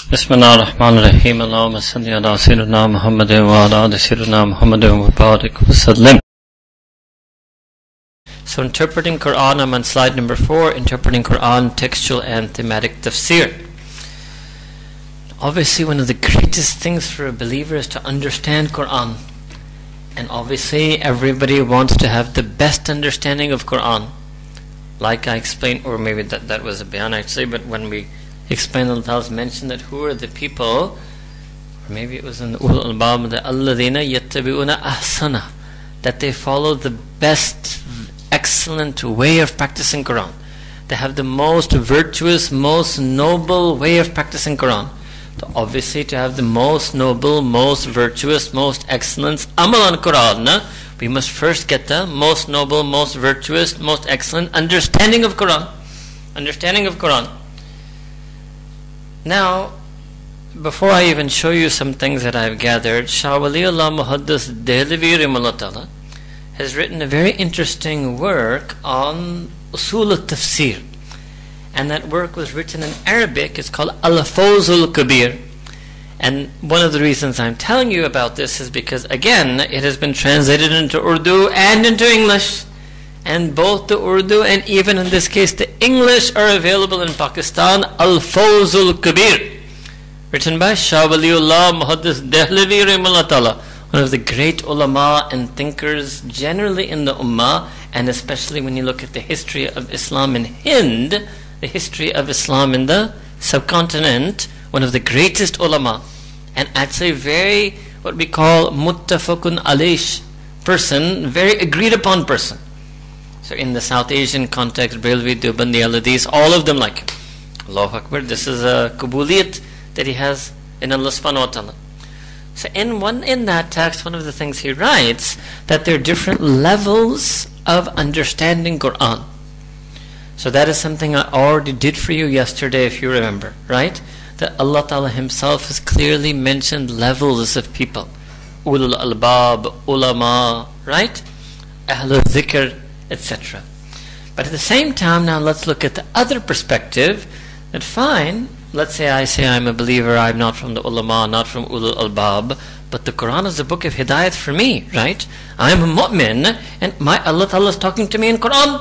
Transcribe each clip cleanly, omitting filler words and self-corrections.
Bismillah ar-Rahman ar-Rahim. Allahumma salli ala Sayyidina Muhammadin wa ala ali Sayyidina Muhammadin wa barik wa sallim. So interpreting Qur'an, I'm on slide number 4, interpreting Qur'an, textual and thematic tafsir. Obviously one of the greatest things for a believer is to understand Qur'an. And obviously everybody wants to have the best understanding of Qur'an. Like I explained, or maybe that was a bayan actually, but when we explained, Allah mentioned that who are the people, or maybe it was in the Ulul Albab, the alladhina yattabi'una ahsana, that they follow the best, excellent way of practicing Qur'an. They have the most virtuous, most noble way of practicing Qur'an. So obviously to have the most noble, most virtuous, most excellent amal on Qur'an, we must first get the most noble, most virtuous, most excellent understanding of Qur'an. Understanding of Qur'an. Now, before I even show you some things that I've gathered, Shah Waliullah Muhaddis Dehlavi Rahimahullah Ta'ala has written a very interesting work on Usul al-Tafsir. And that work was written in Arabic. It's called Al-Fawzul Kabir. And one of the reasons I'm telling you about this is because, again, it has been translated into Urdu and into English. And both the Urdu and even in this case the English are available in Pakistan. Al-Fawzul Kabir, written by Shah Waliullah Muhaddis Dehlavi Rahimahullah Ta'ala, one of the great ulama and thinkers generally in the ummah, and especially when you look at the history of Islam in Hind, the history of Islam in the subcontinent, one of the greatest ulama, and actually very, what we call muttafaqun alayh person, very agreed upon person. So in the South Asian context, Brelvi, Deobandi, Al-Hadith, all of them like him. Allahu Akbar, this is a kabuliyat that he has in Allah subhanahu wa ta'ala. So in that text, one of the things he writes, that there are different levels of understanding Qur'an. So that is something I already did for you yesterday, if you remember, right? That Allah Ta'ala Himself has clearly mentioned levels of people. Ulul Albab, Ulama, right? Ahlul Dhikr, etc. But at the same time, now let's look at the other perspective, that fine, let's say I say I'm a believer, I'm not from the ulama, not from Ulul Albab, but the Qur'an is a book of hidayat for me, right? I'm a mu'min, and my Allah Ta'ala is talking to me in Qur'an.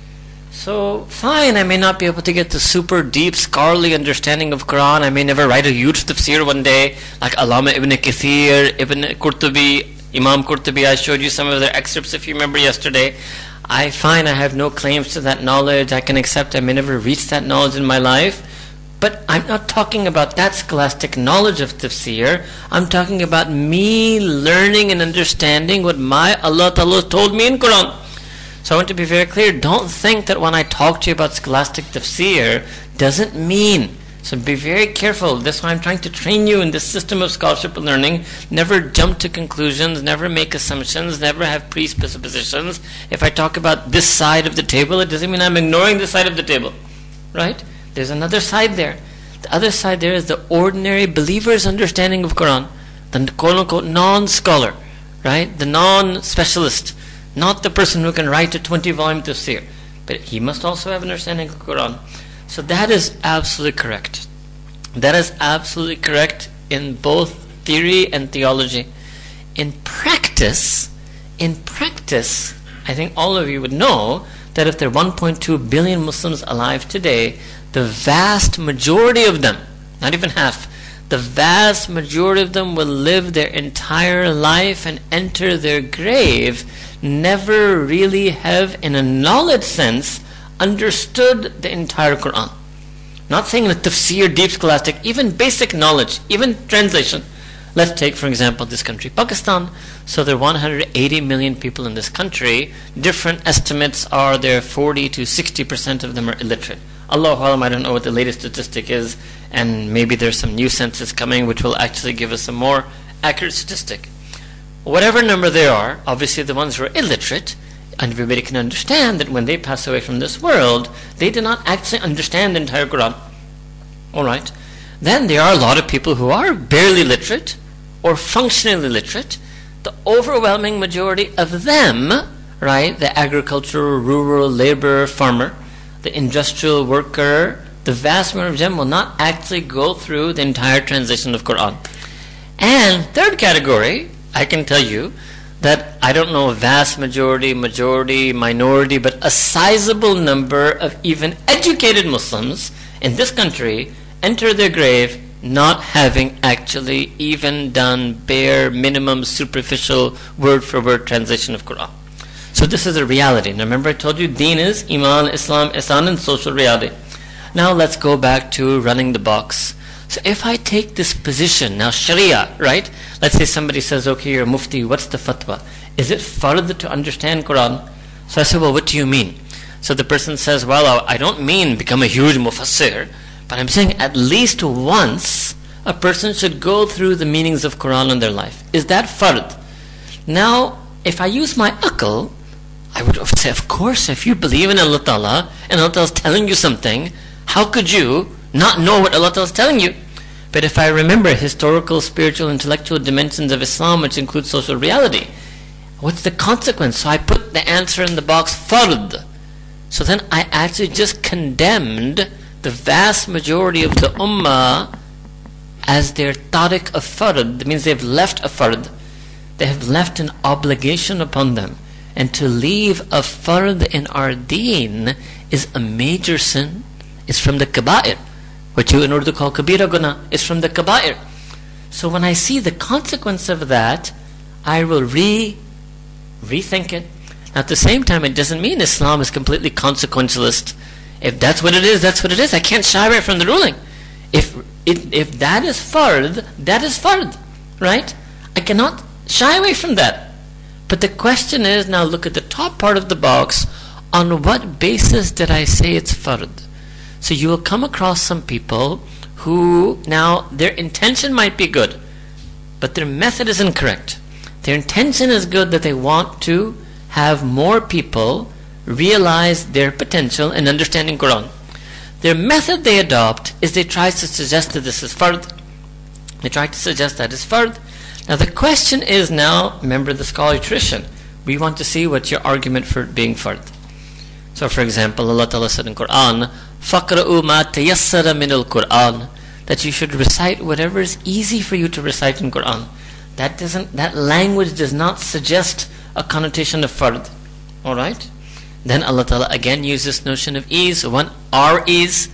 So fine, I may not be able to get the super deep scholarly understanding of Qur'an, I may never write a huge tafsir one day, like Allama Ibn Kathir, Ibn Qurtubi, Imam Qurtubi, I showed you some of their excerpts if you remember yesterday. I find I have no claims to that knowledge. I can accept I may never reach that knowledge in my life. But I'm not talking about that scholastic knowledge of tafsir. I'm talking about me learning and understanding what my Allah Ta'ala told me in Quran. So I want to be very clear. Don't think that when I talk to you about scholastic tafsir doesn't mean. So be very careful. That's why I'm trying to train you in this system of scholarship and learning. Never jump to conclusions, never make assumptions, never have presuppositions. If I talk about this side of the table, it doesn't mean I'm ignoring this side of the table. Right? There's another side there. The other side there is the ordinary believer's understanding of Quran. The quote-unquote non-scholar. Right? The non-specialist. Not the person who can write a 20-volume tafsir. But he must also have an understanding of Quran. So that is absolutely correct. That is absolutely correct in both theory and theology. In practice, I think all of you would know that if there are 1.2 billion Muslims alive today, the vast majority of them, not even half, the vast majority of them will live their entire life and enter their grave, never really have, in a knowledge sense, understood the entire Quran. Not saying in a tafsir, deep scholastic, even basic knowledge, even translation. Let's take, for example, this country, Pakistan. So there are 180 million people in this country. Different estimates are there 40 to 60% of them are illiterate. Allahu Alam, I don't know what the latest statistic is, and maybe there's some new census coming which will actually give us a more accurate statistic. Whatever number there are, obviously the ones who are illiterate, and everybody can understand that when they pass away from this world, they do not actually understand the entire Quran. Alright. Then there are a lot of people who are barely literate or functionally literate. The overwhelming majority of them, right, the agricultural, rural, labor, farmer, the industrial worker, the vast majority of them will not actually go through the entire translation of Qur'an. And third category, I can tell you that I don't know a vast majority, minority, but a sizable number of even educated Muslims in this country enter their grave not having actually even done bare minimum superficial word for word translation of Qur'an. So this is a reality. Now remember I told you Deen is Iman, Islam, Ihsan, and social reality. Now let's go back to running the box. So if I take this position, now Sharia, right? Let's say somebody says, okay, you're a Mufti, what's the fatwa? Is it fard to understand Qur'an? So I say, well, what do you mean? So the person says, well, I don't mean become a huge mufassir, but I'm saying at least once a person should go through the meanings of Qur'an in their life. Is that fard? Now, if I use my akal, I would say, of course, if you believe in Allah Ta'ala and Allah Ta'ala is telling you something, how could you not know what Allah Ta'ala is telling you? But if I remember historical, spiritual, intellectual dimensions of Islam, which include social reality, what's the consequence? So I put the answer in the box, fard. So then I actually just condemned the vast majority of the ummah as their tariq of fard. That means they've left a fard. They have left an obligation upon them. And to leave a fard in our deen is a major sin. It's from the kaba'ir. What you in order to call kabira guna is from the kaba'ir. So when I see the consequence of that, I will rethink it. Now at the same time, it doesn't mean Islam is completely consequentialist. If that's what it is, that's what it is. I can't shy away from the ruling. If that is fard, that is fard, right? I cannot shy away from that. But the question is, now look at the top part of the box, on what basis did I say it's fard? So you will come across some people who, now their intention might be good, but their method is incorrect. Their intention is good, that they want to have more people realize their potential in understanding Qur'an. Their method they adopt is they try to suggest that this is fard. They try to suggest that is fard. Now the question is now, remember the scholarly tradition, we want to see what's your argument for it being fard. So for example, Allah Ta'ala said in Qur'an, فَقْرَؤُوا مَا تَيَسَّرَ مِنَ الْقُرْآنِ, that you should recite whatever is easy for you to recite in Qur'an. That language does not suggest a connotation of fard. Alright? Then Allah Ta'ala again uses this notion of ease. One, R is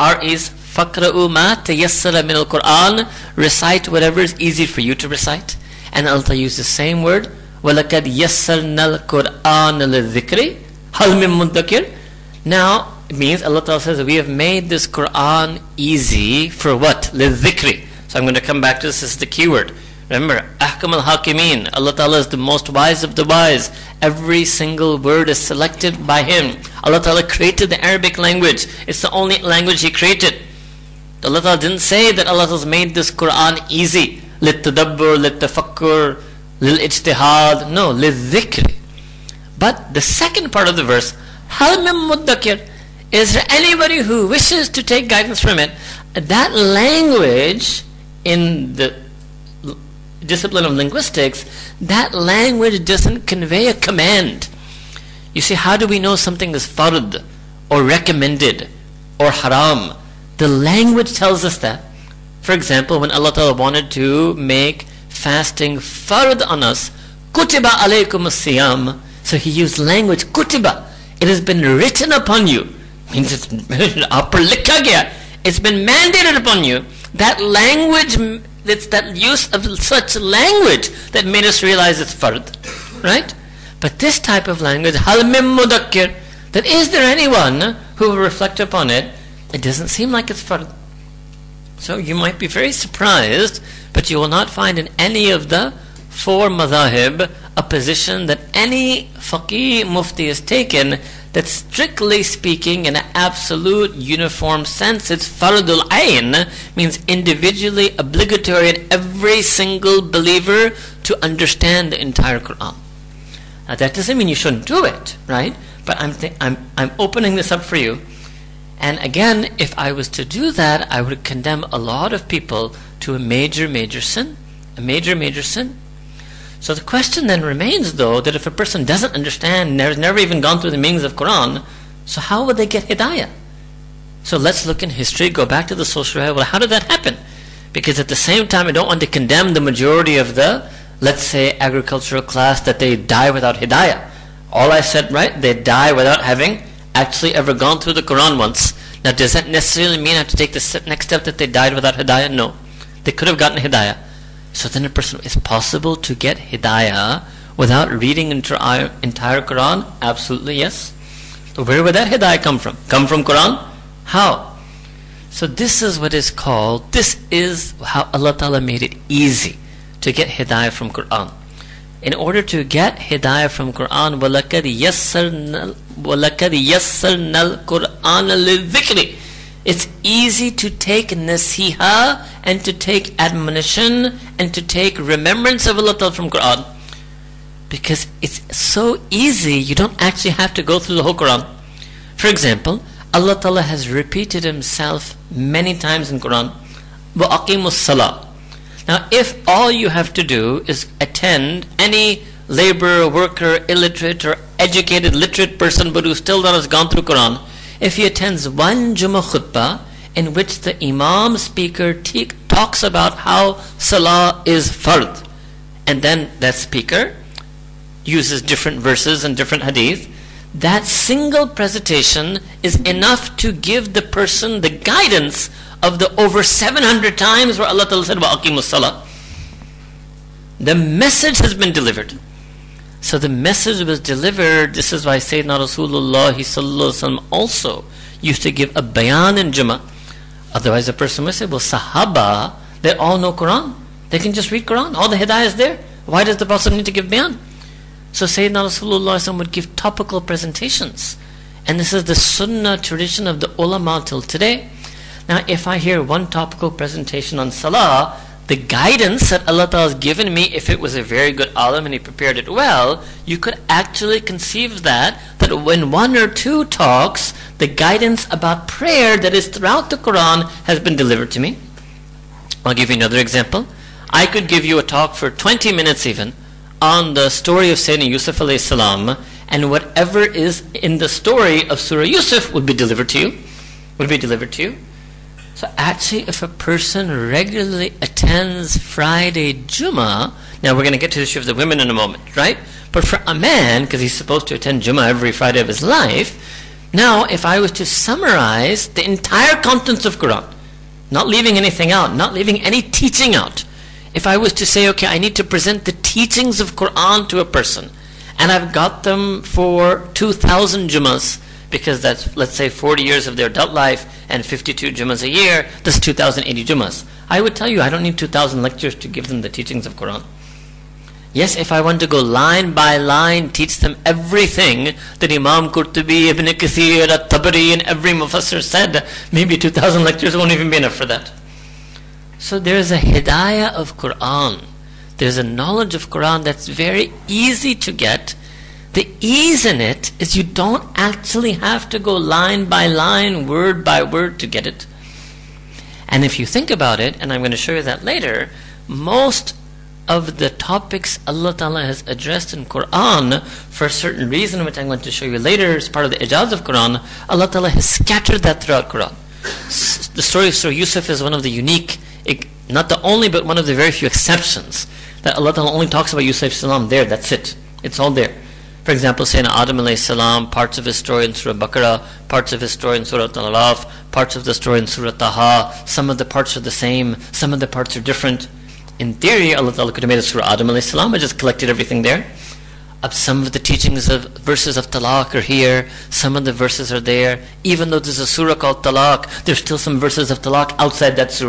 فَقْرَؤُوا مَا تَيَسَّرَ مِنَ الْقُرْآنِ, recite whatever is easy for you to recite. And Allah Ta'ala uses the same word, وَلَقَدْ يَسَّرْنَا الْقُرْآنَ لِلذِّكْرِ هَلْ مِن مُدَّكِرٍ. Now, it means Allah Ta'ala says that we have made this Qur'an easy for what? لِلذِّكْرِ. So I'm going to come back to this. This is the keyword. Remember, Ahkam al-Hakimin, Allah Ta'ala is the most wise of the wise. Every single word is selected by Him. Allah Ta'ala created the Arabic language. It's the only language He created. Allah Ta'ala didn't say that Allah Ta'ala has made this Qur'an easy. لِلتَّدَبُّرْ, لِلتَّفَكُّرْ, لِلْإِجْتِهَاد. No, لِلذِّكْرِ. But the second part of the verse, هَلْ مِن مُدَّكِرٍ, is there anybody who wishes to take guidance from it? That language, in the discipline of linguistics, that language doesn't convey a command. You see, how do we know something is fard or recommended or haram? The language tells us that. For example, when Allah Ta'ala wanted to make fasting fard on us, kutiba alaykum as-siyam, so He used language, kutiba, it has been written upon you, means it's upper likha gaya, it's been mandated upon you. That language, it's that use of such language that made us realize it's fard, right? But this type of language, hal min mudakkir, that is there anyone who will reflect upon it? It doesn't seem like it's fard. So you might be very surprised, but you will not find in any of the four madhahib a position that any faqih mufti has taken that strictly speaking in an absolute uniform sense it's fardul ayn, means individually obligatory in every single believer to understand the entire Qur'an. Now that doesn't mean you shouldn't do it, right? But I'm opening this up for you. And again, if I was to do that, I would condemn a lot of people to a major sin. A major sin. So the question then remains, though, that if a person doesn't understand, has never even gone through the meanings of Qur'an, so how would they get hidayah? So let's look in history, go back to the social reality. Well, how did that happen? Because at the same time, I don't want to condemn the majority of the, let's say, agricultural class that they die without hidayah. All I said, right? They die without having actually ever gone through the Qur'an once. Now, does that necessarily mean I have to take the next step that they died without hidayah? No. They could have gotten hidayah. So then a person, it's possible to get hidayah without reading entire Qur'an? Absolutely, yes. So where would that hidayah come from? Come from Qur'an? How? So this is what is called, this is how Allah Ta'ala made it easy to get hidayah from Qur'an. In order to get hidayah from Qur'an, وَلَقَدْ يَسَّرْنَا الْقُرْآنَ لِلذِّكْرِ. It's easy to take nasiha and to take admonition and to take remembrance of Allah Ta'ala from Qur'an. Because it's so easy, you don't actually have to go through the whole Qur'an. For example, Allah Ta'ala has repeated Himself many times in Qur'an. وَأَقِيمُوا الصَّلَاةِ. Now, if all you have to do is attend, any laborer, worker, illiterate or educated, literate person but who still not has gone through Qur'an, if he attends one Jummah khutbah in which the Imam speaker talks about how Salah is fard, and then that speaker uses different verses and different hadith, that single presentation is enough to give the person the guidance of the over 700 times where Allah Ta'ala said, وَأَقِيمُوا الصَّلَاةِ. The message has been delivered. So the message was delivered. This is why Sayyidina Rasulullah ﷺ also used to give a bayan in Jummah. Otherwise a person would say, well, Sahaba, they all know Quran. They can just read Quran. All the hidayah is there. Why does the Prophet need to give bayan? So Sayyidina Rasulullah ﷺ would give topical presentations. And this is the sunnah tradition of the ulama till today. Now, if I hear one topical presentation on Salah, the guidance that Allah Ta'ala has given me, if it was a very good alim and he prepared it well, you could actually conceive that when one or two talks, the guidance about prayer that is throughout the Quran has been delivered to me. I'll give you another example. I could give you a talk for 20 minutes even on the story of Sayyidina Yusuf alayhi salam, and whatever is in the story of Surah Yusuf would be delivered to you. So actually, if a person regularly attends Friday Jummah, now we're going to get to the issue of the women in a moment, right? But for a man, because he's supposed to attend Jummah every Friday of his life, now if I was to summarize the entire contents of Quran, not leaving anything out, not leaving any teaching out, if I was to say, okay, I need to present the teachings of Quran to a person, and I've got them for 2,000 Jummahs, because that's, let's say, 40 years of their adult life and 52 Jummahs a year, that's 2,080 Jummahs. I would tell you, I don't need 2,000 lectures to give them the teachings of Quran. Yes, if I want to go line by line, teach them everything that Imam Qurtubi, Ibn Kathir, At-Tabari and every Mufassir said, maybe 2,000 lectures won't even be enough for that. So there's a hidayah of Quran. There's a knowledge of Quran that's very easy to get. The ease in it is you don't actually have to go line by line, word by word to get it. And if you think about it, and I'm going to show you that later, most of the topics Allah Ta'ala has addressed in Quran for a certain reason, which I'm going to show you later as part of the ijaz of Quran, Allah Ta'ala has scattered that throughout Quran. The story of Surah Yusuf is one of the unique, not the only, but one of the very few exceptions that Allah Ta'ala only talks about Yusuf salam there, that's it. It's all there. For example, Sayyidina Adam alayhi salam, parts of his story in Surah Baqarah, parts of his story in Surah Al-Araf, parts of the story in Surah Taha, some of the parts are the same, some of the parts are different. In theory, Allah Ta'ala could have made a Surah Adam alayhi salam, I just collected everything there. Some of the teachings of verses of talaq are here, some of the verses are there. Even though there's a surah called talaq, there's still some verses of talaq outside that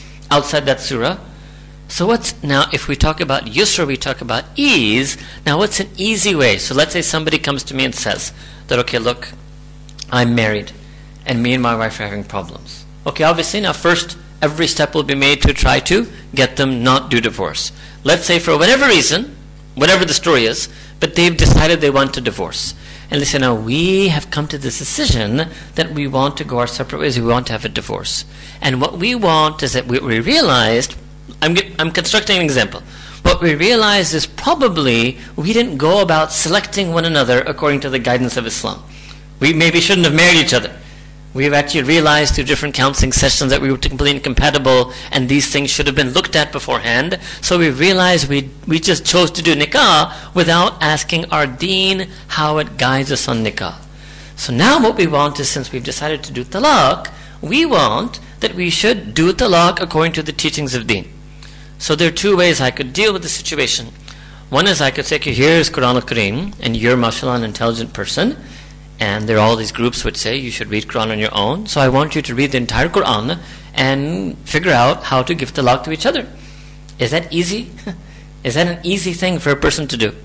surah. So what's, now if we talk about yusra, we talk about ease. Now what's an easy way? So let's say somebody comes to me and says that, okay, look, I'm married and me and my wife are having problems. Okay, obviously now first every step will be made to try to get them not do divorce. Let's say for whatever reason, whatever the story is, but they've decided they want to divorce. And they say, now we have come to this decision that we want to go our separate ways, we want to have a divorce. And what we want is that we realized, I'm constructing an example. What we realized is probably we didn't go about selecting one another according to the guidance of Islam. We maybe shouldn't have married each other. We've actually realized through different counseling sessions that we were completely incompatible and these things should have been looked at beforehand. So we realized we just chose to do nikah without asking our deen how it guides us on nikah. So now what we want is, since we've decided to do talaq, we want that we should do talaq according to the teachings of deen. So there are two ways I could deal with the situation. One is I could say, okay, here is Qur'an al-Kareem, and you're, mashallah, an intelligent person, and there are all these groups which say you should read Qur'an on your own, so I want you to read the entire Qur'an and figure out how to give talaq to each other. Is that easy? Is that an easy thing for a person to do?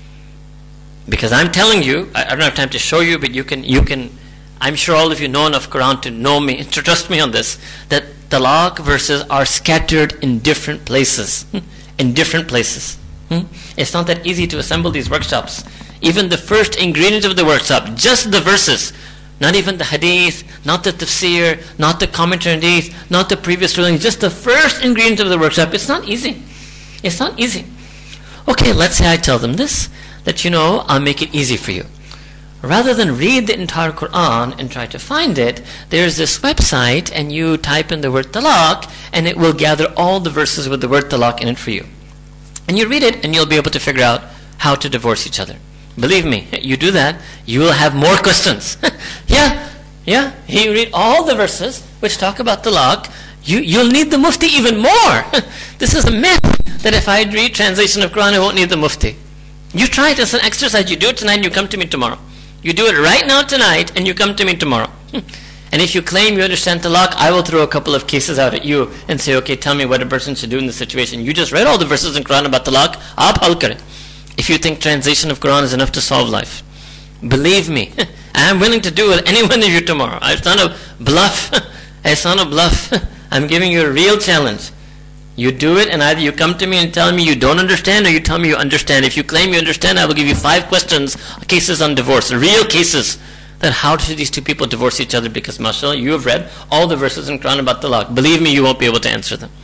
Because I'm telling you, I don't have time to show you, but you can, I'm sure all of you know enough Qur'an to know me, to trust me on this, that talaq verses are scattered in different places. In different places. It's not that easy to assemble these workshops. Even the first ingredient of the workshop, just the verses, not even the hadith, not the tafseer, not the commentary on hadith, not the previous ruling, just the first ingredient of the workshop. It's not easy. It's not easy. Okay, let's say I tell them this, that I'll make it easy for you. Rather than read the entire Qur'an and try to find it, there's this website and you type in the word talaq and it will gather all the verses with the word talaq in it for you. And you read it and you'll be able to figure out how to divorce each other. Believe me, you do that, you will have more questions. Yeah, you read all the verses which talk about talaq, you'll need the mufti even more. This is a myth that if I read translation of Quran, I won't need the mufti. You try it as an exercise, you do it tonight and you come to me tomorrow. You do it right now tonight and you come to me tomorrow. And if you claim you understand talaq, I will throw a couple of cases out at you and say, okay, tell me what a person should do in this situation. You just read all the verses in Quran about talaq, aap hal kare. If you think translation of Quran is enough to solve life, believe me, I am willing to do it any one of you tomorrow. It's not a bluff. It's not a bluff. I'm giving you a real challenge. You do it and either you come to me and tell me you don't understand or you tell me you understand. If you claim you understand, I will give you 5 questions, cases on divorce, real cases. Then how should these two people divorce each other? Because mashallah, you have read all the verses in Quran about talaq. Believe me, you won't be able to answer them.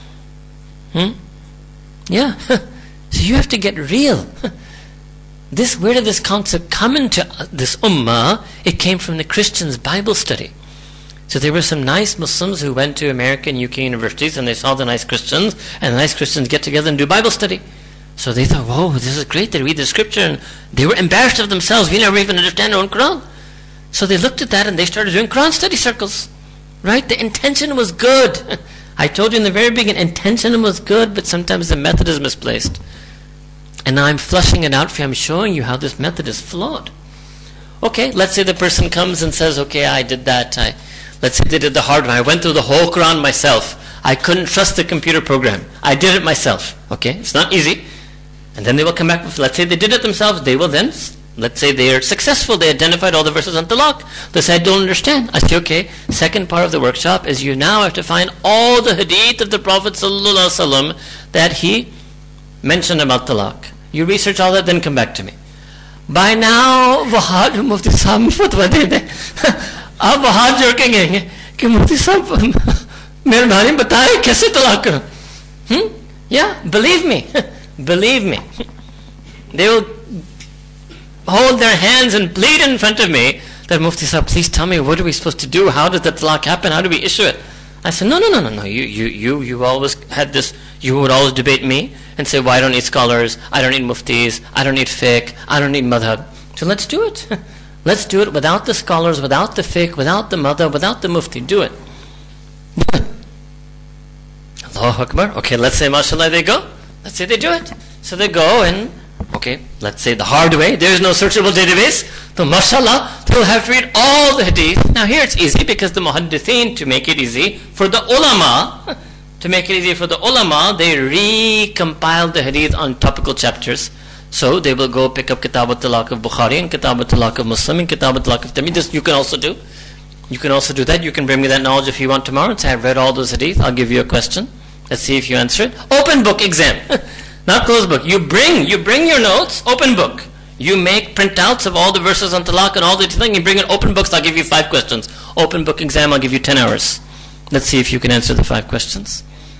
Yeah. So you have to get real. Where did this concept come into this ummah? It came from the Christians' Bible study. So there were some nice Muslims who went to American, UK universities and they saw the nice Christians, and the nice Christians get together and do Bible study. So they thought, whoa, this is great. They read the scripture and they were embarrassed of themselves. We never even understand our own Quran. So they looked at that and they started doing Quran study circles. Right? The intention was good. I told you in the very beginning, intention was good, but sometimes the method is misplaced. And now I'm flushing it out for you. I'm showing you how this method is flawed. Okay, let's say the person comes and says, okay, I did that. Let's say they did the hard one. I went through the whole Quran myself. I couldn't trust the computer program. I did it myself. Okay, it's not easy. And then they will come back with, let's say they did it themselves. They will then, let's say they are successful. They identified all the verses on talaq. They say, I don't understand. I say, okay, second part of the workshop is you now have to find all the hadith of the Prophet ﷺ that he mentioned about talaq. You research all that, then come back to me. By now, Wahad Mufti Sahib fatwa de de. आप वहाँ जोड़ के कहेंगे कि मुफ्ती साहब मेहरबानी बताएं कैसे तलाक करूं? Yeah, believe me, they will hold their hands and plead in front of me that Mufti Sahib, please tell me, what are we supposed to do? How does the talaq happen? How do we issue it? I said, no. You always had this. You would always debate me and say, well, I don't need scholars, I don't need muftis, I don't need fiqh, I don't need madhab. So let's do it. Let's do it without the scholars, without the fiqh, without the madhab, without the mufti. Do it. Allahu Akbar. Okay, let's say, mashallah, they go. Let's say they do it. So they go and, okay, let's say the hard way. There is no searchable database. So mashallah, they'll have to read all the hadith. Now here it's easy because the muhaddithin, to make it easy for the ulama, they recompiled the hadith on topical chapters. So they will go pick up Kitab al-Talaq of Bukhari and Kitab al-Talaq of Muslim and Kitab al-Talaq of Tamim. This you can also do. You can also do that. You can bring me that knowledge if you want tomorrow and say, I've read all those hadith. I'll give you a question. Let's see if you answer it. Open book exam. Not closed book. You bring your notes, open book. You make printouts of all the verses on Talaq and all the things. You bring in open books, I'll give you 5 questions. Open book exam, I'll give you 10 hours. Let's see if you can answer the 5 questions.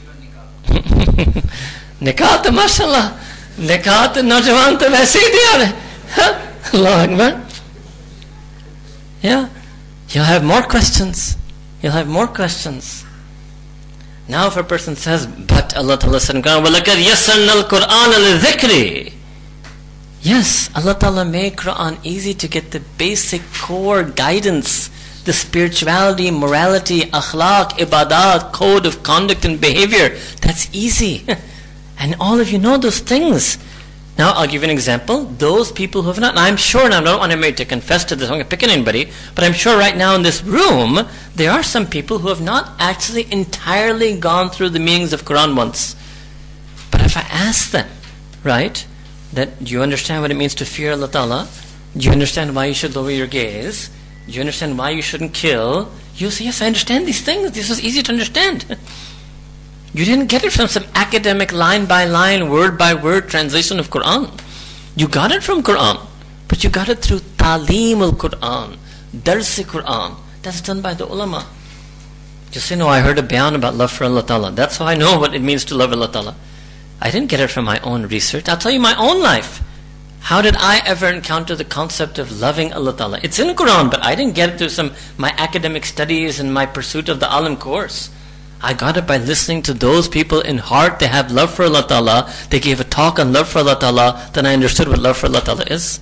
Nikah to mashallah. Nikah to naujawan to waise hi diya hai. Allahu Akbar. Yeah. you'll have more questions. You'll have more questions. Now if a person says, but Allah Ta'ala said in Quran, وَلَقَدْ يَسَّرْنَا الْقُرْآنَ لِلذِّكْرِ. Yes, Allah Ta'ala made Quran easy to get the basic core guidance, the spirituality, morality, akhlaq, ibadat, code of conduct and behavior. That's easy. And all of you know those things. Now I'll give you an example. Those people who have not, and I'm sure now, I don't want anybody to confess to this, I'm not picking anybody, but I'm sure right now in this room, there are some people who have not actually entirely gone through the meanings of Quran once. But if I ask them, right, that do you understand what it means to fear Allah Ta'ala? Do you understand why you should lower your gaze? Do you understand why you shouldn't kill? You'll say, yes, I understand these things. This is easy to understand. You didn't get it from some academic line by line, word by word translation of Quran. You got it from Quran, but you got it through Talim al-Quran, Dars Quran. That's done by the ulama. Just say, no, I heard a bayan about love for Allah Ta'ala. That's how I know what it means to love Allah Ta'ala. I didn't get it from my own research. I'll tell you my own life. How did I ever encounter the concept of loving Allah Ta'ala? It's in the Quran, but I didn't get it through my academic studies and my pursuit of the Alim course. I got it by listening to those people in heart. They have love for Allah Ta'ala. They gave a talk on love for Allah Ta'ala. Then I understood what love for Allah Ta'ala is.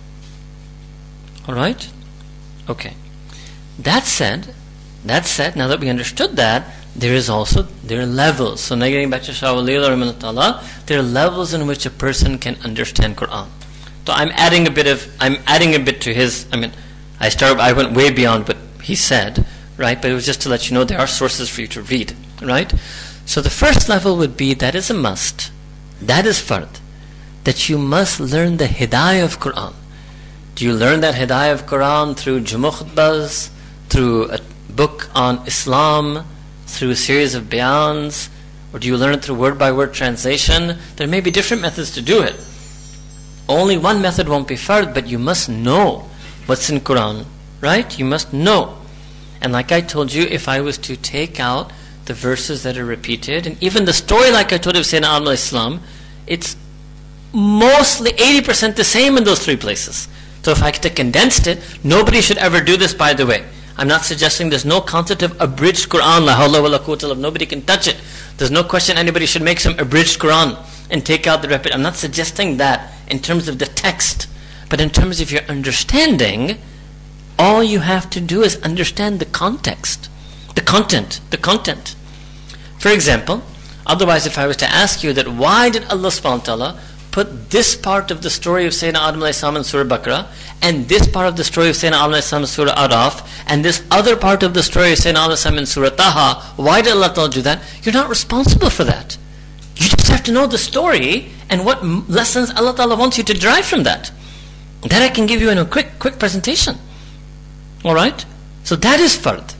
Alright? Okay. That said, now that we understood that, there are levels. So now getting back to Shah Wali Allah Ta'ala, there are levels in which a person can understand Quran. So I'm adding a bit to his, I went way beyond what he said, right? But it was just to let you know there are sources for you to read, right? So the first level would be, that is a must, that is fard, that you must learn the hidayah of Quran. Do you learn that hidayah of Quran through Jumu'ah khutbahs, through a book on Islam, through a series of bayans, or do you learn it through word by word translation? There may be different methods to do it. Only one method won't be fard, but you must know what's in Quran, right? You must know. And like I told you, if I was to take out the verses that are repeated, and even the story like I told you of Sayyidina Alim al-Islam, it's mostly 80% the same in those three places. So if I could have condensed it, nobody should ever do this, by the way. I'm not suggesting there's no concept of abridged Quran, la hawla wa la quwwata illa billah, nobody can touch it. There's no question anybody should make some abridged Quran and take out the repetition. I'm not suggesting that in terms of the text, but in terms of your understanding, all you have to do is understand the context, the content. For example, otherwise if I was to ask you that why did Allah subhanahu wa ta'ala put this part of the story of Sayyidina Adam alayhi salam in Surah Baqarah, and this part of the story of Sayyidina Adam alayhi salam in Surah Araf, and this other part of the story of Sayyidina Adam alayhi salam in Surah Taha? Why did Allah ta'ala do that? You're not responsible for that. You just have to know the story and what lessons Allah ta'ala wants you to derive from that. That I can give you in a quick presentation. Alright? So that is fard.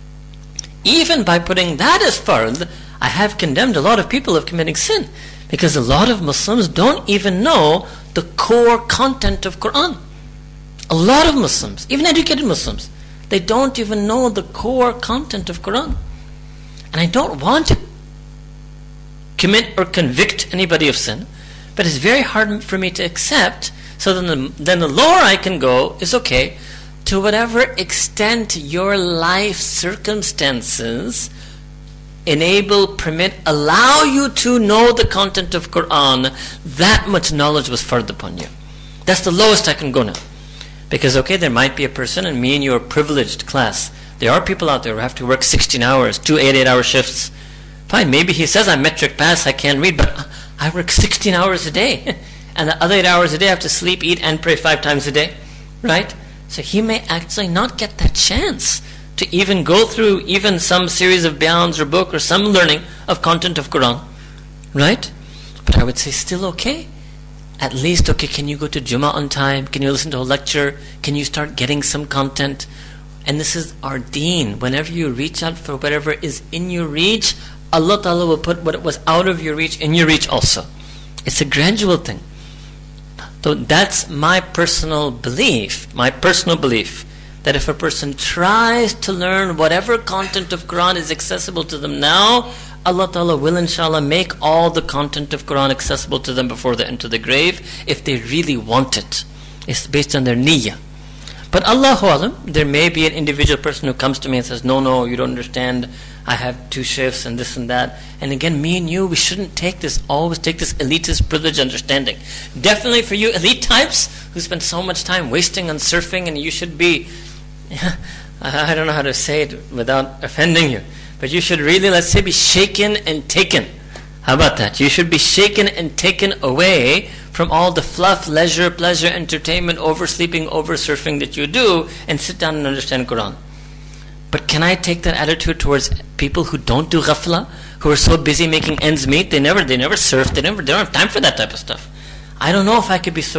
Even by putting that as fard, I have condemned a lot of people of committing sin. Because a lot of Muslims don't even know the core content of Quran. A lot of Muslims, even educated Muslims, they don't even know the core content of Quran. And I don't want to commit or convict anybody of sin, but it's very hard for me to accept. So then the lower I can go is, okay, to whatever extent your life circumstances enable, permit, allow you to know the content of Quran, that much knowledge was fard upon you. That's the lowest I can go now. Because, okay, there might be a person, and me and you are privileged class. There are people out there who have to work 16 hours, 2 8-hour shifts. Fine, maybe he says, I'm metric pass, I can't read, but I work 16 hours a day. And the other 8 hours a day I have to sleep, eat, and pray 5 times a day. Right? So he may actually not get that chance to even go through even some series of bayans or book or some learning of content of Quran. Right? But I would say still okay. At least, okay, can you go to Jummah on time? Can you listen to a lecture? Can you start getting some content? And this is our deen. Whenever you reach out for whatever is in your reach, Allah Ta'ala will put what was out of your reach in your reach also. It's a gradual thing. So that's my personal belief, that if a person tries to learn whatever content of Quran is accessible to them now, Allah Ta'ala will inshallah make all the content of Quran accessible to them before they enter the grave, if they really want it. It's based on their niyyah. But Allahu Alam, there may be an individual person who comes to me and says, no, you don't understand, I have 2 shifts and this and that. And again, me and you, we shouldn't always take this elitist privileged understanding. Definitely for you elite types who spend so much time wasting on surfing, and you should be, I don't know how to say it without offending you, but you should really, let's say, be shaken and taken. How about that? You should be shaken and taken away from all the fluff, leisure, pleasure, entertainment, oversleeping, oversurfing that you do, and sit down and understand Qur'an. But can I take that attitude towards people who don't do ghafla, who are so busy making ends meet, they never surf, they don't have time for that type of stuff? I don't know if I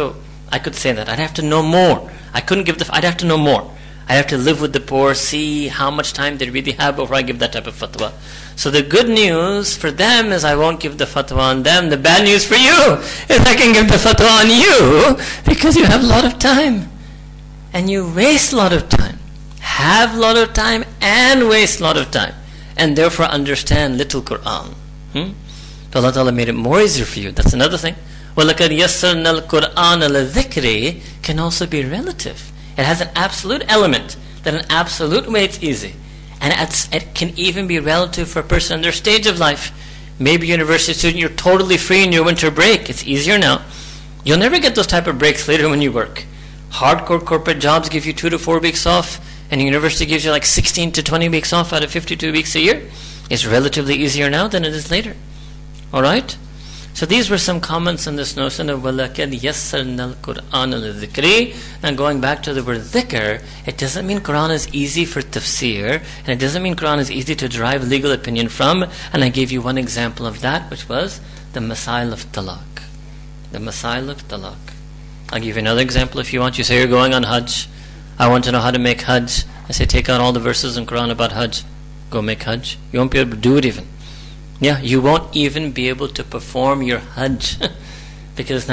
could say that. I'd have to know more. I'd have to know more. I'd have to live with the poor, see how much time they really have before I give that type of fatwa. So the good news for them is I won't give the fatwa on them. The bad news for you is I can give the fatwa on you, because you have a lot of time. And you waste a lot of time. Have a lot of time and waste a lot of time. And therefore understand little Qur'an. So Allah Ta'ala made it more easier for you. That's another thing. وَلَقَدْ يَسَّرْنَا الْقُرْآنَ لَلذِّكْرِ can also be relative. It has an absolute element, that in absolute way it's easy. And it can even be relative for a person in their stage of life. Maybe university student, you're totally free in your winter break. It's easier now. You'll never get those type of breaks later when you work. Hardcore corporate jobs give you 2 to 4 weeks off, and university gives you like 16 to 20 weeks off out of 52 weeks a year. It's relatively easier now than it is later. Alright? So these were some comments on this notion of وَلَكَدْ يَسَّرْنَا الْقُرْآنَ لِلذِّكْرِ. Now going back to the word dhikr, it doesn't mean Qur'an is easy for tafseer, and it doesn't mean Qur'an is easy to derive legal opinion from. And I gave you one example of that, which was the Masail of Talaq. The Masail of Talaq. I'll give you another example if you want. You say you're going on Hajj. I want to know how to make Hajj. I say take out all the verses in Qur'an about Hajj. Go make Hajj. You won't be able to do it even. Yeah, you won't even be able to perform your Hajj because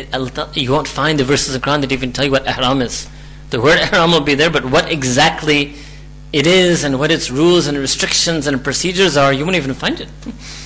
you won't find the verses in Quran that even tell you what ihram is. The word ihram will be there, but what exactly it is and what its rules and restrictions and procedures are, you won't even find it.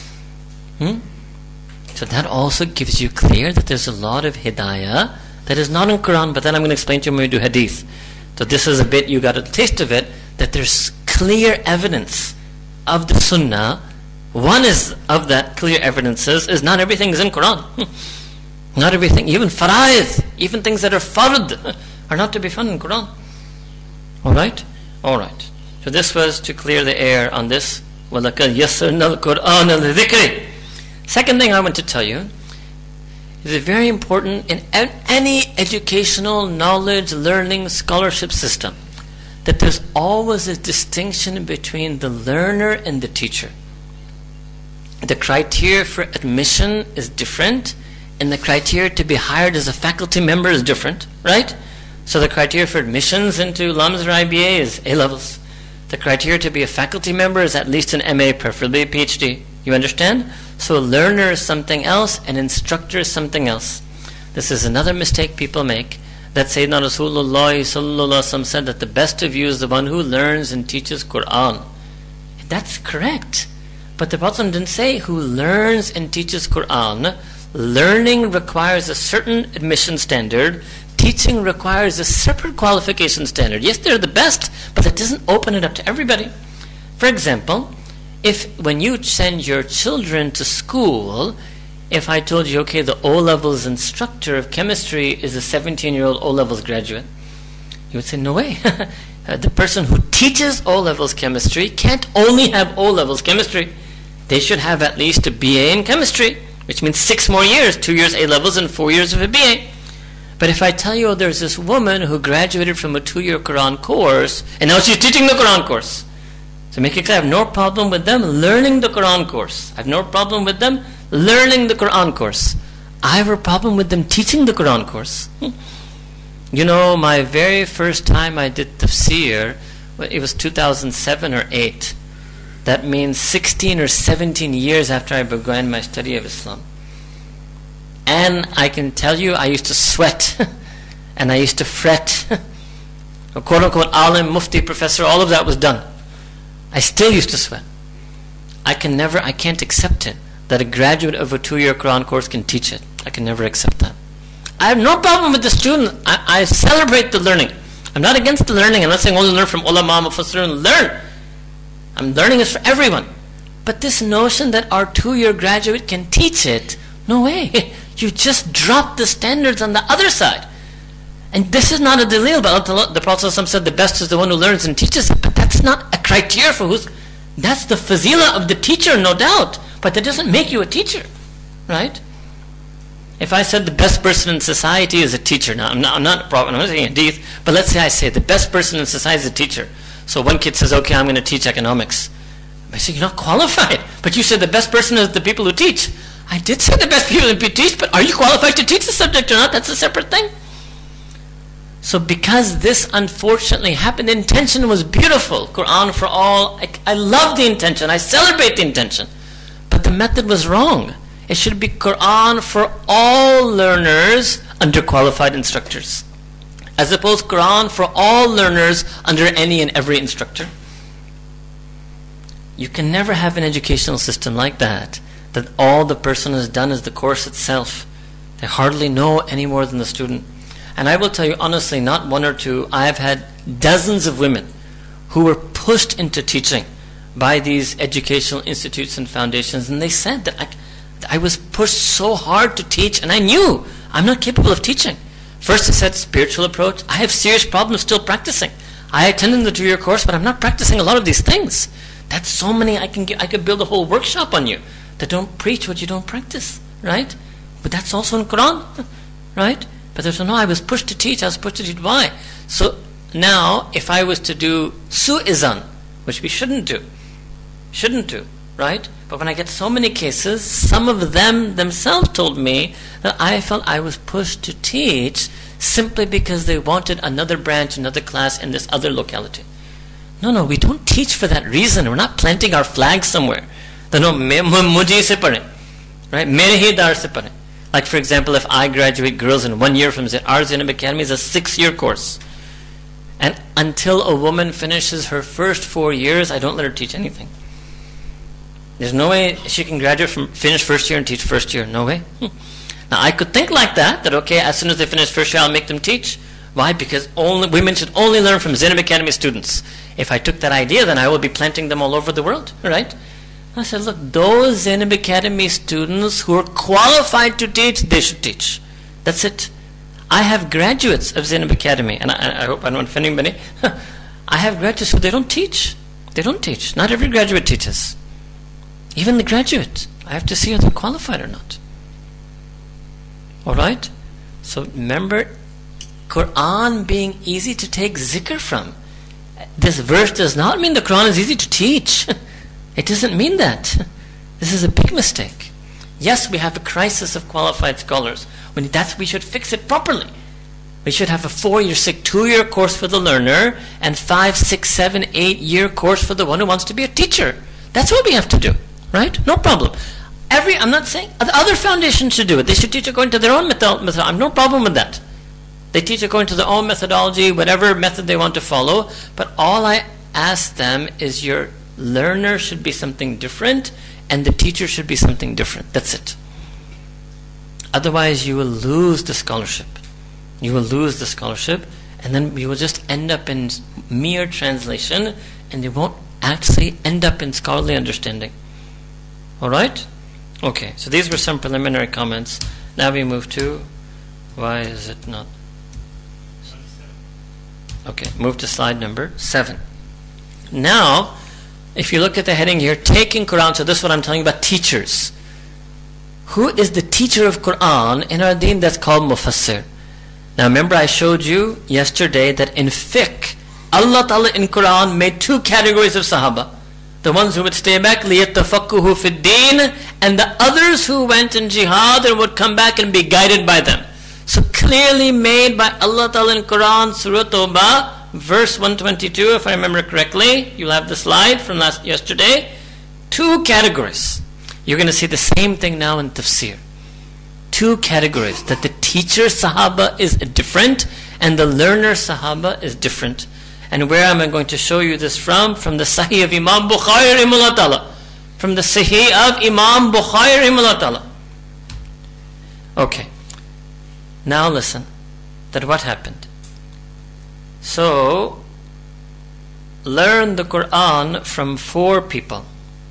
So that also gives you clear that there's a lot of hidayah that is not in Quran, but then I'm going to explain to you when we do hadith. So this is a bit, you got a taste of it, that there's clear evidence of the sunnah. One is of that clear evidences is not everything is in Quran. Not everything, even fara'id, even things that are fard are not to be found in Quran. Alright? Alright. So this was to clear the air on this. وَلَقَدْ يَسَّرْنَا الْقُرْآنَ لِلذِّكْرِ. Second thing I want to tell you is very important in any educational, knowledge, learning, scholarship system, that there's always a distinction between the learner and the teacher. The criteria for admission is different, and the criteria to be hired as a faculty member is different, right? So the criteria for admissions into LUMS or IBA is A levels. The criteria to be a faculty member is at least an MA, preferably a PhD. You understand? So a learner is something else, an instructor is something else. This is another mistake people make, that Sayyidina Rasulullah sallallahu alaihi wasallam said that the best of you is the one who learns and teaches Qur'an. That's correct. But the Prophet didn't say who learns and teaches Qur'an. Learning requires a certain admission standard. Teaching requires a separate qualification standard. Yes, they're the best, but that doesn't open it up to everybody. For example, when you send your children to school, if I told you, okay, the O-levels instructor of chemistry is a 17-year-old O-levels graduate, you would say, no way. The person who teaches O-levels chemistry can't only have O-levels chemistry. They should have at least a BA in chemistry, which means 6 more years, 2 years A-levels and 4 years of a BA. But if I tell you there's this woman who graduated from a 2-year Quran course, and now she's teaching the Quran course. So make it clear, I have no problem with them learning the Quran course. I have no problem with them learning the Quran course. I have a problem with them teaching the Quran course. You know, my very first time I did Tafseer, it was 2007 or 8. That means 16 or 17 years after I began my study of Islam. And I can tell you, I used to sweat and I used to fret. A quote-unquote Alim, Mufti, Professor, all of that was done. I still used to sweat. I can't accept it, that a graduate of a 2-year Quran course can teach it. I can never accept that. I have no problem with the student. I celebrate the learning. I'm not against the learning. I'm not saying only learn from ulama, mufassirun. Learn. Learning is for everyone. But this notion that our 2-year graduate can teach it, no way. You just drop the standards on the other side. And this is not a dalil, but the Prophet ﷺ said the best is the one who learns and teaches it. But that's not a criteria for that's the fazila of the teacher, no doubt. But that doesn't make you a teacher, right? If I said the best person in society is a teacher, now I'm not saying hadith, but let's say I say the best person in society is a teacher. So one kid says, okay, I'm going to teach economics. I say, you're not qualified. But you said the best person is the people who teach. I did say the best people who teach, but are you qualified to teach the subject or not? That's a separate thing. So because this unfortunately happened, the intention was beautiful. Qur'an for all. I love the intention. I celebrate the intention. But the method was wrong. It should be Qur'an for all learners under qualified instructors, as opposed to Qur'an for all learners under any and every instructor. You can never have an educational system like that all the person has done is the course itself. They hardly know any more than the student. And I will tell you honestly, not one or two, I have had dozens of women who were pushed into teaching by these educational institutes and foundations, and they said that I was pushed so hard to teach, and I knew I'm not capable of teaching. First I said spiritual approach. I have serious problems still practicing. I attended the 2-year course, but I'm not practicing a lot of these things. That's so many. I could build a whole workshop on you that don't preach what you don't practice, right? But that's also in Quran, right? But there's no, I was pushed to teach. I was pushed to teach. Why? So now, if I was to do su'izan, which we shouldn't do, right? But when I get so many cases, some of them themselves told me that I felt I was pushed to teach simply because they wanted another branch, another class in this other locality. No, we don't teach for that reason. We're not planting our flag somewhere. Right? Like for example, if I graduate girls in 1 year from our Zainab Academy is a 6-year course. And until a woman finishes her first 4 years, I don't let her teach anything. There's no way she can finish first year and teach first year. No way. Now I could think like that okay, as soon as they finish first year, I'll make them teach. Why? Because women should only learn from Zainab Academy students. If I took that idea, then I would be planting them all over the world, right? I said, look, those Zainab Academy students who are qualified to teach, they should teach. That's it. I have graduates of Zainab Academy, and I hope I don't offend anybody. I have graduates who they don't teach. They don't teach. Not every graduate teaches. Even the graduate, I have to see if they're qualified or not. Alright? So remember, Qur'an being easy to take zikr from. This verse does not mean the Qur'an is easy to teach. It doesn't mean that. This is a big mistake. Yes, we have a crisis of qualified scholars. We should fix it properly. We should have a 4-year, 2-year course for the learner and 5, 6, 7, 8-year course for the one who wants to be a teacher. That's what we have to do, right? No problem. I'm not saying the other foundations should do it. They should teach according to their own method. I have no problem with that. They teach according to their own methodology, whatever method they want to follow. But all I ask them is your learner should be something different and the teacher should be something different. That's it. Otherwise you will lose the scholarship. You will lose the scholarship, and then you will just end up in mere translation, and you won't actually end up in scholarly understanding. Alright? Okay, so these were some preliminary comments. Now we move to, why is it not? Okay, move to slide number 7. Now, if you look at the heading here, taking Qur'an, so this is what I'm telling you about teachers. Who is the teacher of Qur'an in our deen? That's called Mufassir. Now remember I showed you yesterday that in fiqh, Allah Ta'ala in Qur'an made 2 categories of Sahaba. The ones who would stay back, لِيَتَّفَقُّهُ فِي الدِّينِ, and the others who went in jihad and would come back and be guided by them. So clearly made by Allah Ta'ala in Qur'an, Surah Tawbah, verse 122, if I remember correctly. You'll have the slide from yesterday. 2 categories. You're going to see the same thing now in Tafseer. 2 categories, that the teacher Sahaba is different and the learner Sahaba is different. And where am I going to show you this from? From the Sahih of Imam Bukhari rahimahullah ta'ala. From the Sahih of Imam Bukhari rahimahullah ta'ala. Okay. Now listen, that what happened? So, learn the Qur'an from 4 people.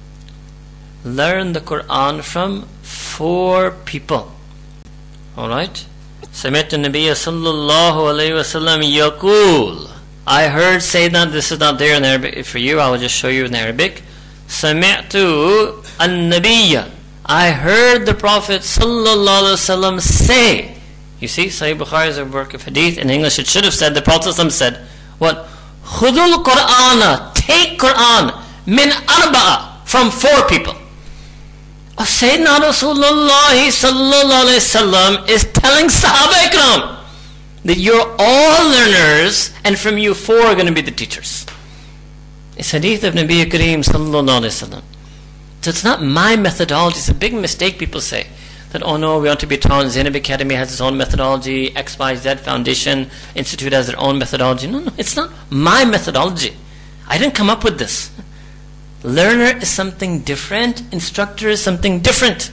Learn the Qur'an from 4 people. Alright? سمعت النبي صلى الله عليه وسلم يقول, I heard Sayyidina, this is not there in Arabic for you, I will just show you in Arabic. سمعت النبي, I heard the Prophet sallallahu alaihi wasallam say. You see, Sahih Bukhari is a work of hadith. In English it should have said, the Prophet said, what? خُذُوا الْقُرْآنَ, take Qur'an, min arba'a, from 4 people. Sayyidina Rasulullah sallallahu alayhi wasallam is telling Sahaba Ikram that you're all learners and from you 4 are going to be the teachers. It's hadith of Nabi Kareem sallallahu alayhi wasallam. So it's not my methodology. It's a big mistake people say. That, oh no, we ought to be taught, Zainab Academy has its own methodology, XYZ Foundation Institute has their own methodology. No, it's not my methodology. I didn't come up with this. Learner is something different, instructor is something different.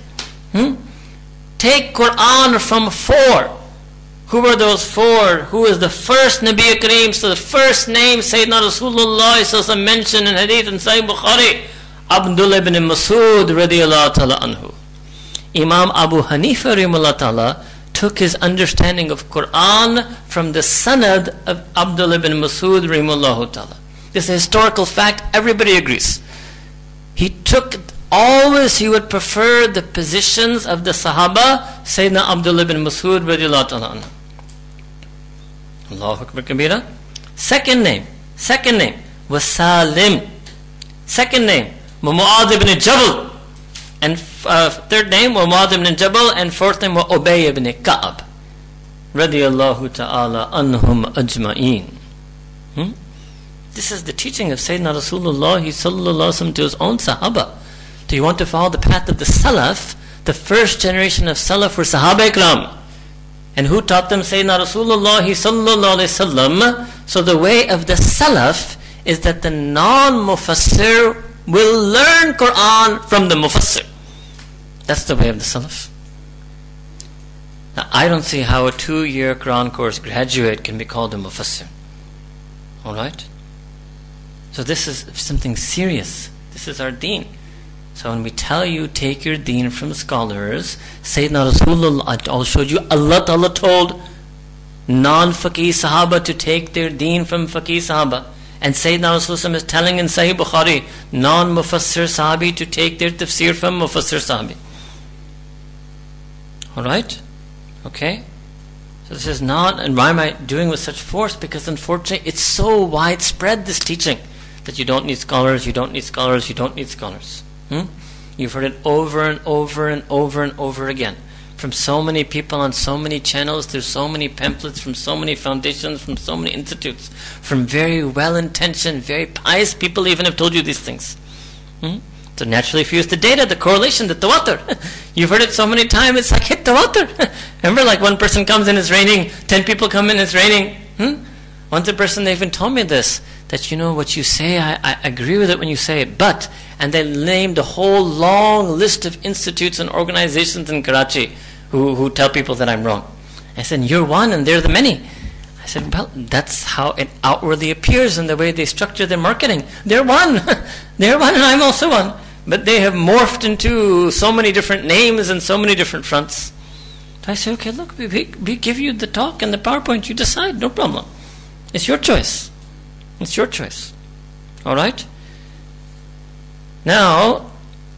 Take Qur'an from 4. Who were those 4? Who is the first Nabi Kareem? So the first name Sayyidina Rasulullah mentioned in Hadith and Sahih Bukhari, Abdullah ibn Masud radiyallahu ta'ala anhu. Imam Abu Hanifa rahimahullah ta'ala took his understanding of Qur'an from the sanad of Abdullah ibn Masud rahimahullah ta'ala. This is a historical fact, everybody agrees. He would prefer the positions of the Sahaba, Sayyidina Abdullah ibn Masud radiyallahu ta'ala anhu. Allahu Akbar Kabira. Second name was Salim. Second name was Mu'adh ibn Jabal. And third name was Mu'adh ibn Jabal. And fourth name was Ubay ibn Ka'ab radiyallahu ta'ala anhum ajma'een. This is the teaching of Sayyidina Rasulullah sallallahu alaihi wasallam to his own Sahaba. Do you want to follow the path of the Salaf? The first generation of Salaf were Sahaba Ikram. And who taught them? Sayyidina Rasulullah sallallahu alaihi wasallam. So the way of the Salaf is that the non-Mufassir will learn Qur'an from the Mufassir. That's the way of the Salaf. Now I don't see how a 2-year Qur'an course graduate can be called a Mufassir. Alright? So this is something serious. This is our deen. So when we tell you, take your deen from scholars, Sayyidina Rasulullah, I showed you, Allah Ta'ala told non-faqih Sahaba to take their deen from faqih Sahaba. And Sayyidina Rasulullah is telling in Sahih Bukhari, non-Mufassir Sahabi to take their tafsir from Mufassir Sahabi. Alright? Okay? So this is not, and why am I doing with such force? Because unfortunately it's so widespread, this teaching, that you don't need scholars, you don't need scholars, you don't need scholars. You've heard it over and over and over and over again. From so many people on so many channels, through so many pamphlets, from so many foundations, from so many institutes, from very well-intentioned, very pious people even have told you these things. So naturally, if you use the data, the correlation, the tawatur, you've heard it so many times, it's like hit tawatur. Remember, like one person comes in, it's raining, 10 people come in, it's raining. Once a person, they even told me this, that you know what you say, I agree with it when you say it, but, and they named a whole long list of institutes and organizations in Karachi who tell people that I'm wrong. I said, you're one and they're the many. I said, well, that's how it outwardly appears in the way they structure their marketing. They're one. They're one and I'm also one. But they have morphed into so many different names and so many different fronts. So I said, okay, look, we give you the talk and the PowerPoint, you decide, no problem. It's your choice. It's your choice. Alright? Now,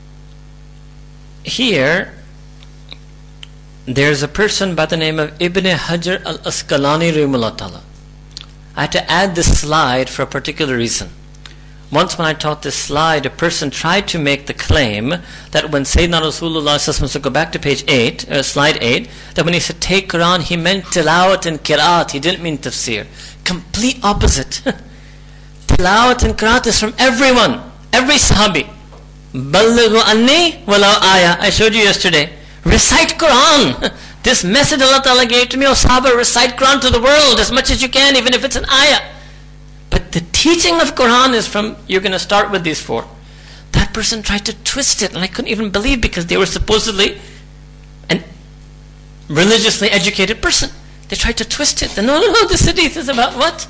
here, there's a person by the name of Ibn Hajar al-Asqalani rahimahullah ta'ala. I had to add this slide for a particular reason. Once when I taught this slide, a person tried to make the claim that when Sayyidina Rasulullah, so go back to page 8, slide 8, that when he said take Quran, he meant tilawat and qiraat, he didn't mean tafsir. Complete opposite. Tilawat and qiraat is from everyone, every sahabi. Ballighu anni walau ayah. I showed you yesterday. Recite Quran. This message Allah Ta'ala gave to me, O Sahaba, recite Quran to the world as much as you can, even if it's an ayah. But the teaching of Quran is from, you're going to start with these 4. That person tried to twist it, and I couldn't even believe, because they were supposedly an religiously educated person. They tried to twist it. No, this hadith is about what?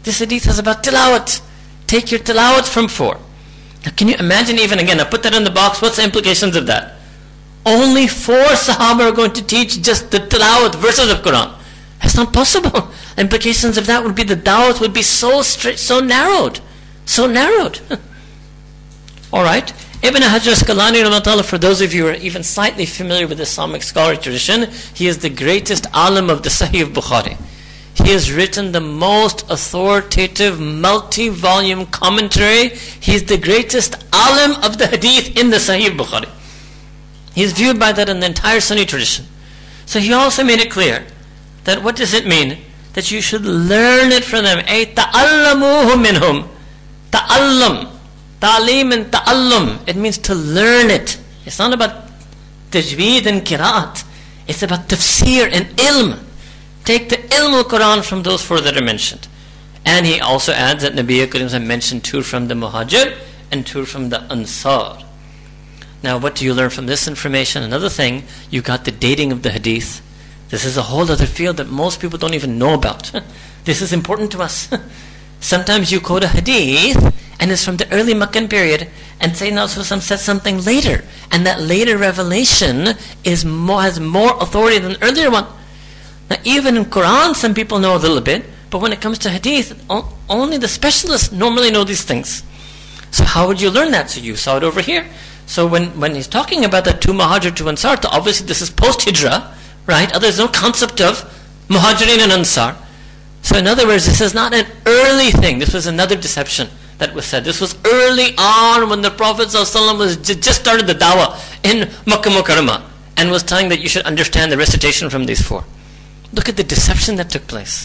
This hadith is about tilawat. Take your tilawat from 4. Now can you imagine even again, I put that in the box, what's the implications of that? Only 4 Sahaba are going to teach just the tilawat verses of Qur'an. That's not possible. Implications of that would be the dawat would be so strict, so narrowed. So narrowed. Alright. Ibn Hajar Asqalani, for those of you who are even slightly familiar with Islamic scholarly tradition, he is the greatest alim of the Sahih of Bukhari. He has written the most authoritative, multi-volume commentary. He is the greatest alim of the hadith in the Sahih of Bukhari. He is viewed by that in the entire Sunni tradition. So he also made it clear that what does it mean? That you should learn it from them. Ay ta'allamuhu minhum. Ta'allam. Ta'lim and ta'allum. It means to learn it. It's not about tajweed and qira'at. It's about tafseer and ilm. Take the ilm al-Quran from those 4 that are mentioned. And he also adds that Nabi Karim mentioned 2 from the Muhajir and 2 from the Ansar. Now what do you learn from this information? Another thing, you got the dating of the hadith. This is a whole other field that most people don't even know about. This is important to us. Sometimes you quote a hadith and it's from the early Meccan period, and Sayyidina Rasulullah says something later, and that later revelation has more authority than the earlier one. Now even in Qur'an some people know a little bit, but when it comes to hadith, only the specialists normally know these things. So how would you learn that? So you saw it over here. So when he's talking about the 2 Muhajir, 2 Ansar, obviously this is post-Hijrah, right? There's no concept of Muhajirin and Ansar. So in other words, this is not an early thing. This was another deception that was said. This was early on when the Prophet ﷺ was just started the dawah in Makkah Mukarramah and was telling that you should understand the recitation from these 4. Look at the deception that took place.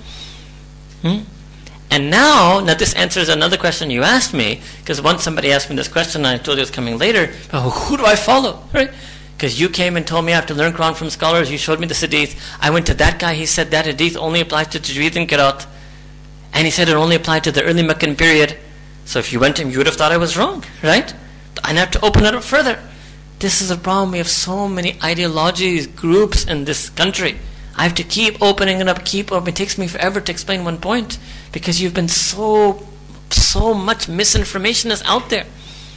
And now this answers another question you asked me, because once somebody asked me this question and I told you it's coming later, who do I follow? Right? Because you came and told me I have to learn Quran from scholars, you showed me this hadith, I went to that guy, he said that hadith only applies to tajweed and qiraat, and he said it only applied to the early Meccan period. So if you went to him, you would have thought I was wrong, right? I have to open it up further. This is a problem. We have so many ideologies, groups in this country. I have to keep opening it up, It takes me forever to explain one point, because you've been so much misinformation is out there.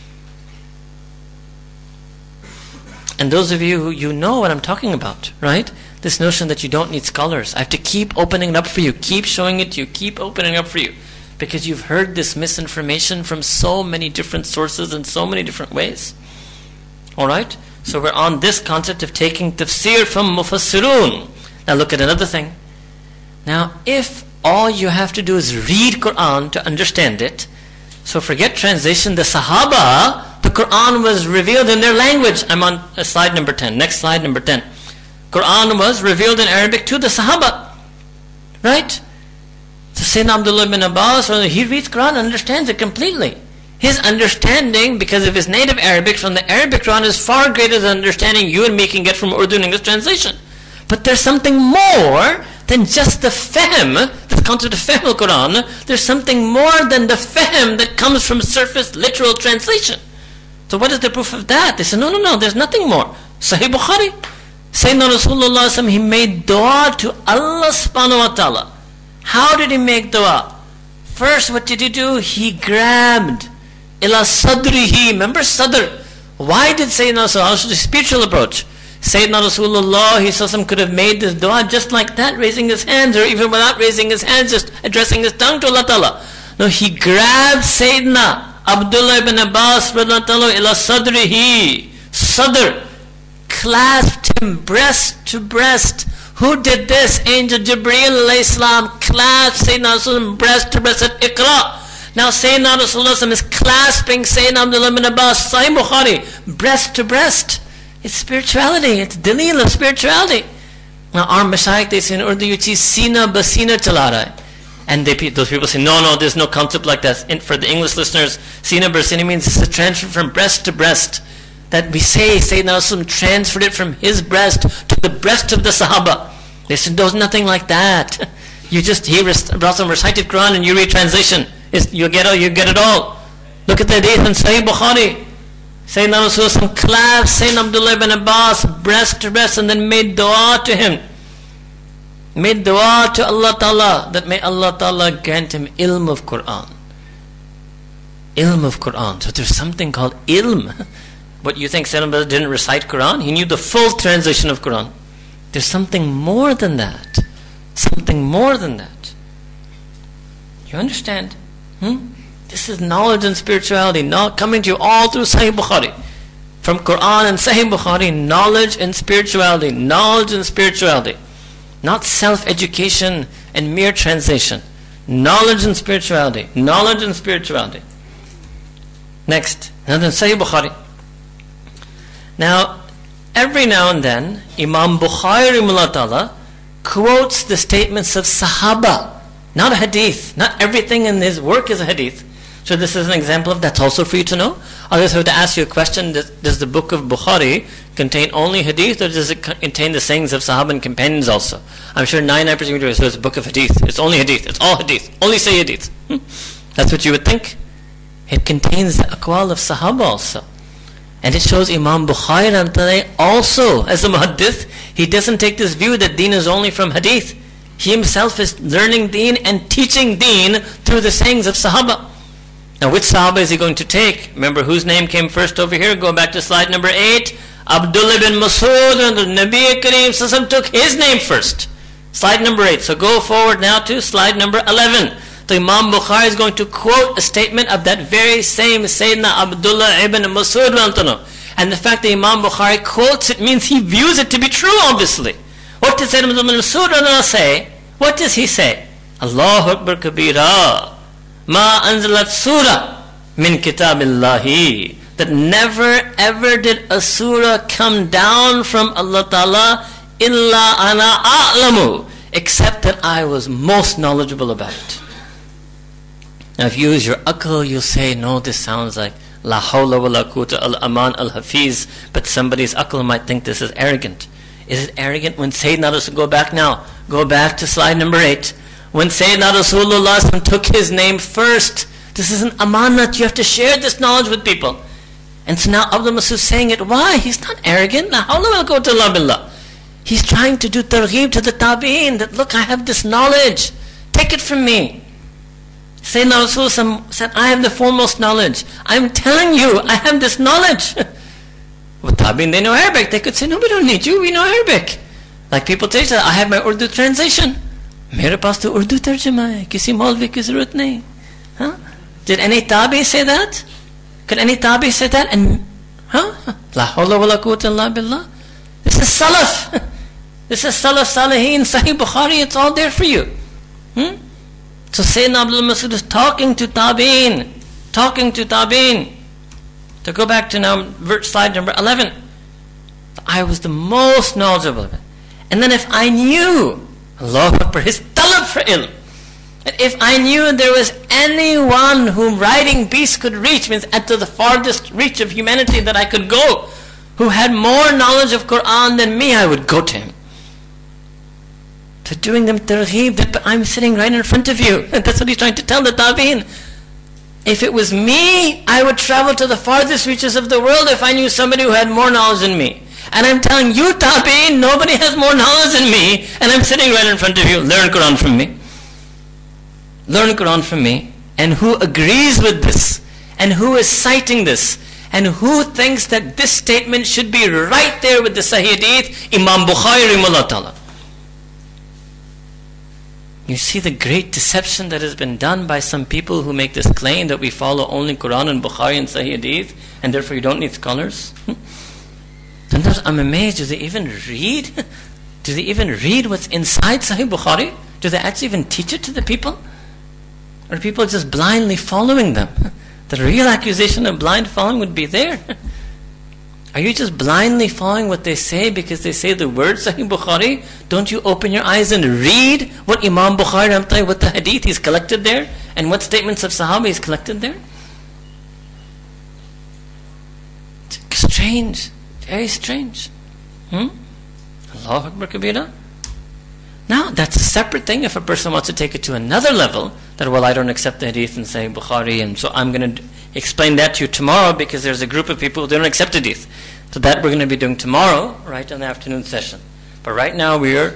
And those of you who know what I'm talking about, right? This notion that you don't need scholars. I have to keep opening it up for you, keep showing it to you, keep opening it up for you, because you've heard this misinformation from so many different sources in so many different ways. Alright? So we're on this concept of taking tafsir from mufassirun. Now look at another thing. Now if all you have to do is read Qur'an to understand it, so forget translation, the Sahaba, the Qur'an was revealed in their language. I'm on slide number 10. Next slide, number 10. Qur'an was revealed in Arabic to the Sahaba. Right? So Sayyidina Abdullah ibn Abbas, he reads Qur'an and understands it completely. His understanding, because of his native Arabic, from the Arabic Qur'an is far greater than understanding you and me can get from Urdu and English translation. But there's something more than just the fahm, the concept of fahm al-Quran. There's something more than the fahm that comes from surface literal translation. So what is the proof of that? They say, no, there's nothing more. Sahih Bukhari. Sayyidina Rasulullah, he made dua to Allah subhanahu wa ta'ala. How did he make dua? First, what did he do? He grabbed ila sadrihi. Remember sadr? Why did Sayyidina Rasulullah, the spiritual approach? Sayyidina Rasulullah, he could have made this dua just like that, raising his hands, or even without raising his hands, just addressing his tongue to Allah Ta'ala. No, he grabbed Sayyidina Abdullah ibn Abbas ila sadrihi. Sadr. Clasped him breast to breast. Who did this? Angel Jibreel alayhi salam clasped Sayyidina Rasulullah breast to breast at Iqra. Now Sayyidina Rasulullah is clasping Sayyidina Abdullah ibn Abbas, Sahih Bukhari, breast to breast. It's spirituality. It's dalil of spirituality. Now our mashayikh, they say in Urdu, you see sina basina chala raha hai. And those people say, no, there's no concept like that. And for the English listeners, sina basina means it's a transfer from breast to breast. That we say Sayyidina Rasul transferred it from his breast to the breast of the Sahaba. They said, there's nothing like that. You just hear Rasul recited Quran and you read translation. You get it all. Look at the hadith in Sahih Bukhari. Sayyidina Rasul clasped Sayyidina Abdullah ibn Abbas breast to breast and then made dua to him. made dua to Allah Ta'ala that may Allah Ta'ala grant him ilm of Qur'an. Ilm of Qur'an. So there's something called ilm. What you think Sayyidina didn't recite Qur'an? He knew the full translation of Qur'an. There's something more than that. Something more than that. You understand? This is knowledge and spirituality. Now coming to you all through Sahih Bukhari. From Qur'an and Sahih Bukhari, knowledge and spirituality. Knowledge and spirituality. Not self-education and mere translation. Knowledge and spirituality. Knowledge and spirituality. Next. Now then Sahih Bukhari. Now, every now and then, Imam Bukhari Rahimahullah quotes the statements of Sahaba, not a hadith. Not everything in his work is a hadith. So this is an example of that's also for you to know. Others have to ask you a question, does the book of Bukhari contain only hadith, or does it contain the sayings of Sahaba and companions also? I'm sure 99% of you say it's a book of hadith. It's only hadith. It's all hadith. Only say hadith. That's what you would think. It contains the aqwal of Sahaba also. And it shows Imam Bukhari also, as a muhaddith, he doesn't take this view that deen is only from hadith. He himself is learning deen and teaching deen through the sayings of Sahaba. Now which Sahaba is he going to take? Remember whose name came first over here? Go back to slide number 8. Abdullah bin Masud, and the Nabi Kareem Sallallahu took his name first. Slide number 8. So go forward now to slide number 11. So Imam Bukhari is going to quote a statement of that very same Sayyidina Abdullah ibn Masud. And the fact that Imam Bukhari quotes it means he views it to be true, obviously. What does Sayyidina ibn Masud say? What does he say? Allahu Akbar Kabira. Ma anzalat surah min kitabillahi. That never ever did a surah come down from Allah Ta'ala illa ana a'lamu, except that I was most knowledgeable about it. Now if you use your akal, you'll say, no, this sounds like la hawla wa la quwwata al-aman al-hafiz, but somebody's akal might think this is arrogant. Is it arrogant when Sayyidina Rasul, go back now, go back to slide number 8. When Sayyidina Rasulullah took his name first, this is an amanat, you have to share this knowledge with people. And so now Abdul Masud is saying it, why? He's not arrogant. La hawla wa la quwwata illa billah. He's trying to do targheeb to the tabi'in, that look, I have this knowledge, take it from me. Sayyidina Rasul said, I have the foremost knowledge. I'm telling you, I have this knowledge. Well, tabi'in, they know Arabic. They could say, no, we don't need you, we know Arabic. Like people say, I have my Urdu translation. मेरे पास तो उर्दू तर्जुमा है, किसी मौलवी की जरूरत नहीं. Huh? Did any tabi say that? Could any tabi say that? And La hawla wa la quwwata illa billah. This is salaf. This is salaf salihin, Sahih Bukhari. It's all there for you. So Sayyidina Abdul Masud is talking to tabi'in. Talking to tabi'in. To go back to now slide number 11. I was the most knowledgeable of it. And then if I knew, Allahu Akbar, his talab for ilm, that if I knew there was anyone whom writing peace could reach, means at to the farthest reach of humanity that I could go, who had more knowledge of Qur'an than me, I would go to him. To doing them targheeb, that I'm sitting right in front of you. And that's what he's trying to tell the tabi'in. If it was me, I would travel to the farthest reaches of the world if I knew somebody who had more knowledge than me. And I'm telling you, tabi'in, nobody has more knowledge than me, and I'm sitting right in front of you. Learn Qur'an from me. Learn Qur'an from me. And who agrees with this? And who is citing this? And who thinks that this statement should be right there with the Sahih Hadith? Imam Bukhari Rahimahullah Ta'ala. You see the great deception that has been done by some people who make this claim that we follow only Qur'an and Bukhari and Sahih Hadith, and therefore you don't need scholars. Sometimes I'm amazed, do they even read? Do they even read what's inside Sahih Bukhari? Do they actually even teach it to the people? Or are people just blindly following them? The real accusation of blind following would be there. Are you just blindly following what they say because they say the word Sahih Bukhari? Don't you open your eyes and read what Imam Bukhari, what the hadith he's collected there, and what statements of Sahaba he's collected there? It's strange. Very strange. Allahu Akbar Kabira. Now, that's a separate thing if a person wants to take it to another level, that, well, I don't accept the hadith and say Bukhari, and so I'm going to explain that to you tomorrow because there's a group of people who don't accept hadith. So that we're going to be doing tomorrow, right, in the afternoon session. But right now we are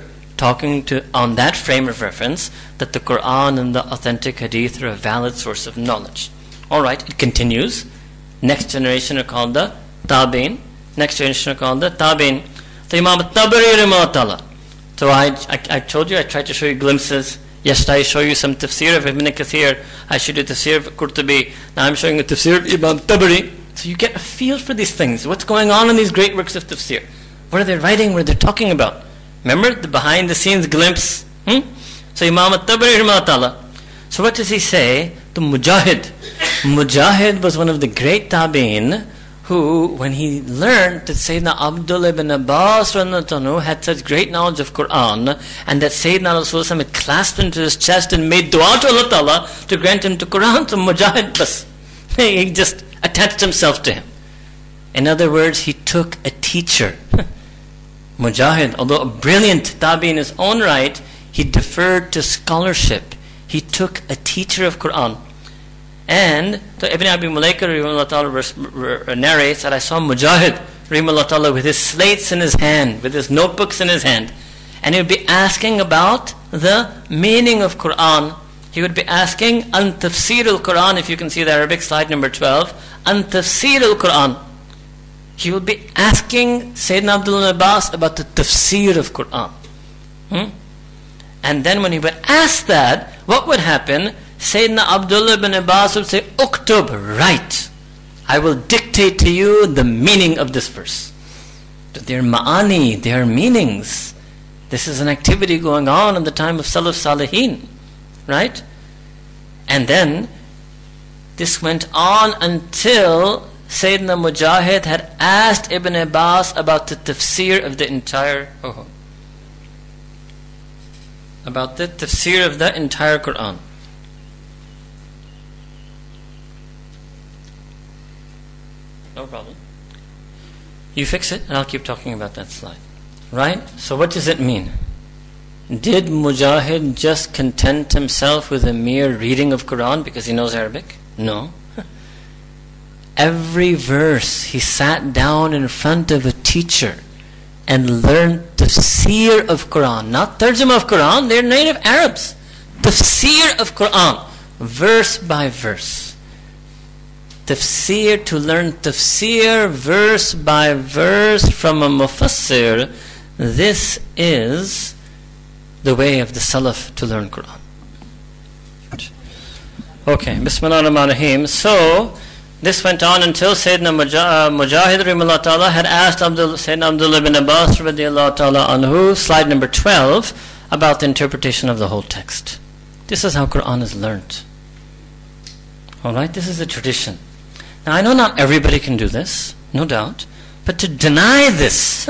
talking to on that frame of reference that the Qur'an and the authentic Hadith are a valid source of knowledge. Alright, it continues. Next generation are called the Tabi'in. Next generation are called the Tabi'in. So Imam Tabari rahimahullah. So I told you, I tried to show you glimpses. Yesterday I show you some tafsir of Ibn Kathir. I showed you tafsir of Qurtubi. Now I'm showing you tafsir of Imam Tabari. So you get a feel for these things. What's going on in these great works of tafsir? What are they writing? What are they talking about? Remember the behind the scenes glimpse? So Imam Tabari rahimahullah. So what does he say? The Mujahid. Mujahid was one of the great tabi'in who, when he learned that Sayyidina Abdullah ibn Abbas had such great knowledge of Qur'an, and that Sayyidina Rasulullah had clasped into his chest and made dua to Allah Ta'ala to grant him to Qur'an, so Mujahid bas, he just attached himself to him. In other words, he took a teacher. Mujahid, although a brilliant tabi in his own right, he deferred to scholarship. He took a teacher of Qur'an. And so Ibn Abi Mulaika narrates that I saw Mujahid with his slates in his hand, with his notebooks in his hand, and he would be asking about the meaning of Qur'an. He would be asking an Tafseer al-Qur'an, if you can see the Arabic, slide number 12, an Tafseer al-Qur'an. He would be asking Sayyidina Abdullah Abbas about the Tafseer of Qur'an. And then when he would ask that, what would happen? Sayyidina Abdullah ibn Abbas would say, Uktub, write. I will dictate to you the meaning of this verse. Their ma'ani, their meanings. This is an activity going on in the time of Salaf Salihin. Right? And then, this went on until Sayyidina Mujahid had asked Ibn Abbas about the tafsir of the entire Qur'an. No problem. You fix it and I'll keep talking about that slide. Right? So what does it mean? Did Mujahid just content himself with a mere reading of Qur'an because he knows Arabic? No. Every verse he sat down in front of a teacher and learned tafsir of Qur'an. Not tarjuma of Qur'an, they're native Arabs. Tafsir of Qur'an, verse by verse. Tafsir, to learn tafsir verse by verse from a mufassir. This is the way of the Salaf to learn Qur'an. Okay, Bismillah ar-Rahman ar-Rahim. So, this went on until Sayyidina Mujahid rahimahullah ta'ala had asked Sayyidina Abdullah ibn Abbas radiyallahu ta'ala anhu, slide number 12, about the interpretation of the whole text. This is how Qur'an is learnt. Alright, this is a tradition. Now I know not everybody can do this, no doubt, but to deny this,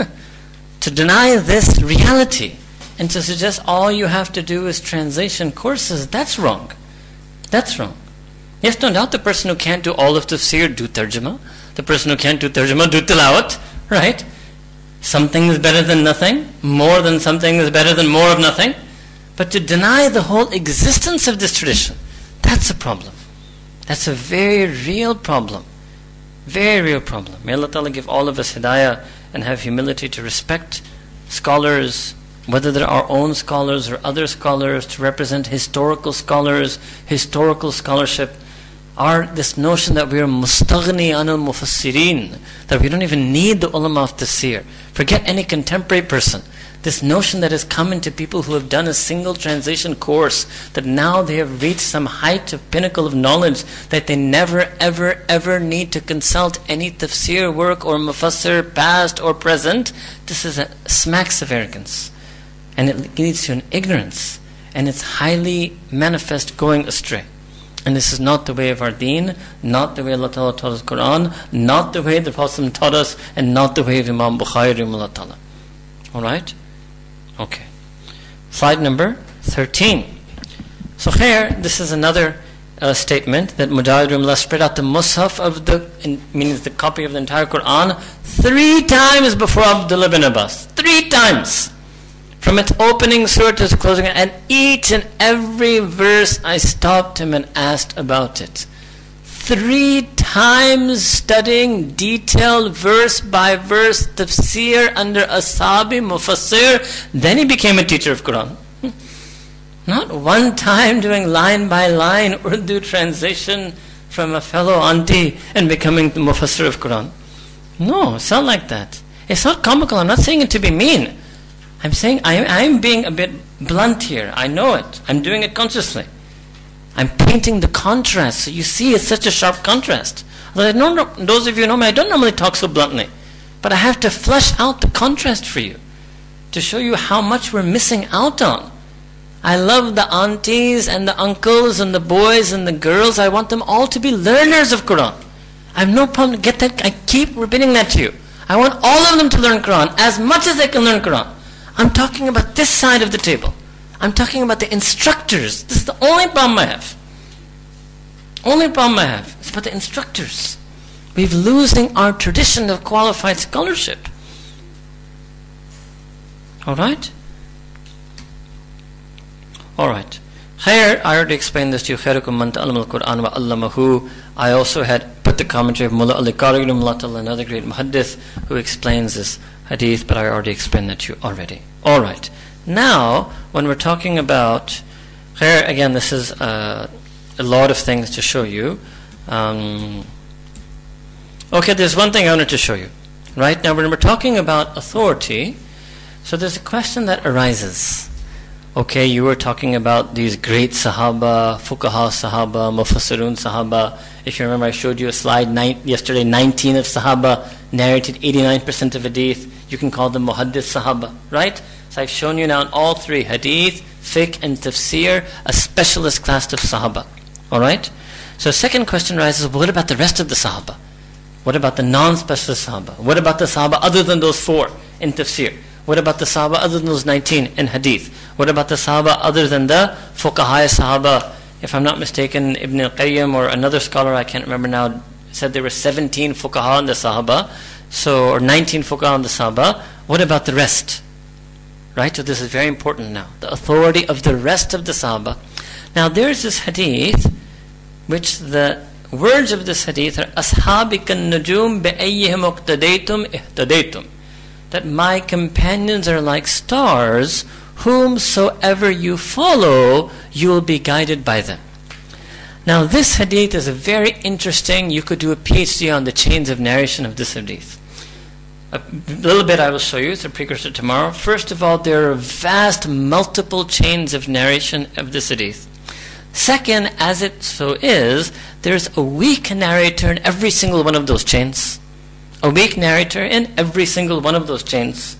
reality, and to suggest all you have to do is translation courses, that's wrong. That's wrong. Yes, no doubt the person who can't do all of tafsir, do tarjuma. The person who can't do tarjuma, do tilawat. Right? Something is better than nothing. More than something is better than more of nothing. But to deny the whole existence of this tradition, that's a problem. That's a very real problem. Very real problem. May Allah Ta'ala give all of us hidayah and have humility to respect scholars, whether they're our own scholars or other scholars, to represent historical scholars, historical scholarship. This notion that we are mustaghni anil mufassirin, that we don't even need the ulama of tafsir. Forget any contemporary person. This notion that has come into people who have done a single translation course, that now they have reached some height of pinnacle of knowledge, that they never ever ever need to consult any tafsir work or mufassir past or present. This is smacks of arrogance. And it leads to an ignorance. And it's highly manifest going astray. And this is not the way of our deen, not the way Allah Ta'ala taught us Qur'an, not the way the Prophet taught us, and not the way of Imam Bukhari rahimahullah ta'ala. Alright? Okay. Slide number 13. So here, this is another statement that Mujahid rahimahullah spread out the mushaf of meaning the copy of the entire Qur'an 3 times before Abdullah bin Abbas. 3 times! From its opening surah to its closing, and each and every verse I stopped him and asked about it. 3 times studying detailed verse by verse tafseer under a Sahabi Mufassir, then he became a teacher of Qur'an. Not 1 time doing line by line Urdu translation from a fellow auntie and becoming the Mufassir of Qur'an. No, it's not like that. It's not comical. I'm not saying it to be mean. I'm saying I'm being a bit blunt here. I know it. I'm doing it consciously. I'm painting the contrast. So you see it's such a sharp contrast. Although those of you who know me, I don't normally talk so bluntly. But I have to flesh out the contrast for you to show you how much we're missing out on. I love the aunties and the uncles and the boys and the girls. I want them all to be learners of Qur'an. I have no problem. Get that? I keep repeating that to you. I want all of them to learn Qur'an as much as they can learn Qur'an. I'm talking about this side of the table. I'm talking about the instructors. This is the only problem I have. Only problem I have. It's about the instructors. We're losing our tradition of qualified scholarship. Alright? Alright. Khair, I already explained this to you. Khairukum man ta'allama al-Qur'an wa 'allamahu. I also had put the commentary of Mullah al-Qari, another great muhaddith, who explains this hadith, but I already explained that to you already. Alright. Now, when we're talking about khair, again, this is a lot of things to show you. Okay, there's one thing I wanted to show you. Right? Now, when we're talking about authority, so there's a question that arises. Okay, you were talking about these great Sahaba, Fuqaha Sahaba, Mufassirun Sahaba. If you remember, I showed you a slide yesterday, 19 of Sahaba narrated 89% of hadith. You can call them Muhaddith Sahaba, right? So I've shown you now in all 3, hadith, fiqh and tafsir, a specialist class of Sahaba. Alright? So second question arises, what about the rest of the Sahaba? What about the non-specialist Sahaba? What about the Sahaba other than those 4 in tafsir? What about the Sahaba other than those 19 in hadith? What about the Sahaba other than the Fuqaha Sahaba? If I'm not mistaken, Ibn al-Qayyim or another scholar, I can't remember now, said there were 17 Fuqaha in the Sahaba, or 19 Fuqaha in the Sahaba. What about the rest? Right? So this is very important now. The authority of the rest of the Sahaba. Now there's this hadith, which the words of this hadith are أَصْحَابِكَ النُّجُومِ بِأَيِّهِمْ اُقْتَدَيْتُمْ اِهْتَدَيْتُمْ. That my companions are like stars, whomsoever you follow, you will be guided by them. Now this hadith is a very interesting, you could do a PhD on the chains of narration of this hadith. A little bit I will show you, it's a precursor tomorrow. First of all, there are vast multiple chains of narration of this hadith. Second, as it so is, there's a weak narrator in every single one of those chains. A weak narrator in every single one of those chains.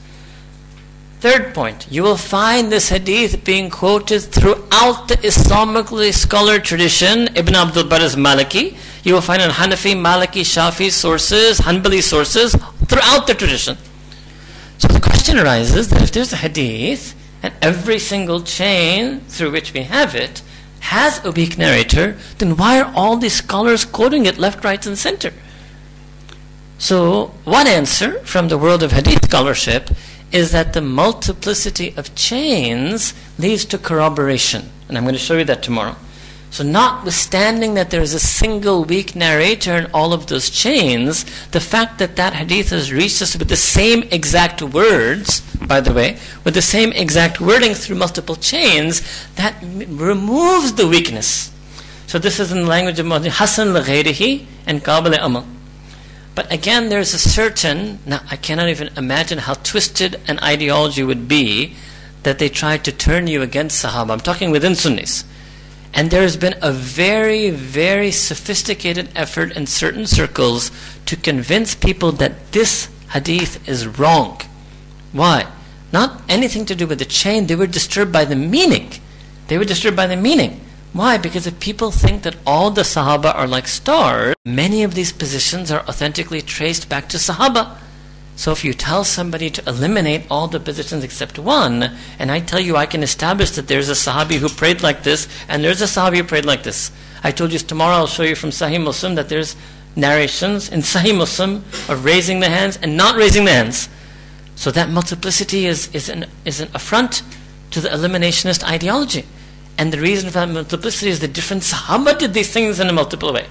Third point, you will find this hadith being quoted throughout the Islamic scholar tradition. Ibn Abdul Barr is Maliki. You will find in Hanafi, Maliki, Shafi sources, Hanbali sources, throughout the tradition. So the question arises that if there's a hadith, and every single chain through which we have it has a weak narrator, then why are all these scholars quoting it left, right, and center? So one answer from the world of hadith scholarship is that the multiplicity of chains leads to corroboration. And I'm going to show you that tomorrow. So notwithstanding that there is a single weak narrator in all of those chains, the fact that that hadith has reached us with the same exact words, by the way, with the same exact wording through multiple chains, that removes the weakness. So this is in the language of Hasan al-Ghayrihi and Qabil al-Amal. But again, there's a certain, now I cannot even imagine how twisted an ideology would be that they tried to turn you against Sahaba. I'm talking within Sunnis. And there has been a very, very sophisticated effort in certain circles to convince people that this hadith is wrong. Why? Not anything to do with the chain. They were disturbed by the meaning. They were disturbed by the meaning. Why? Because if people think that all the Sahaba are like stars, many of these positions are authentically traced back to Sahaba. So if you tell somebody to eliminate all the positions except one, and I tell you I can establish that there's a Sahabi who prayed like this, and there's a Sahabi who prayed like this. I told you tomorrow I'll show you from Sahih Muslim that there's narrations in Sahih Muslim of raising the hands and not raising the hands. So that multiplicity is an affront to the eliminationist ideology. And the reason for that multiplicity is the different Sahaba did these things in a multiple way.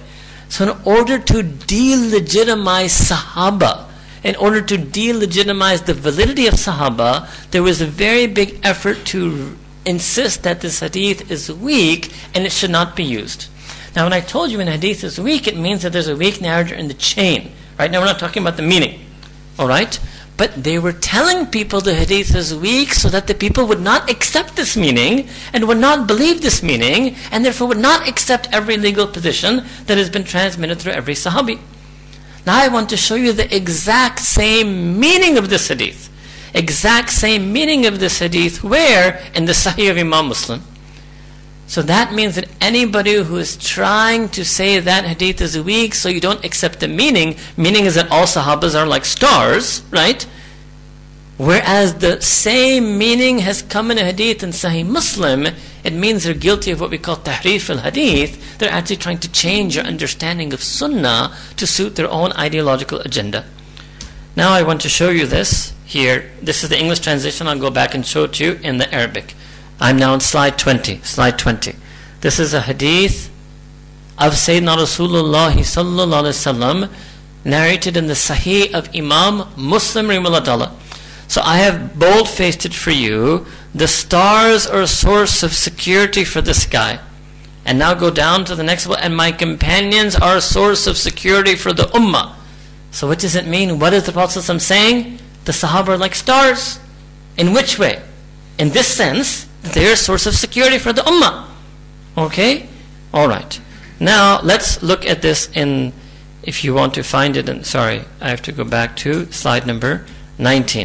So in order to delegitimize Sahaba, in order to delegitimize the validity of Sahaba, there was a very big effort to insist that this hadith is weak and it should not be used. Now when I told you when hadith is weak, it means that there's a weak narrator in the chain. Right now we're not talking about the meaning. Alright? But they were telling people the hadith is weak so that the people would not accept this meaning and would not believe this meaning and therefore would not accept every legal position that has been transmitted through every Sahabi. Now I want to show you the exact same meaning of this hadith. Exact same meaning of this hadith where? In the Sahih of Imam Muslim. So that means that anybody who is trying to say that hadith is weak so you don't accept the meaning is that all Sahabas are like stars, right? Whereas the same meaning has come in a hadith in Sahih Muslim, it means they're guilty of what we call tahrif al-hadith. They're actually trying to change your understanding of sunnah to suit their own ideological agenda. Now I want to show you this here. This is the English translation. I'll go back and show it to you in the Arabic. I'm now on slide 20. Slide 20. This is a hadith of Sayyidina Rasulullah sallallahu alaihi wasallam, narrated in the Sahih of Imam Muslim rahimahullah ta'ala. So I have bold-faced it for you. The stars are a source of security for the sky. And now go down to the next one. And my companions are a source of security for the ummah. So what does it mean? What is the Prophet ﷺ saying? The Sahaba are like stars. In which way? In this sense, they're a source of security for the ummah. Okay? Alright. Now, let's look at this in, if you want to find it, and sorry, I have to go back to slide number 19.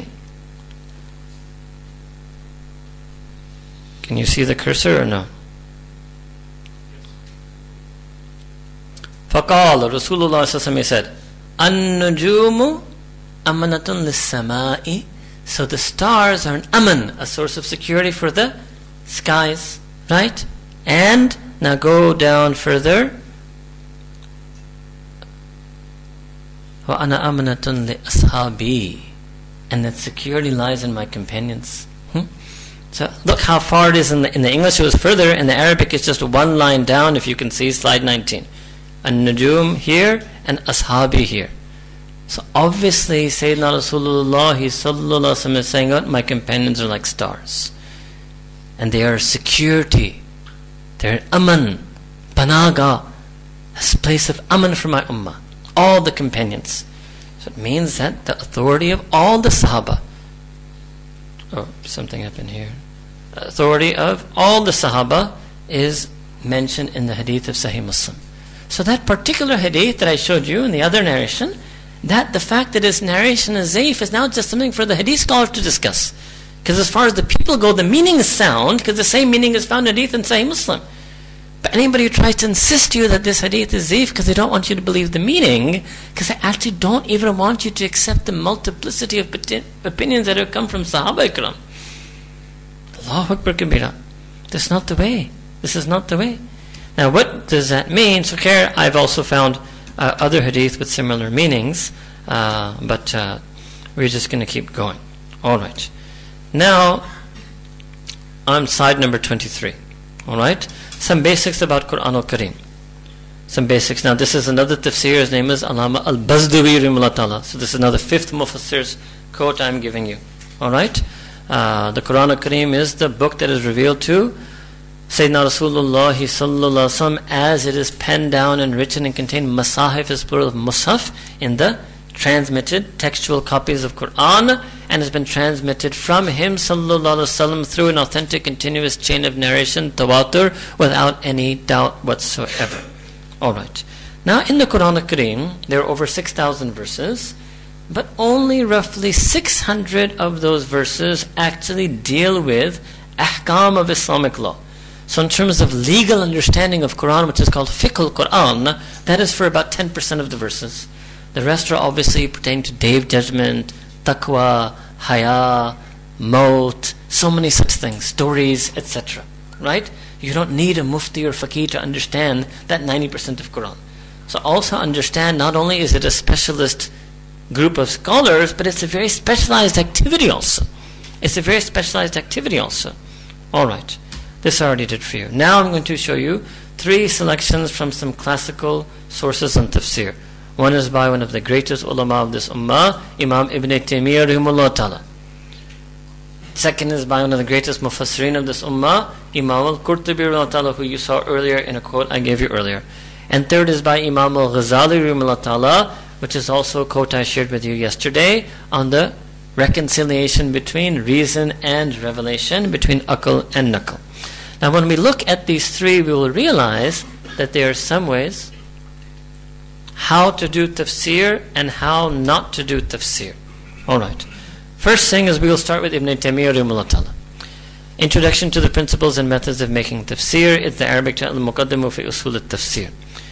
Can you see the cursor or no? فَقَالَ Rasulullah ﷺ said, النجوم أمنة للسماء. So the stars are an aman, a source of security for the skies, right? And now go down further. وَأَنَا أَمَنَةٌ لِأَصْحَابِي. And that security lies in my companions. So look how far it is in the English. It was further. In the Arabic, it's just one line down. If you can see, slide 19. An-Nujum here and Ashabi here. So obviously, Sayyidina Rasulullah sallallahu alaihi wasallam is saying, my companions are like stars, and they are security. They're aman, panaga, a place of aman for my ummah. All the companions. So it means that the authority of all the Sahaba. Oh, something happened here. The authority of all the Sahaba is mentioned in the hadith of Sahih Muslim. So that particular hadith that I showed you in the other narration, that the fact that its narration is zaif is now just something for the hadith scholars to discuss. Because as far as the people go, the meaning is sound, because the same meaning is found in hadith in Sahih Muslim. But anybody who tries to insist to you that this hadith is zaif because they don't want you to believe the meaning, because they actually don't even want you to accept the multiplicity of opinions that have come from Sahaba Ikram. Allahu Akbar Kabira. This is not the way. This is not the way. Now what does that mean? So here I've also found other hadith with similar meanings, but we're just going to keep going. Alright. Now, on slide number 23. Alright. Some basics about Qur'an al-Kareem. Some basics. Now this is another tafsir. His name is Allama al-Bazdawi rahimahullah ta'ala. So this is now the fifth Mufassir's quote I'm giving you. Alright. The Qur'an al-Kareem is the book that is revealed to Sayyidina Rasulullah sallallahu alaihi wasallam as it is penned down and written and contained. Masahif is plural of mushaf in the transmitted textual copies of Qur'an, and has been transmitted from him sallallahu alaihi wasallam through an authentic continuous chain of narration, tawatur, without any doubt whatsoever. Alright. Now in the Qur'an al-Kareem there are over 6,000 verses, but only roughly 600 of those verses actually deal with ahkam of Islamic law. So in terms of legal understanding of Qur'an, which is called fiqh al-Qur'an, that is for about 10% of the verses. The rest are obviously pertaining to day of judgment, taqwa, haya, maut, so many such things, stories, etc. Right? You don't need a mufti or faqih to understand that 90% of Qur'an. So also understand, not only is it a specialist group of scholars, but it's a very specialized activity also. It's a very specialized activity also. Alright. This I already did for you. Now I'm going to show you 3 selections from some classical sources on tafsir. One is by one of the greatest ulama of this ummah, Imam Ibn Taymiyyah rahimahullah ta'ala. Second is by one of the greatest mufassirin of this ummah, Imam al-Qurtubi rahimahullah ta'ala, who you saw earlier in a quote I gave you earlier. And third is by Imam al-Ghazali rahimahullah ta'ala, which is also a quote I shared with you yesterday on the reconciliation between reason and revelation, between aql and naql. Now when we look at these 3, we will realize that there are some ways how to do tafsir and how not to do tafsir. Alright. First thing is we will start with Ibn Taymiyyah rahimahullah ta'ala. Introduction to the principles and methods of making tafsir. It's the Arabic title Muqaddimu fi Usul al-Tafsir.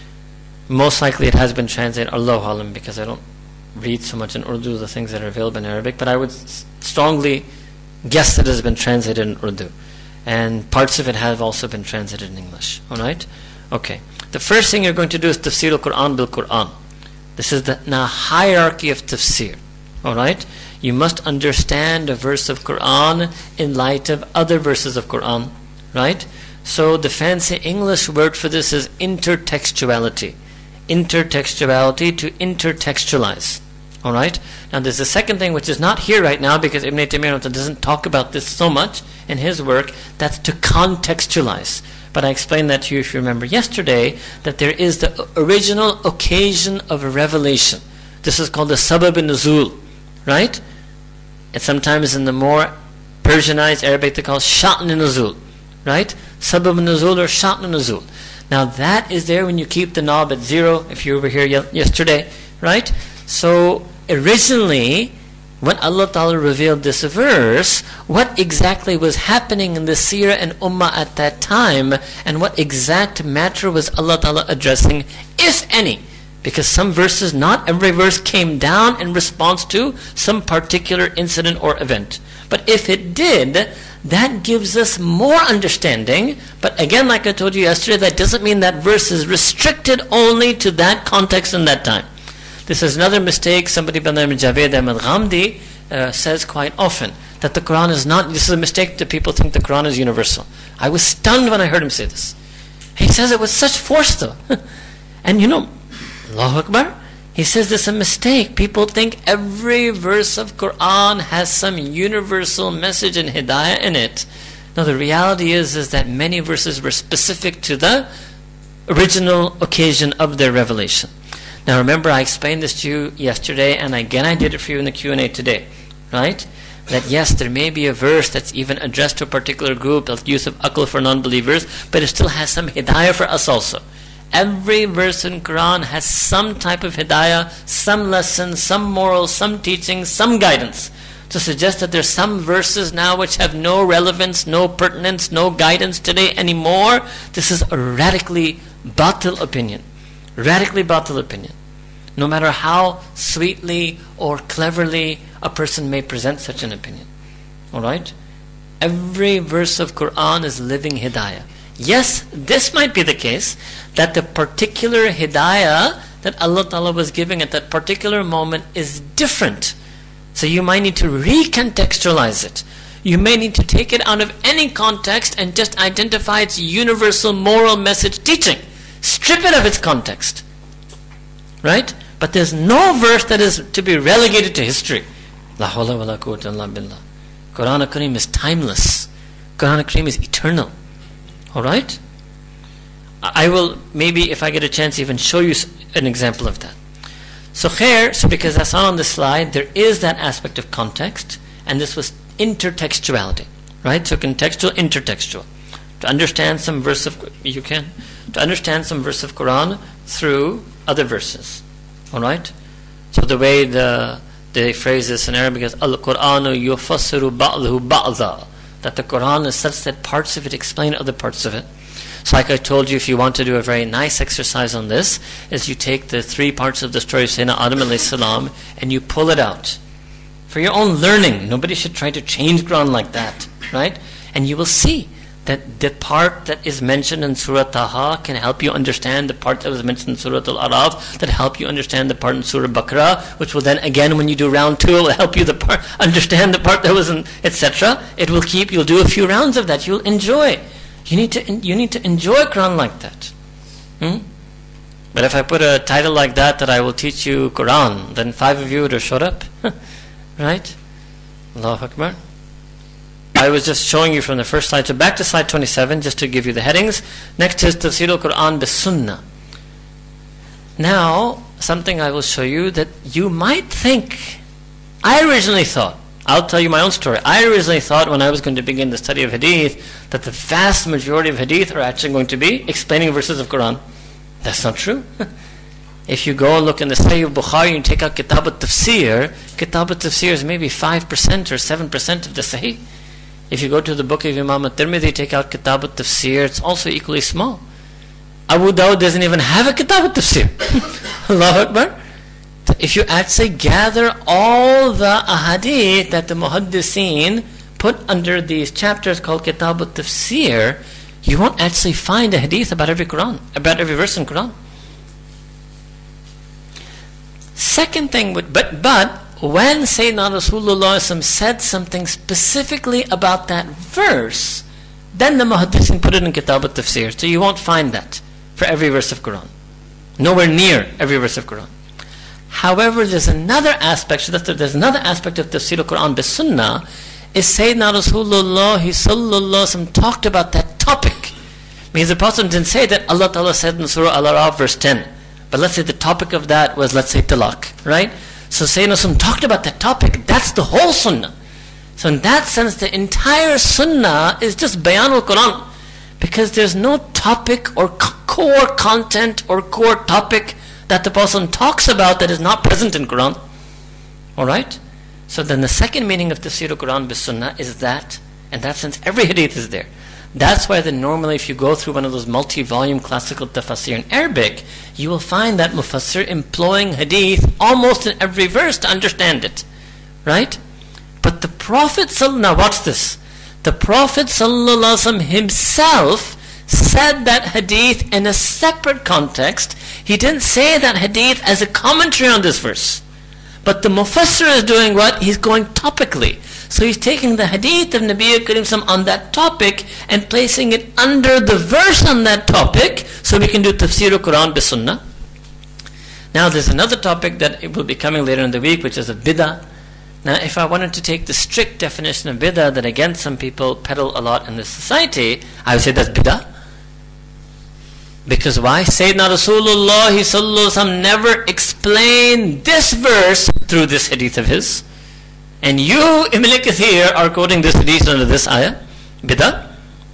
Most likely it has been translated, Allahu Alam, because I don't read so much in Urdu, the things that are available in Arabic, but I would strongly guess that it has been translated in Urdu. And parts of it have also been translated in English. Alright? Okay. The first thing you're going to do is Tafsir al-Qur'an bil-Qur'an. This is the hierarchy of tafsir. Alright? You must understand a verse of Qur'an in light of other verses of Qur'an. Right? So the fancy English word for this is intertextuality. Intertextuality, to intertextualize. Alright? Now there's a second thing which is not here right now because Ibn Taymiyyah doesn't talk about this so much in his work. That's to contextualize. But I explained that to you, if you remember yesterday, that there is the original occasion of a revelation. This is called the sabab nuzul. Right? And sometimes in the more Persianized Arabic they call sha'n nuzul. Right? Sabab nuzul or sha'n nuzul. Now that is there when you keep the knob at 0, if you were here yesterday. Right? So originally, when Allah Ta'ala revealed this verse, what exactly was happening in the seerah and ummah at that time, and what exact matter was Allah Ta'ala addressing, if any? Because some verses, not every verse came down in response to some particular incident or event. But if it did, that gives us more understanding. But again, like I told you yesterday, that doesn't mean that verse is restricted only to that context and that time. This is another mistake somebody by the name of Javed Ahmed Ghamdi says quite often, that the Qur'an is not, this is a mistake that people think the Qur'an is universal. I was stunned when I heard him say this. He says it with such force though. And you know, Allahu Akbar, he says this is a mistake. People think every verse of Qur'an has some universal message and hidayah in it. No, the reality is that many verses were specific to the original occasion of their revelation. Now remember, I explained this to you yesterday, and again I did it for you in the Q&A today, right? That yes, there may be a verse that's even addressed to a particular group, of use of aql for non-believers, but it still has some hidayah for us also. Every verse in Quran has some type of hidayah, some lesson, some moral, some teaching, some guidance. To suggest that there's some verses now which have no relevance, no pertinence, no guidance today anymore, this is a radically batil opinion. Radically batil opinion. No matter how sweetly or cleverly a person may present such an opinion. Alright? Every verse of Qur'an is living hidayah. Yes, this might be the case, that the particular hidayah that Allah Ta'ala was giving at that particular moment is different. So you might need to recontextualize it. You may need to take it out of any context and just identify its universal moral message teaching. Strip it of its context. Right? But there's no verse that is to be relegated to history. La hawla wa la quwwata illa billah. Qur'an al-Kareem is timeless. Qur'an al-Kareem is eternal. Alright? I will, maybe if I get a chance, even show you an example of that. So khair, so because that's not on the slide, there is that aspect of context, and this was intertextuality. Right? So contextual, intertextual. To understand some verse of, you can, to understand some verse of Quran through other verses. Alright? So the way they phrase this in Arabic is Al-Qur'anu yufassiru ba'dahu ba'da, that the Quran is such that parts of it explain other parts of it. So like I told you, if you want to do a very nice exercise on this, is you take the 3 parts of the story of Sayyidina Adam alayhi salam and you pull it out. For your own learning. Nobody should try to change Quran like that. Right? And you will see that the part that is mentioned in Surah Taha can help you understand the part that was mentioned in Surah Al-Araf, that help you understand the part in Surah Baqarah, which will then again when you do round 2 it will help you understand the part that was in, etc. You'll do a few rounds of that, you'll enjoy. You need to enjoy Quran like that. But if I put a title like that I will teach you Qur'an, then 5 of you would have showed up. Right? Allahu Akbar. I was just showing you from the first slide. So back to slide 27, just to give you the headings. Next is Tafsir al-Qur'an bis-Sunnah. Now, something I will show you that you might think. I originally thought, I'll tell you my own story. I originally thought when I was going to begin the study of Hadith that the vast majority of Hadith are actually going to be explaining verses of Qur'an. That's not true. If you go and look in the Sahih Bukhari and take out Kitab al-Tafseer, Kitab al-Tafseer is maybe 5% or 7% of the Sahih. If you go to the book of Imam al-Tirmidhi, take out Kitab al-Tafseer, it's also equally small. Abu Dawud doesn't even have a Kitab al-Tafseer. Allahu Akbar. If you actually gather all the ahadith that the muhaddiseen put under these chapters called Kitab al-Tafseer, you won't actually find a hadith about every verse in Quran. Second thing, but when Sayyidina Rasulullah said something specifically about that verse, then the muhaddithin put it in Kitab al-Tafseer. So you won't find that for every verse of Quran. Nowhere near every verse of Quran. However, there's another aspect. So there's another aspect of Tafsir al-Quran bis-Sunnah. Is Sayyidina Rasulullah sallallahu talked about that topic. Means the Prophet didn't say that Allah Ta'ala said in Surah Al-Araf verse 10. But let's say the topic of that was, let's say, talaq, right? So Sayyidina talked about that topic. That's the whole Sunnah. So in that sense, the entire Sunnah is just Bayan al-Quran. Because there's no topic or core content or core topic that the Prophet talks about that is not present in Quran. Alright? So then the second meaning of Tafsir al-Quran bis-Sunnah is that, in that sense, every hadith is there. That's why then normally if you go through one of those multi-volume classical tafsir in Arabic, you will find that mufassir employing hadith almost in every verse to understand it. Right? But the Prophet, now watch this. The Prophet himself said that hadith in a separate context. He didn't say that hadith as a commentary on this verse. But the mufassir is doing what? He's going topically. So he's taking the hadith of Nabi Karim on that topic and placing it under the verse on that topic, so we can do Tafsir al-Quran bis-Sunnah. Now there's another topic that it will be coming later in the week, which is a bid'ah. Now if I wanted to take the strict definition of bid'ah that again some people peddle a lot in this society, I would say that's bid'ah. Because why? Sayyidina Rasulullah sallallahu never explained this verse through this hadith of his. And you, Ibn Kathir, are quoting this hadith under this ayah. Bid'ah?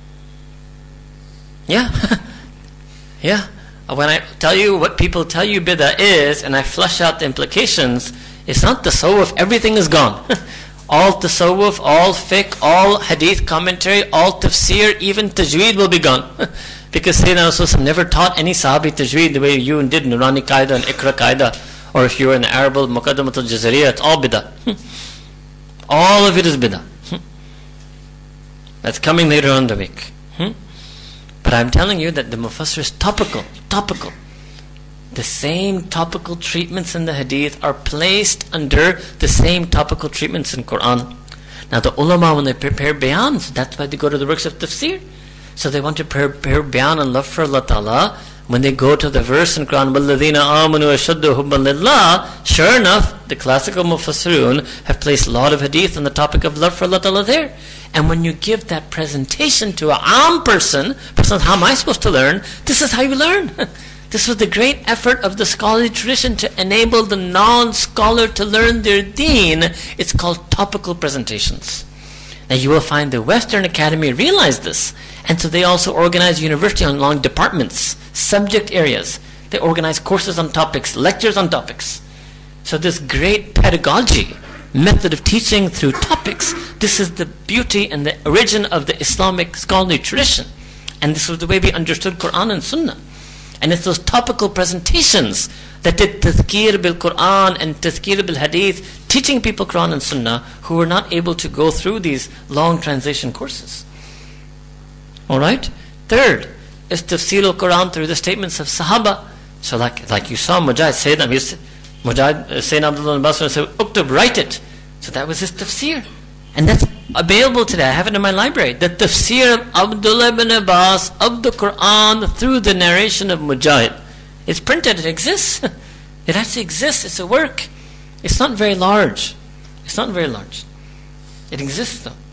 Yeah. Yeah. When I tell you what people tell you bid'ah is, and I flesh out the implications, it's not tasawwuf, everything is gone. All tasawwuf, all fiqh, all hadith commentary, all tafsir, even tajweed will be gone. Because Sayyidina Rasulullah never taught any sahabi tajweed the way you did Nurani Qaida and Iqra Qaida, or if you were in the Arab Muqaddamatul Jazariya, it's all bid'ah. All of it is bid'ah. That's coming later on in the week. But I'm telling you that the mufassir is topical. The same topical treatments in the hadith are placed under the same topical treatments in Quran. Now the ulama, when they prepare bayans, that's why they go to the works of tafsir. So they want to prepare bayan and love for Allah Ta'ala. When they go to the verse in Quran, وَالَّذِينَ آمَنُوا أَشَدُّ حُبًّا لِلَّهِ, sure enough, the classical mufassirun have placed a lot of hadith on the topic of love for Allah Ta'ala there. And when you give that presentation to a aam person, how am I supposed to learn? This is how you learn. This was the great effort of the scholarly tradition to enable the non-scholar to learn their deen. It's called topical presentations. Now you will find the Western Academy realize this, and so they also organize university along departments, subject areas. They organize courses on topics, lectures on topics. So this great pedagogy, method of teaching through topics, this is the beauty and the origin of the Islamic scholarly tradition. And this was the way we understood Qur'an and Sunnah. And it's those topical presentations that did Tazkir bil Qur'an and Tazkir bil Hadith, teaching people Qur'an and Sunnah who were not able to go through these long translation courses. Alright? Third is Tafsir al-Quran through the statements of Sahaba. So like you saw Mujahid say them, Mujahid Sayyidina Abdullah al-Basri said, Uktub, write it. So that was his tafsir. And that's available today. I have it in my library. The Tafseer of Abdullah ibn Abbas of the Qur'an through the narration of Mujahid. It's printed, it exists. It actually exists, it's a work. It's not very large. It's not very large. It exists though.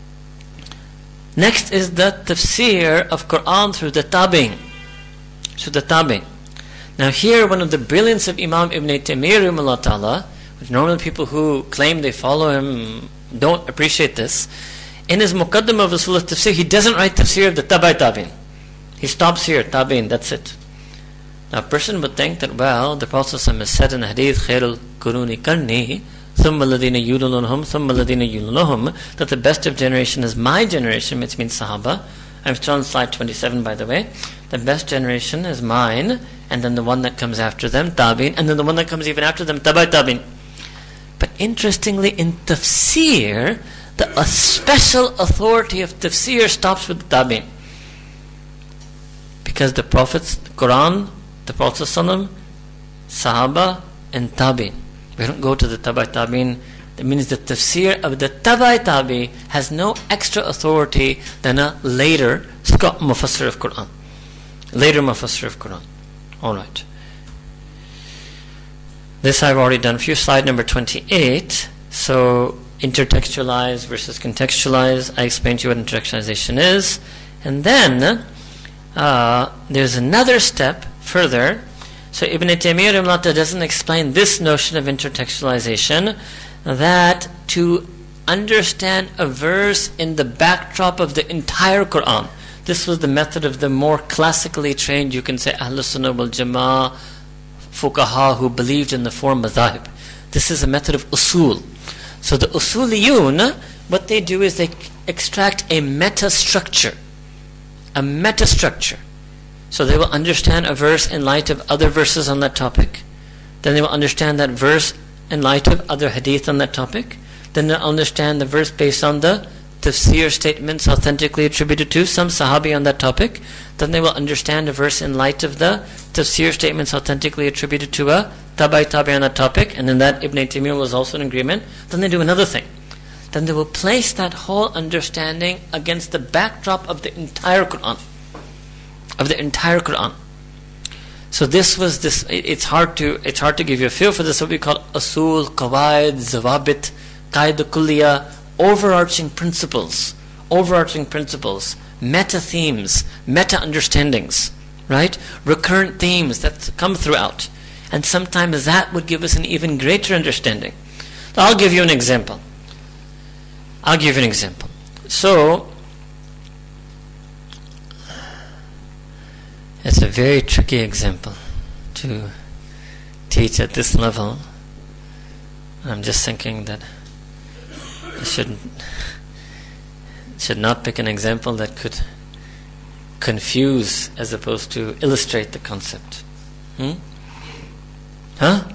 Next is the Tafseer of Qur'an through the Tabi'in. Through the Tabi'in. Now here, one of the brilliance of Imam Ibn Taymiyyah ta'ala, which normally people who claim they follow him don't appreciate this, in his Muqaddimah of Usul al-Tafsir, he doesn't write Tafsir of the Tabi'in. He stops here, Tabi'in, that's it. Now a person would think that, well, the Prophet has said in the Hadith, Khairul Quruni Karni, Thumma Ladina Yulunhum, Thumma Ladina Yulunhum, that the best of generation is my generation, which means Sahaba. I'm still on slide 27, by the way. The best generation is mine, and then the one that comes after them, Tabi'in, and then the one that comes even after them, Tabi'in. But interestingly, in Tafsir, the special authority of Tafsir stops with the Tabi'in. Because the Prophet's Quran, the Prophet ﷺ, Sahaba, and Tabi'in. We don't go to the Tabi'in. That means the Tafsir of the Tabi' has no extra authority than a later Mufassir of Quran. Later Mufassir of Quran. Alright. This I've already done for you. Slide number 28. So, intertextualize versus contextualize. I explained to you what intertextualization is. And then, there's another step further. So, Ibn Taymiyyah doesn't explain this notion of intertextualization, that to understand a verse in the backdrop of the entire Quran. This was the method of the more classically trained, you can say, Ahlus Sunnah wal Jama'ah, Fuqaha who believed in the four madhahib. This is a method of usul. So the usuliyun, what they do is they extract a meta-structure. A meta-structure. So they will understand a verse in light of other verses on that topic. Then they will understand that verse in light of other hadith on that topic. Then they'll understand the verse based on the tafsir statements authentically attributed to some sahabi on that topic. Then they will understand a verse in light of the tafsir statements authentically attributed to a tabi on that topic. And then that Ibn Taymiyyah was also in agreement. Then they do another thing. Then they will place that whole understanding against the backdrop of the entire Qur'an. Of the entire Qur'an. So this was this. It's hard to give you a feel for this. What we call usul, qawaid, zawabit, qaida kulliya, overarching principles, meta themes, meta understandings, right? Recurrent themes that come throughout, and sometimes that would give us an even greater understanding. So I'll give you an example. So it's a very tricky example to teach at this level. I'm just thinking that I should not pick an example that could confuse as opposed to illustrate the concept. Huh?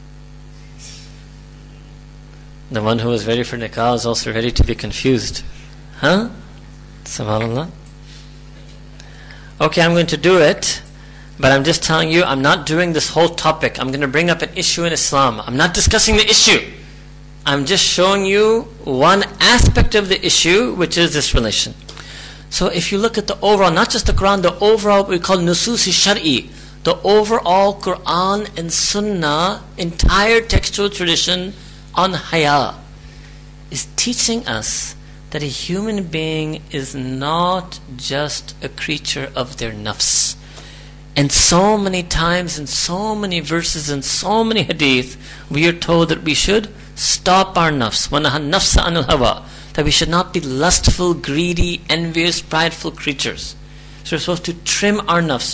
The one who was ready for nikah is also ready to be confused. Huh? Subhanallah. Okay, I'm going to do it, but I'm just telling you, I'm not doing this whole topic. I'm going to bring up an issue in Islam. I'm not discussing the issue. I'm just showing you one aspect of the issue, which is this relation. So if you look at the overall, not just the Quran, the overall, what we call nusus shari, the overall Quran and Sunnah, entire textual tradition on haya, is teaching us that a human being is not just a creature of their nafs. And so many times, in so many verses, in so many hadith, we are told that we should stop our nafs. وَنَهَا النَّفْسَ عَنِ الْهَوَىٰ, that we should not be lustful, greedy, envious, prideful creatures. So we're supposed to trim our nafs.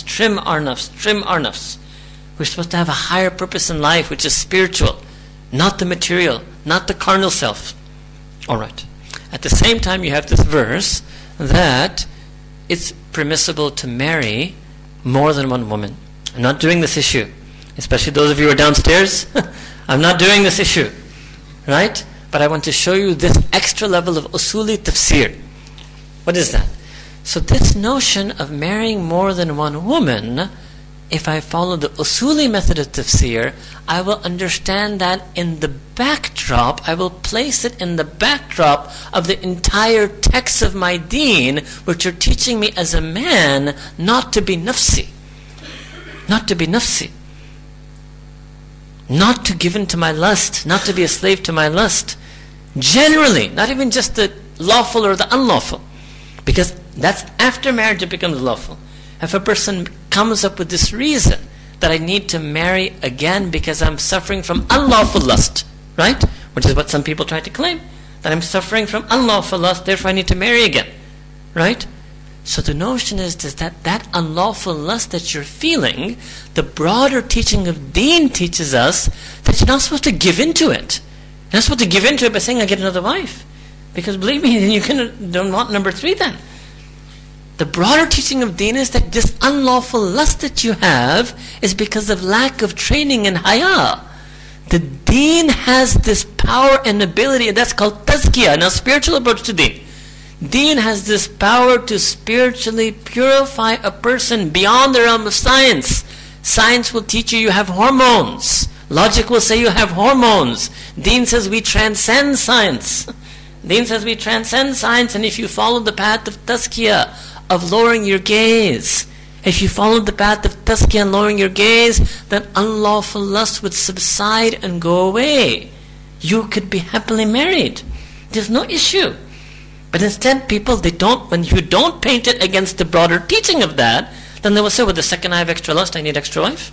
We're supposed to have a higher purpose in life, which is spiritual, not the material, not the carnal self. Alright. At the same time, you have this verse that it's permissible to marry more than one woman. I'm not doing this issue, especially those of you who are downstairs. I'm not doing this issue, right? But I want to show you this extra level of usuli tafsir. What is that? So this notion of marrying more than one woman if I follow the usuli method of tafsir, I will understand that in the backdrop, I will place it in the backdrop of the entire text of my deen, which are teaching me as a man not to be nafsi. Not to be nafsi. Not to give in to my lust, not to be a slave to my lust. Generally, not even just the lawful or the unlawful. Because that's after marriage it becomes lawful. If a person comes up with this reason that I need to marry again because I'm suffering from unlawful lust, right? Which is what some people try to claim, that I'm suffering from unlawful lust, therefore I need to marry again, right? So the notion is that unlawful lust that you're feeling, the broader teaching of deen teaches us that you're not supposed to give into it. You're not supposed to give into it by saying I get another wife. Because believe me, you don't want number 3 then. The broader teaching of deen is that this unlawful lust that you have is because of lack of training in haya. The deen has this power and ability, and that's called tazkiyah, now spiritual approach to deen. Deen has this power to spiritually purify a person beyond the realm of science. Science will teach you have hormones. Logic will say you have hormones. Deen says we transcend science. Deen says we transcend science, and if you follow the path of tazkiyah, of lowering your gaze, if you follow the path of tazkiyah and lowering your gaze, then unlawful lust would subside and go away. You could be happily married. There's no issue. But instead people, when you don't paint it against the broader teaching of that, then they will say, well, the second I have extra lust, I need extra wife.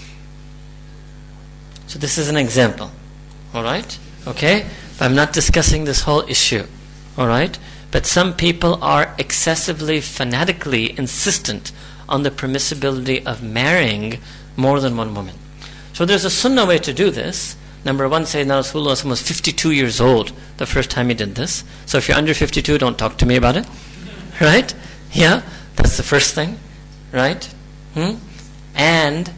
So this is an example. Alright? Okay? But I'm not discussing this whole issue. Alright? But some people are excessively, fanatically insistent on the permissibility of marrying more than one woman. So there's a sunnah way to do this. Number one, Sayyidina Rasulullah was 52 years old the first time he did this. So if you're under 52, don't talk to me about it. Right? Yeah, that's the first thing. Right? And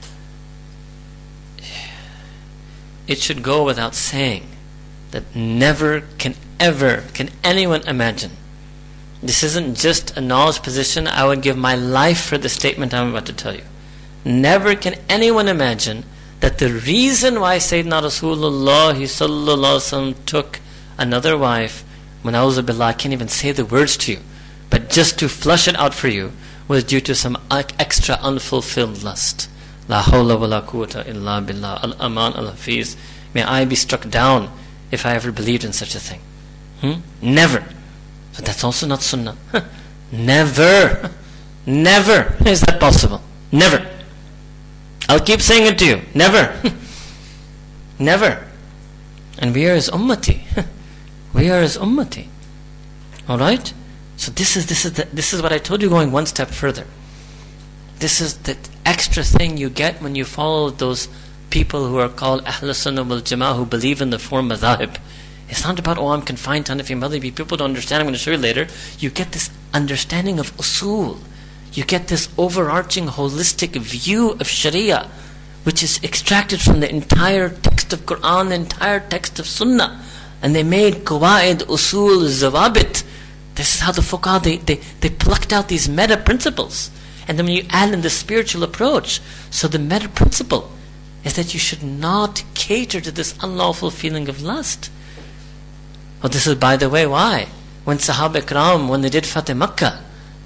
it should go without saying that never can anyone imagine. This isn't just a knowledge position. I would give my life for the statement I'm about to tell you. Never can anyone imagine that the reason why Sayyidina Rasulullah sallallahu alaihi wasallam took another wife, when I can't even say the words to you, but just to flush it out for you, was due to some extra unfulfilled lust. La hawla wa la quwwata illa billah. Al-aman al-hafiz. May I be struck down if I ever believed in such a thing. Never. So that's also not sunnah. Never. Never is that possible. Never. I'll keep saying it to you. Never. Never. And we are his ummati. We are his ummati. Alright? So this is what I told you, going one step further. This is the extra thing you get when you follow those people who are called Ahl Sunnah wal Jama'ah, who believe in the four madhahib. It's not about, I'm confined to Hanafi madhab. People don't understand. I'm going to show you later. You get this understanding of usul. You get this overarching holistic view of Sharia, which is extracted from the entire text of Qur'an, the entire text of Sunnah. And they made qawaid, usul, zawabit. This is how the fuqaha, they plucked out these meta principles. And then when you add in the spiritual approach, so the meta principle is that you should not cater to this unlawful feeling of lust. Well, this is, by the way, why? When Sahaba Ikram, when they did Fatih Makkah,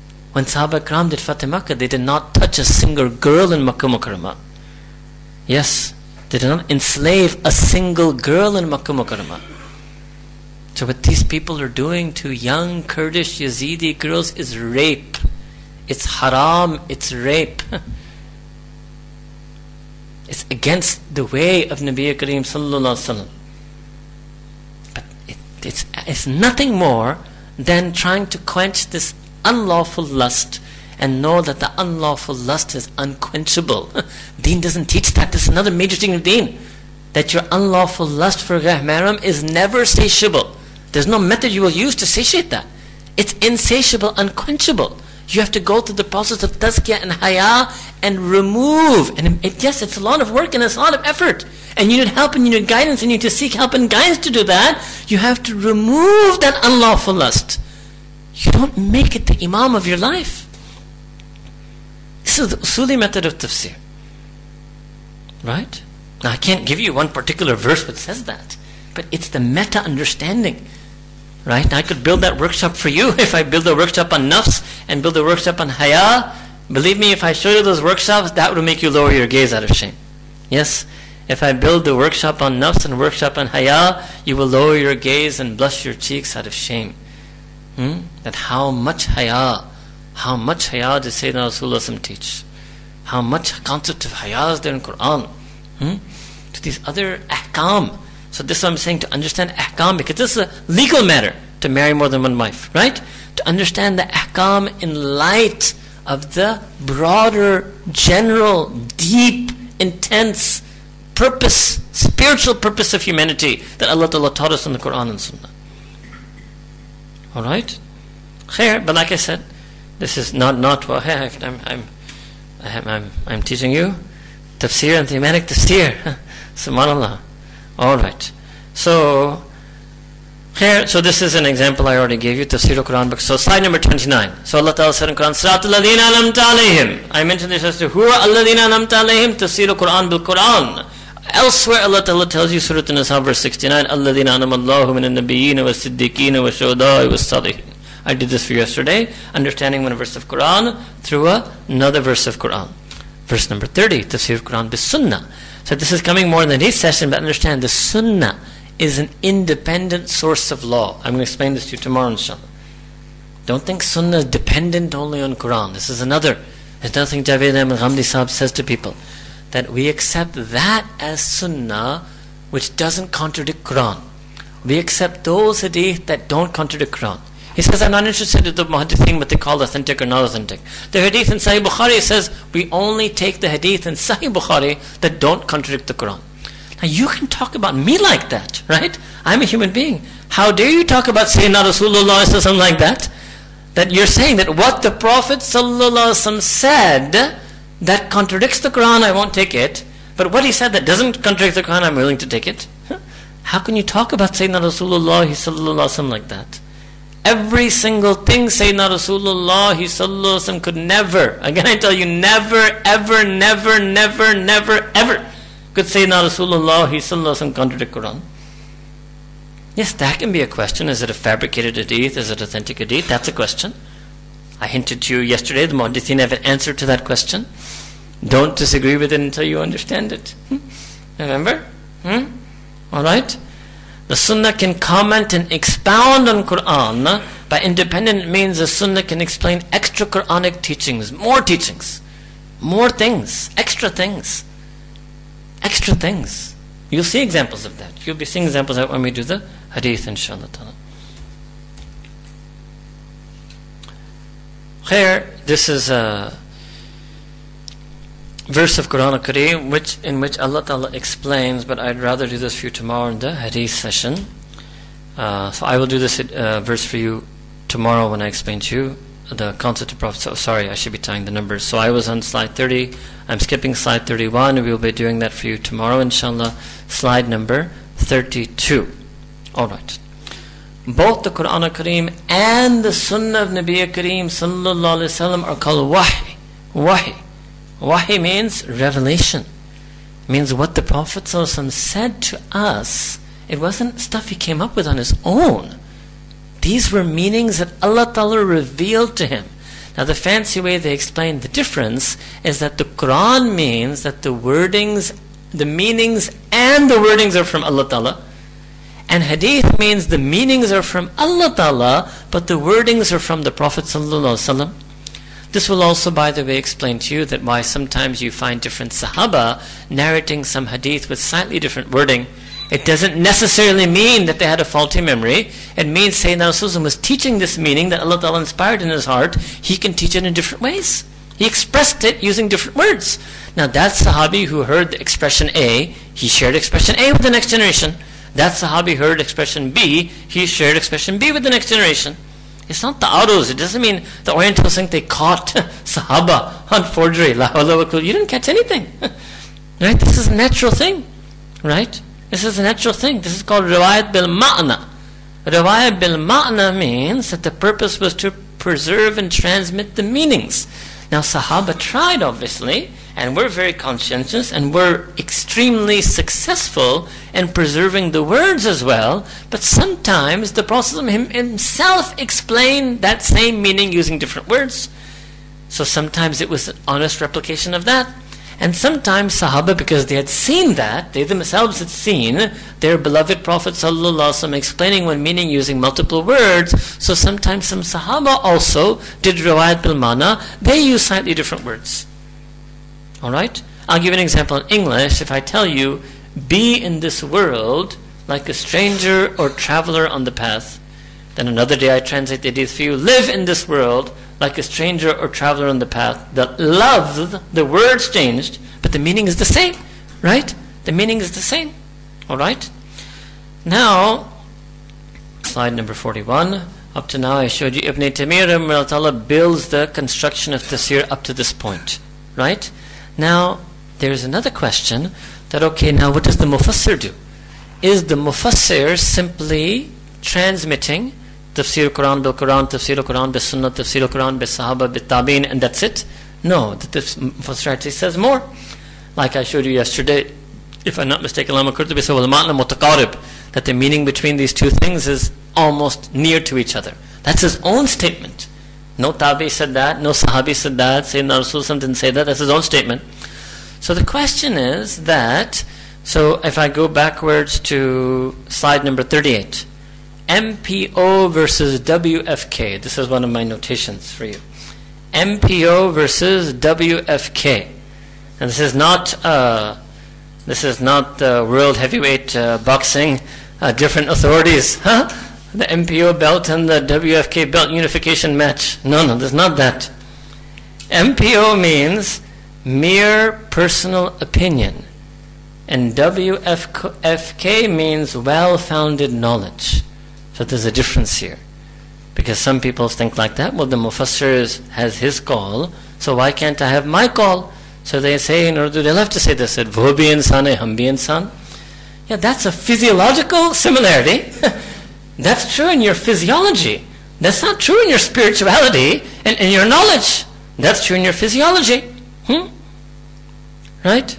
they did not touch a single girl in Makkah Mukarramah. Yes, they did not enslave a single girl in Makkah Mukarramah. So what these people are doing to young Kurdish Yazidi girls is rape. It's haram, it's rape. It's against the way of Nabi Kareem sallallahu alaihi wasallam. But it's nothing more than trying to quench this unlawful lust and know that the unlawful lust is unquenchable. Deen doesn't teach that. This is another major thing of Deen, that your unlawful lust for ghayr mahram is never satiable. There's no method you will use to satiate that. It's insatiable, unquenchable. You have to go through the process of tazkiyah and haya and remove. And yes, it's a lot of work and it's a lot of effort. And you need help and you need guidance and you need to seek help and guidance to do that. You have to remove that unlawful lust. You don't make it the imam of your life. This is the usuli method of tafsir. Right? Now I can't give you one particular verse that says that, but it's the meta understanding. Right? Now I could build that workshop for you if I build a workshop on nafs and build a workshop on haya. Believe me, if I show you those workshops, that would make you lower your gaze out of shame. Yes? If I build the workshop on nafs and workshop on haya, you will lower your gaze and blush your cheeks out of shame. That how much haya does Sayyidina Rasulullah teach? How much concept of haya is there in Qur'an? To these other ahkam. So this is what I'm saying, to understand ahkam, because this is a legal matter to marry more than one wife, right? To understand the ahkam in light of the broader, general, deep, intense purpose, spiritual purpose of humanity that Allah Ta'ala taught us in the Qur'an and Sunnah. Alright? Khair, but like I said, this is not what I'm teaching you Tafseer and Thematic Tafseer. Subhanallah. Alright. So this is an example I already gave you, Tafsir al-Quran book. So slide number 29. So Allah Ta'ala said in Quran, Siratul Ladina An'amta Alayhim. I mentioned this as to who are Alladina An'amta Alayhim, Tafsir al-Quran bil Quran. Elsewhere Allah Ta'ala tells you, Surah An-Nisa verse 69, Alladina An'amallahu min an-nabiyyin wa siddiqeen wa shuhada'i wa salihin. I did this for you yesterday, understanding one verse of Quran through another verse of Quran. Verse number 30, Tafsir al-Quran bis Sunnah. So this is coming more in the hadith session, but understand the Sunnah is an independent source of law. I'm going to explain this to you tomorrow, inshallah. Don't think Sunnah is dependent only on Quran. This is another. There's nothing Javed Ahmed Ghamdi Sahib says to people, that we accept that as Sunnah which doesn't contradict Quran. We accept those hadith that don't contradict Quran. He says, I'm not interested in the muhaddithin, what they call authentic or not authentic. The hadith in Sahih Bukhari says, we only take the hadith in Sahih Bukhari that don't contradict the Quran. Now you can talk about me like that, right? I'm a human being. How dare you talk about Sayyidina Rasulullah or something like that? That you're saying that what the Prophet ﷺ said that contradicts the Quran, I won't take it. But what he said that doesn't contradict the Quran, I'm willing to take it. How can you talk about Sayyidina Rasulullah ﷺ like that? Every single thing Sayyidina Rasulullah could never, again I tell you, never, ever could Sayyidina Rasulullah contradict Quran. Yes, that can be a question. Is it a fabricated hadith? Is it authentic hadith? That's a question. I hinted to you yesterday, the muhaddithin have an answer to that question. Don't disagree with it until you understand it. Remember? Alright? The Sunnah can comment and expound on Qur'an. By independent means, the Sunnah can explain extra Qur'anic teachings, more things, extra things. You'll see examples of that. You'll be seeing examples of that when we do the hadith, inshallah ta'ala. Khair, this is a verse of Quran al-Kareem in which Allah Ta'ala explains, but I'd rather do this for you tomorrow in the hadith session. So I will do this verse for you tomorrow when I explain to you the concept of Prophet. So sorry, I should be tying the numbers. So I was on slide 30. I'm skipping slide 31. We will be doing that for you tomorrow, inshallah. Slide number 32. Alright. Both the Quran al-Kareem and the Sunnah of Nabi Kareem sallallahu alaihi wasallam are called wahi. Wahi means revelation. It means what the Prophet ﷺ said to us. It wasn't stuff he came up with on his own. These were meanings that Allah Ta'ala revealed to him. Now the fancy way they explain the difference is that the Quran means that the wordings, the meanings and the wordings are from Allah Ta'ala. And Hadith means the meanings are from Allah Ta'ala, but the wordings are from the Prophet ﷺ. This will also, by the way, explain to you that why sometimes you find different Sahaba narrating some hadith with slightly different wording. It doesn't necessarily mean that they had a faulty memory. It means Sayyidina Rasulullah was teaching this meaning that Allah Ta'ala inspired in his heart. He can teach it in different ways. He expressed it using different words. Now that Sahabi who heard the expression A, he shared expression A with the next generation. That Sahabi heard expression B, he shared expression B with the next generation. It's not the aruz. It doesn't mean the Orientals think they caught Sahaba on forgery. You didn't catch anything. Right? This is a natural thing. Right? This is a natural thing. This is called riwayat bil ma'na. Riwayat bil ma'na means that the purpose was to preserve and transmit the meanings. Now Sahaba tried, obviously, and were very conscientious and were extremely successful in preserving the words as well, but sometimes the Prophet himself explained that same meaning using different words. So sometimes it was an honest replication of that. And sometimes Sahaba, because they had seen that, they themselves had seen their beloved Prophet ﷺ explaining one meaning using multiple words, so sometimes some Sahaba also did riwayat bil mana, they use slightly different words. Alright? I'll give you an example in English. If I tell you, be in this world like a stranger or traveler on the path, then another day I translate the hadith for you, live in this world like a stranger or traveler on the path. The love, the words changed, but the meaning is the same, right? The meaning is the same, all right? Now, slide number 41. Up to now I showed you Ibn Taymiyyah builds the construction of Tafseer up to this point, right? Now, there's another question that, okay, now what does the Mufassir do? Is the Mufassir simply transmitting Tafsir Quran bil Quran, Tafsir Quran bil Sunnah, Tafsir Quran bil Sahaba bil Tabi'in, and that's it? No, the Mufassir actually says more. Like I showed you yesterday, if I'm not mistaken, Allama Qurtubi said, وَالْمَعْنَى مُتَقَارِبٌ, that the meaning between these two things is almost near to each other. That's his own statement. No Tabi said that, no Sahabi said that, Sayyidina Rasul didn't say that, that's his own statement. So the question is that, so if I go backwards to slide number 38, MPO versus WFK. This is one of my notations for you. MPO versus WFK. And this is not world heavyweight boxing, different authorities, huh? The MPO belt and the WFK belt unification match. No, there's not that. MPO means mere personal opinion, and WFK means well-founded knowledge. So there's a difference here, because some people think like that. Well, the Mufassir has his call, so why can't I have my call? So they say in Urdu, they love to say this, that wo bhi insan hai, hum bhi insan. Yeah, that's a physiological similarity. That's true in your physiology. That's not true in your spirituality and in your knowledge. That's true in your physiology. Right?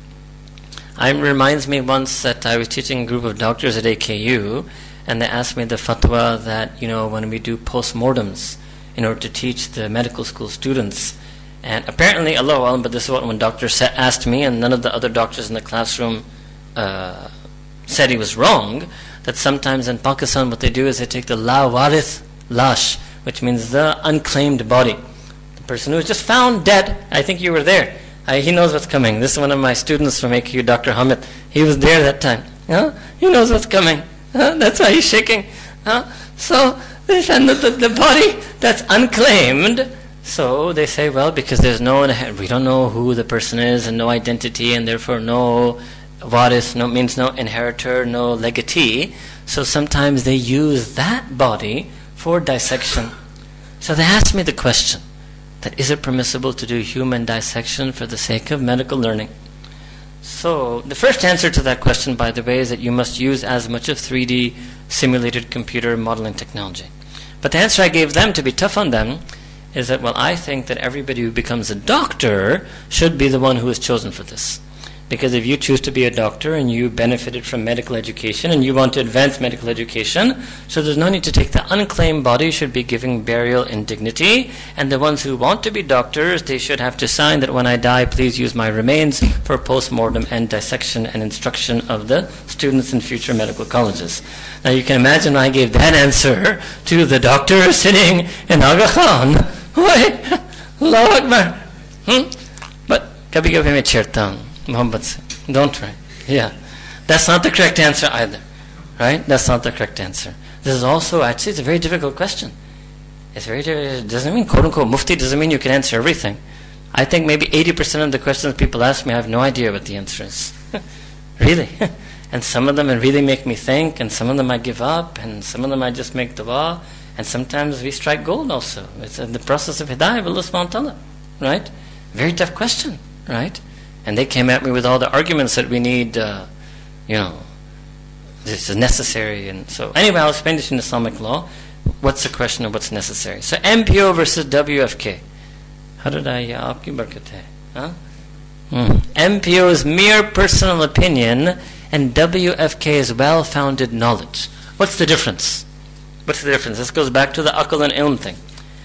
It reminds me once that I was teaching a group of doctors at AKU, and they asked me the fatwa that, when we do postmortems in order to teach the medical school students, and apparently, Allahu Alam, but this is what one doctor asked me, and none of the other doctors in the classroom said he was wrong, that sometimes in Pakistan what they do is they take the la warith lash, which means the unclaimed body. The person who was just found dead. I think you were there. He knows what's coming. This is one of my students from AKU, Dr. Hamid. He was there that time. He knows what's coming. That's why he's shaking. So the body that's unclaimed. So they say, well, because there's we don't know who the person is and no identity, and therefore no waris, means no inheritor, no legatee. So sometimes they use that body for dissection. So they asked me the question, that is it permissible to do human dissection for the sake of medical learning? So the first answer to that question, by the way, is that you must use as much of 3D simulated computer modeling technology. But the answer I gave them, to be tough on them, is that, well, I think that everybody who becomes a doctor should be the one who is chosen for this. Because if you choose to be a doctor and you benefited from medical education and you want to advance medical education, so there's no need to take the unclaimed body, should be given burial in dignity. And the ones who want to be doctors, they should have to sign that when I die, please use my remains for post-mortem and dissection and instruction of the students in future medical colleges. Now you can imagine I gave that answer to the doctor sitting in Aga Khan. Allahu Akbar. But kabhi kabhi mein chherta hu. Muhammad said, don't try. Yeah. That's not the correct answer either. Right? That's not the correct answer. This is also, actually, it's a very difficult question. It's very difficult. It doesn't mean, quote unquote, mufti doesn't mean you can answer everything. I think maybe 80% of the questions people ask me, I have no idea what the answer is. Really. And some of them really make me think, and some of them I give up, and some of them I just make dua, and sometimes we strike gold also. It's in the process of hidayah of Allah subhanahu wa ta'ala. Right? Very tough question. Right? And they came at me with all the arguments that we need, this is necessary. And so, anyway, I'll explain this in Islamic law. What's the question of what's necessary? So, MPO versus WFK. Aapki barakat hai. MPO is mere personal opinion, and WFK is well-founded knowledge. What's the difference? This goes back to the aql and ilm thing.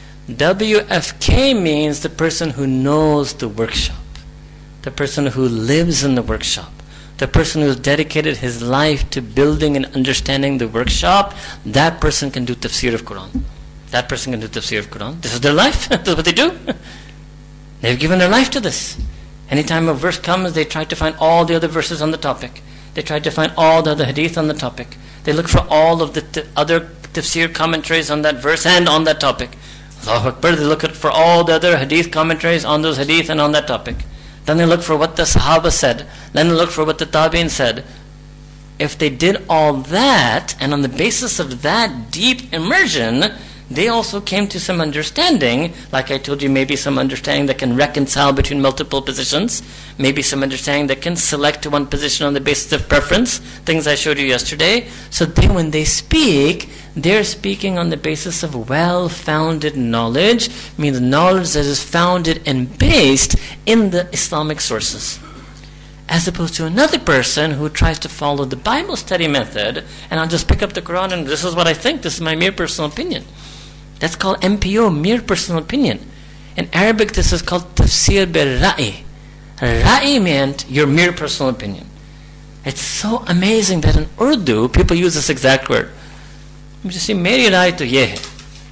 WFK means the person who knows the workshop, the person who lives in the workshop, the person who has dedicated his life to building and understanding the workshop. That person can do tafsir of Qur'an. This is their life. This is what they do. They've given their life to this. Anytime a verse comes, they try to find all the other verses on the topic. They try to find all the other hadith on the topic. They look for all of the other tafsir commentaries on that verse and on that topic. Allahu Akbar. They look for all the other hadith commentaries on those hadith and on that topic. Then they look for what the Sahaba said. Then they look for what the Tabi'in said. If they did all that, and on the basis of that deep immersion, they also came to some understanding, like I told you, maybe some understanding that can reconcile between multiple positions, maybe some understanding that can select one position on the basis of preference, things I showed you yesterday. So when they speak, they're speaking on the basis of well-founded knowledge, means knowledge that is founded and based in the Islamic sources. As opposed to another person who tries to follow the Bible study method, and I'll just pick up the Quran and this is what I think, this is my mere personal opinion. That's called MPO, mere personal opinion. In Arabic, this is called Tafseer bil-Ra'i. Ra'i meant your mere personal opinion. It's so amazing that in Urdu, people use this exact word. You see, Meri Rai to ye hai.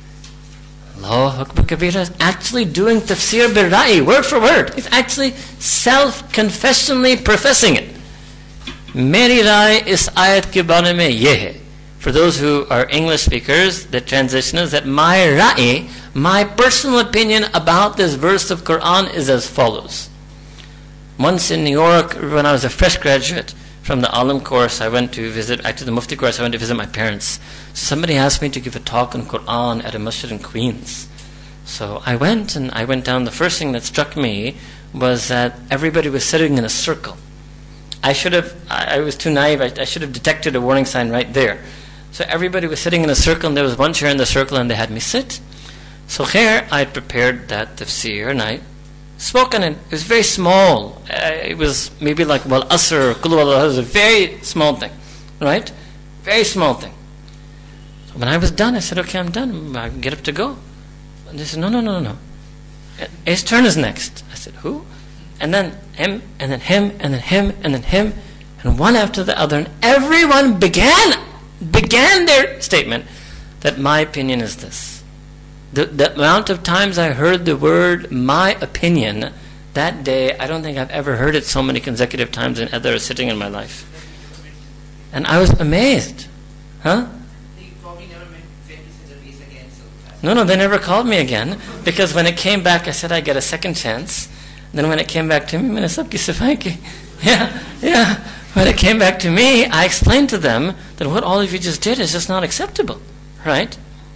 Allahu Akbar Kabira is actually doing Tafseer bil-Ra'i, word for word. He's actually self-confessionally professing it. Meri Rai is ayat ke baare mein ye hai. For those who are English speakers, the translation is that my ra'i, my personal opinion about this verse of Qur'an is as follows. Once in New York, when I was a fresh graduate from the Alim course, I went to visit, actually the Mufti course, I went to visit my parents. So somebody asked me to give a talk on Qur'an at a masjid in Queens. So I went, and I went down. The first thing that struck me was that everybody was sitting in a circle. I was too naive, I should have detected a warning sign right there. So everybody was sitting in a circle, and there was one chair in the circle, and they had me sit. So here, I had prepared that tafsir, and I spoke on it. It was very small. It was maybe like Wal Asr, Qul Huwallahu. It was a very small thing, right? Very small thing. So when I was done, I said, okay, I'm done. I can get up to go. And they said, no. His turn is next. I said, who? And then him, and then him, and then him, and then him, and one after the other, and everyone began their statement that my opinion is this. The amount of times I heard the word my opinion that day, I don't think I've ever heard it so many consecutive times in other sitting in my life. And I was amazed. Huh? They probably never meant to such a piece again. No, they never called me again, because when it came back, I said I get a second chance. Then when it came back to me, maine sabki safai ki. Yeah. When it came back to me, I explained to them that what all of you just did is just not acceptable, right?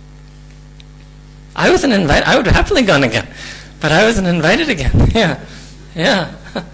I wasn't invited. I would have happily gone again, but I wasn't invited again. Yeah.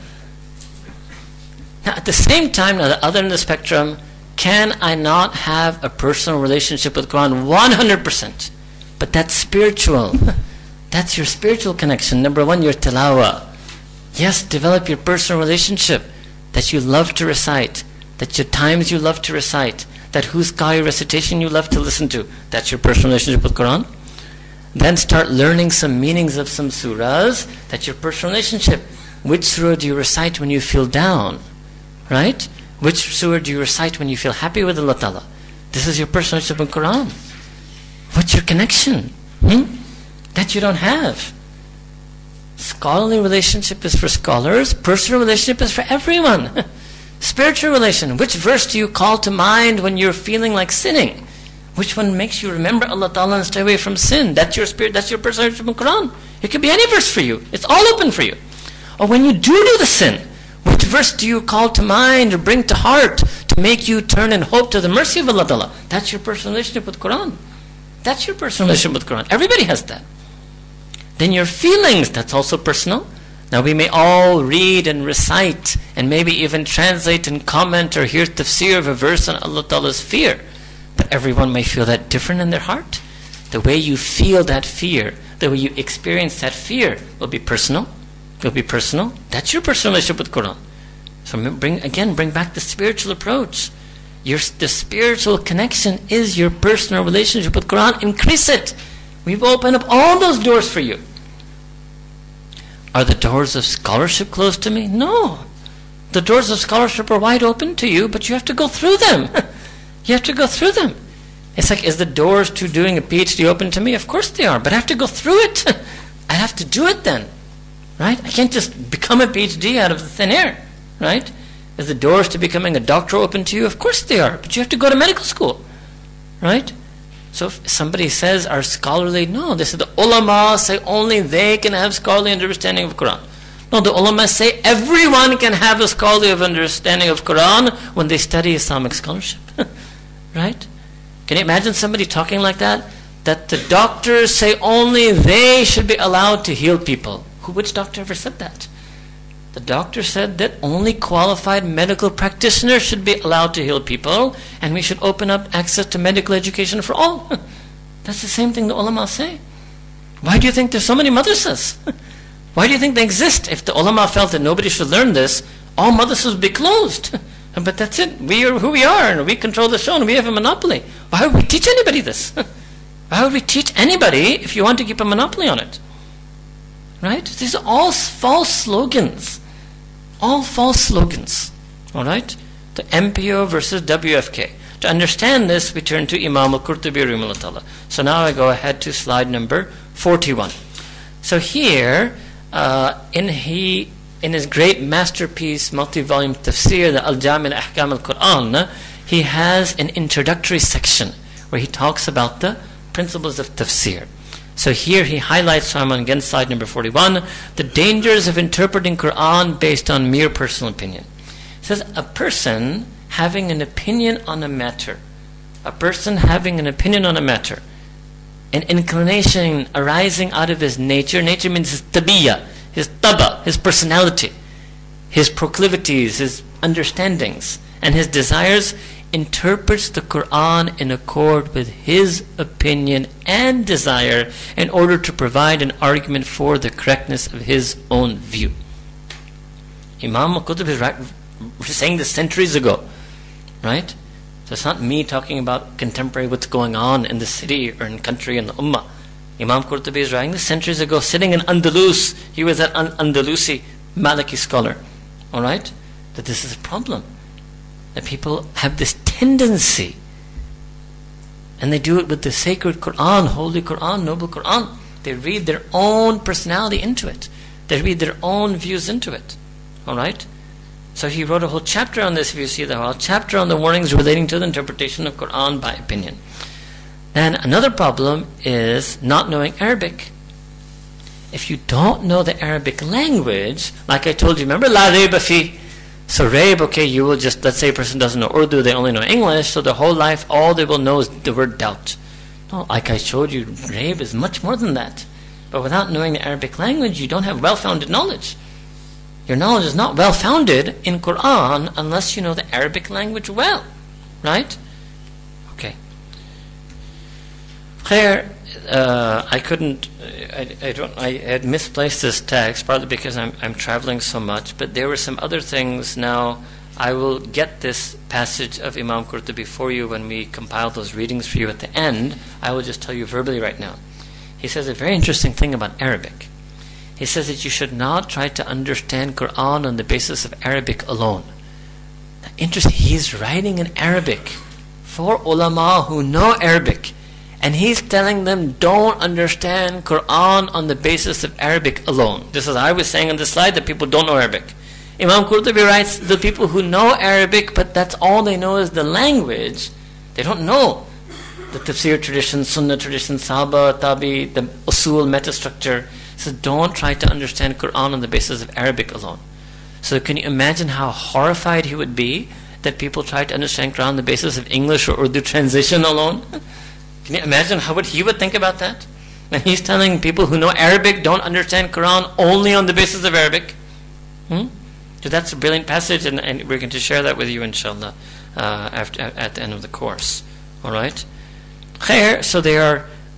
Now, at the same time, now the other end of the spectrum, can I not have a personal relationship with Quran? 100%. But that's spiritual. That's your spiritual connection. Number one, your tilawah. Yes, develop your personal relationship that you love to recite, that your times you love to recite, that whose qari recitation you love to listen to. That's your personal relationship with Quran. Then start learning some meanings of some surahs. That's your personal relationship. Which surah do you recite when you feel down? Right? Which surah do you recite when you feel happy with Allah Ta'ala? This is your personal relationship with Quran. What's your connection? That you don't have. Scholarly relationship is for scholars. Personal relationship is for everyone. Spiritual relation. Which verse do you call to mind when you're feeling like sinning? Which one makes you remember Allah Ta'ala and stay away from sin? That's your spirit. That's your personal relationship with Quran. It could be any verse for you. It's all open for you. Or when you do the sin, which verse do you call to mind or bring to heart to make you turn and hope to the mercy of Allah Ta'ala? That's your personal relationship with Quran. That's your personal relationship with Quran. Everybody has that. Then your feelings, that's also personal. Now we may all read and recite and maybe even translate and comment or hear tafsir of a verse on Allah Ta'ala's fear. But everyone may feel that different in their heart. The way you feel that fear, the way you experience that fear will be personal. Will be personal. That's your personal relationship with Qur'an. So bring back the spiritual approach. The spiritual connection is your personal relationship with Qur'an. Increase it. We've opened up all those doors for you. Are the doors of scholarship closed to me? No. The doors of scholarship are wide open to you, but you have to go through them. You have to go through them. It's like, is the doors to doing a PhD open to me? Of course they are, but I have to go through it. I have to do it then. Right? I can't just become a PhD out of the thin air. Right? Is the doors to becoming a doctor open to you? Of course they are, but you have to go to medical school. Right? So if somebody says, are scholarly, no, this is the ulama say only they can have scholarly understanding of Qur'an. No, the ulama say everyone can have a scholarly understanding of Qur'an when they study Islamic scholarship. Right? Can you imagine somebody talking like that? That the doctors say only they should be allowed to heal people. Which doctor ever said that? The doctor said that only qualified medical practitioners should be allowed to heal people, and we should open up access to medical education for all. That's the same thing the ulama say. Why do you think there's so many madrasas? Why do you think they exist? If the ulama felt that nobody should learn this, all madrasas would be closed. But that's it. We are who we are, and we control the show, and we have a monopoly. Why would we teach anybody this? Why would we teach anybody if you want to keep a monopoly on it? Right? These are all false slogans. All false slogans. Alright? The MPO versus WFK. To understand this, we turn to Imam al-Qurtubi rahimahullah. So now I go ahead to slide number 41. So here, in his great masterpiece, multi-volume Tafseer, the Al-Jami' al-Ahkam al-Qur'an, he has an introductory section where he talks about the principles of Tafseer. So here he highlights, I'm on again slide number 41, the dangers of interpreting Qur'an based on mere personal opinion. It says, a person having an opinion on a matter, an inclination arising out of his nature means his tabiyya, his taba, his personality, his proclivities, his understandings, and his desires, interprets the Qur'an in accord with his opinion and desire in order to provide an argument for the correctness of his own view. Imam al-Qurtubi is saying this centuries ago, right? So it's not me talking about contemporary what's going on in the city or in country and the ummah. Imam Qurtubi is writing this centuries ago, sitting in Andalus. He was an Andalusi Maliki scholar. Alright? That this is a problem. That people have this tendency, and they do it with the sacred Qur'an, holy Qur'an, noble Qur'an. They read their own personality into it. They read their own views into it. Alright? So he wrote a whole chapter on this, if you see the whole chapter on the warnings relating to the interpretation of Qur'an by opinion. Then another problem is not knowing Arabic. If you don't know the Arabic language, like I told you, remember, la rayba fi. So rayb, okay, you will just, let's say a person doesn't know Urdu, they only know English, so their whole life, all they will know is the word doubt. No, like I showed you, rayb is much more than that. But without knowing the Arabic language, you don't have well-founded knowledge. Your knowledge is not well-founded in Qur'an unless you know the Arabic language well. Right? Okay. Khair, I had misplaced this text, partly because I'm traveling so much, but there were some other things. Now, I will get this passage of Imam Qurtubi for you when we compile those readings for you at the end. I will just tell you verbally right now. He says a very interesting thing about Arabic. He says that you should not try to understand Qur'an on the basis of Arabic alone. Interesting, he's writing in Arabic for ulama who know Arabic. And he's telling them, don't understand Qur'an on the basis of Arabic alone. Just as I was saying on the slide, that people don't know Arabic. Imam Qurtubi writes, the people who know Arabic, but that's all they know is the language, they don't know the tafsir tradition, sunnah tradition, sahaba, tabi, the usul, metastructure. So don't try to understand Qur'an on the basis of Arabic alone. So can you imagine how horrified he would be that people try to understand Qur'an on the basis of English or Urdu translation alone? Can you imagine how he would think about that? And he's telling people who know Arabic don't understand Qur'an only on the basis of Arabic. So that's a brilliant passage, and we're going to share that with you, inshallah, at the end of the course. All right? Khair, so they are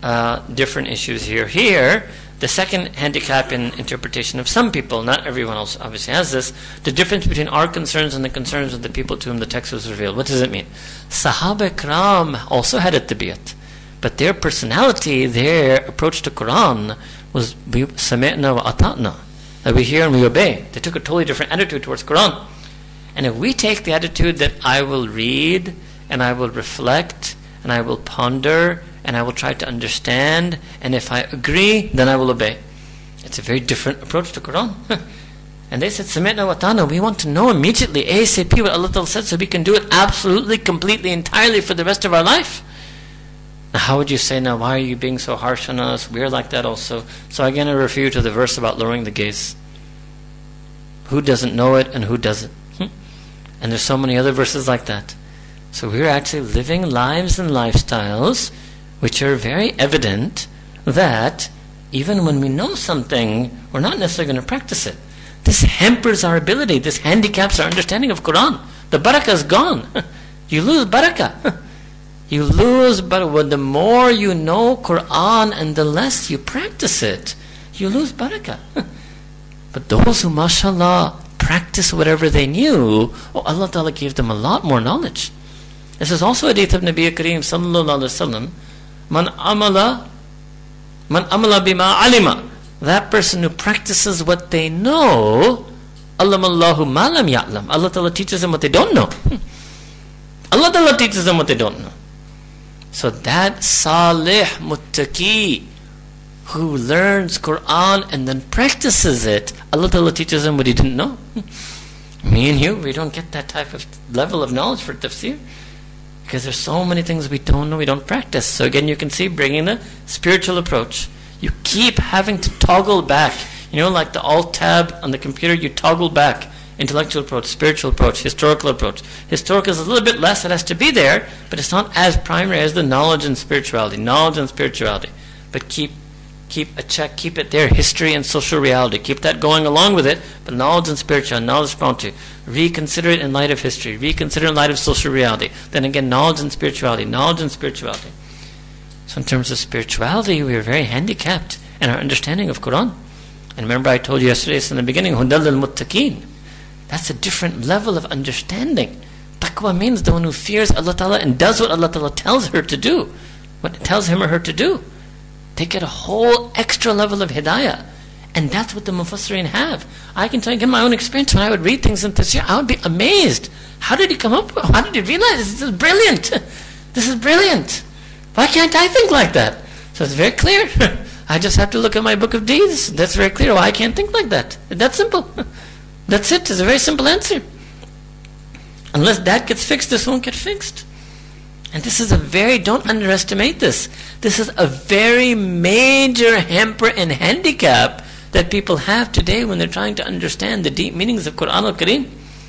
different issues here. Here, the second handicap in interpretation of some people, not everyone else obviously has this, the difference between our concerns and the concerns of the people to whom the text was revealed. What does it mean? Sahaba Ikram also had a tabiat, but their personality, their approach to Qur'an was sami'na wa ata'na, that we hear and we obey. They took a totally different attitude towards Qur'an. And if we take the attitude that I will read and I will reflect and I will ponder and I will try to understand, and if I agree, then I will obey. It's a very different approach to Qur'an. And they said, Sami'na wa ta'na, we want to know immediately, ASAP, what Allah Ta'ala said, so we can do it absolutely, completely, entirely for the rest of our life. Now how would you say, now why are you being so harsh on us? We're like that also. So again, I refer you to the verse about lowering the gaze. Who doesn't know it and who doesn't? And there's so many other verses like that. So we're actually living lives and lifestyles which are very evident that even when we know something, we're not necessarily going to practice it. This hampers our ability. This handicaps our understanding of Qur'an. The barakah is gone. You lose barakah. You lose barakah. The more you know Qur'an and the less you practice it, you lose barakah. But those who, mashallah, practice whatever they knew, Allah Ta'ala gave them a lot more knowledge. This is also a hadith of Nabi Kareem sallallahu alaihi wasallam. Man amala bima alima. That person who practices what they know, allamallahu ma lam ya'lam. Allah Ta'ala teaches them what they don't know. Allah Ta'ala teaches them what they don't know. So that salih muttaqi who learns Qur'an and then practices it, Allah Ta'ala teaches them what he didn't know. Me and you, we don't get that type of level of knowledge for tafsir. Because there's so many things we don't know, we don't practice. So again, you can see bringing the spiritual approach. You keep having to toggle back. You know, like the Alt tab on the computer, you toggle back. Intellectual approach, spiritual approach, historical approach. Historical is a little bit less, it has to be there, but it's not as primary as the knowledge and spirituality. Knowledge and spirituality. But keep a check, keep it there. History and social reality. Keep that going along with it, but knowledge and spirituality, knowledge spirituality. Reconsider it in light of history. Reconsider it in light of social reality. Then again, knowledge and spirituality. Knowledge and spirituality. So in terms of spirituality, we are very handicapped in our understanding of Qur'an. And remember I told you yesterday in the beginning, Hudal al-Muttaqeen. That's a different level of understanding. Taqwa means the one who fears Allah Ta'ala and does what Allah Ta'ala tells her to do. What it tells him or her to do. They get a whole extra level of hidayah. And that's what the Mufassirin have. I can tell you, in my own experience, when I would read things in Tafsir, I would be amazed. How did he come up with, how did he realize this is brilliant? This is brilliant. Why can't I think like that? So it's very clear. I just have to look at my book of deeds. That's very clear. Why I can't think like that. That's simple. That's it. It's a very simple answer. Unless that gets fixed, this won't get fixed. And this is a very, don't underestimate this. This is a very major hamper and handicap that people have today when they're trying to understand the deep meanings of Qur'an al-Kareem.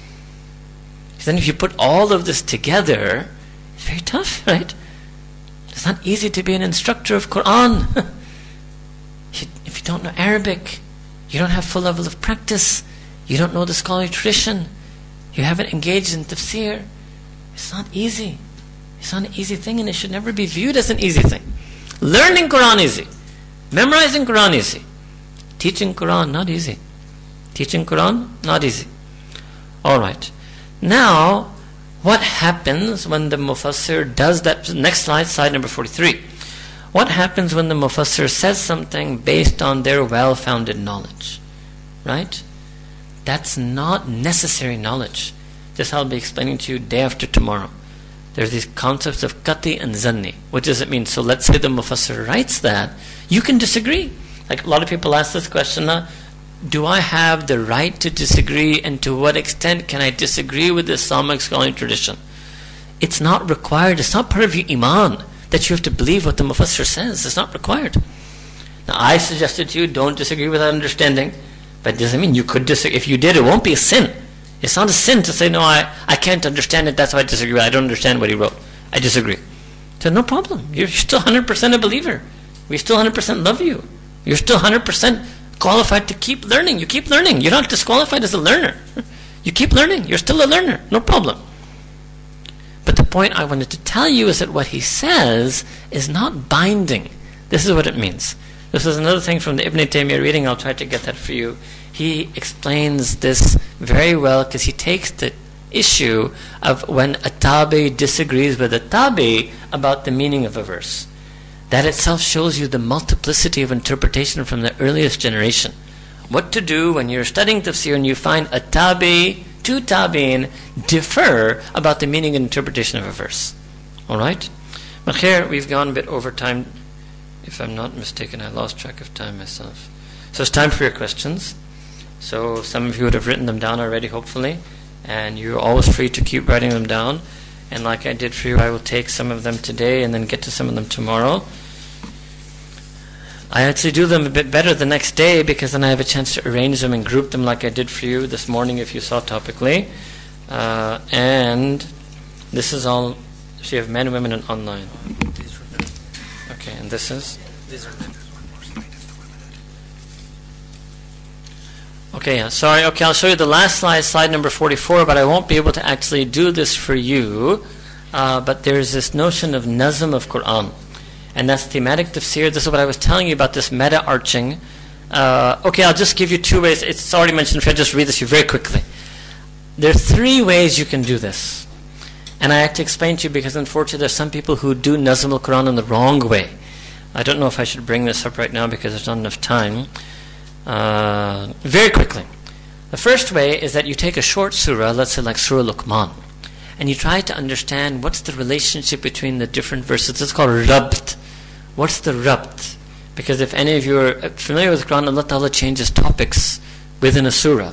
Then if you put all of this together, it's very tough, right? It's not easy to be an instructor of Qur'an. If you don't know Arabic, you don't have full level of practice, you don't know the scholarly tradition, you haven't engaged in tafsir, it's not easy. It's not an easy thing, and it should never be viewed as an easy thing. Learning Qur'an easy. Memorizing Qur'an easy. Teaching Qur'an not easy. Teaching Qur'an not easy. Alright. Now, what happens when the Mufassir does that? Next slide, slide number 43. What happens when the Mufassir says something based on their well-founded knowledge? Right? That's not necessary knowledge. This I'll be explaining to you day after tomorrow. There's these concepts of qati and zanni. What does it mean? So let's say the Mufassir writes that. You can disagree. Like a lot of people ask this question, do I have the right to disagree, and to what extent can I disagree with the Islamic scholarly tradition? It's not required. It's not part of your iman that you have to believe what the Mufassir says. It's not required. Now I suggested to you, don't disagree without understanding, but it doesn't mean you could disagree. If you did, it won't be a sin. It's not a sin to say, no, I can't understand it, that's why I disagree. I don't understand what he wrote. I disagree. So no problem. You're still 100% a believer. We still 100% love you. You're still 100% qualified to keep learning. You keep learning. You're not disqualified as a learner. You keep learning. You're still a learner. No problem. But the point I wanted to tell you is that what he says is not binding. This is what it means. This is another thing from the Ibn Taymiyyah reading. I'll try to get that for you. He explains this very well because he takes the issue of when a tabi disagrees with a tabi about the meaning of a verse. That itself shows you the multiplicity of interpretation from the earliest generation. What to do when you're studying tafsir and you find a tabi, two tabi'in differ about the meaning and interpretation of a verse. Alright? Makhair, we've gone a bit over time. If I'm not mistaken, I lost track of time myself. So it's time for your questions. So some of you would have written them down already, hopefully. And you're always free to keep writing them down. And like I did for you, I will take some of them today and then get to some of them tomorrow. I actually do them a bit better the next day because then I have a chance to arrange them and group them like I did for you this morning if you saw topically. And this is all, so you have men, women, and online. Okay, and this is? Okay, yeah, sorry. Okay, I'll show you the last slide, slide number 44, but I won't be able to actually do this for you. But there's this notion of nazm of Qur'an. And that's thematic tafsir. This is what I was telling you about this meta-arching. Okay, I'll just give you two ways. It's already mentioned. If I just read this to you very quickly. There are three ways you can do this. And I have to explain to you because unfortunately there's some people who do nazm al-Qur'an in the wrong way. I don't know if I should bring this up right now because there's not enough time. Very quickly. The first way is that you take a short surah, let's say like Surah Luqman, and you try to understand what's the relationship between the different verses. It's called rabt. What's the rabt? Because if any of you are familiar with Quran, Allah Ta'ala changes topics within a surah.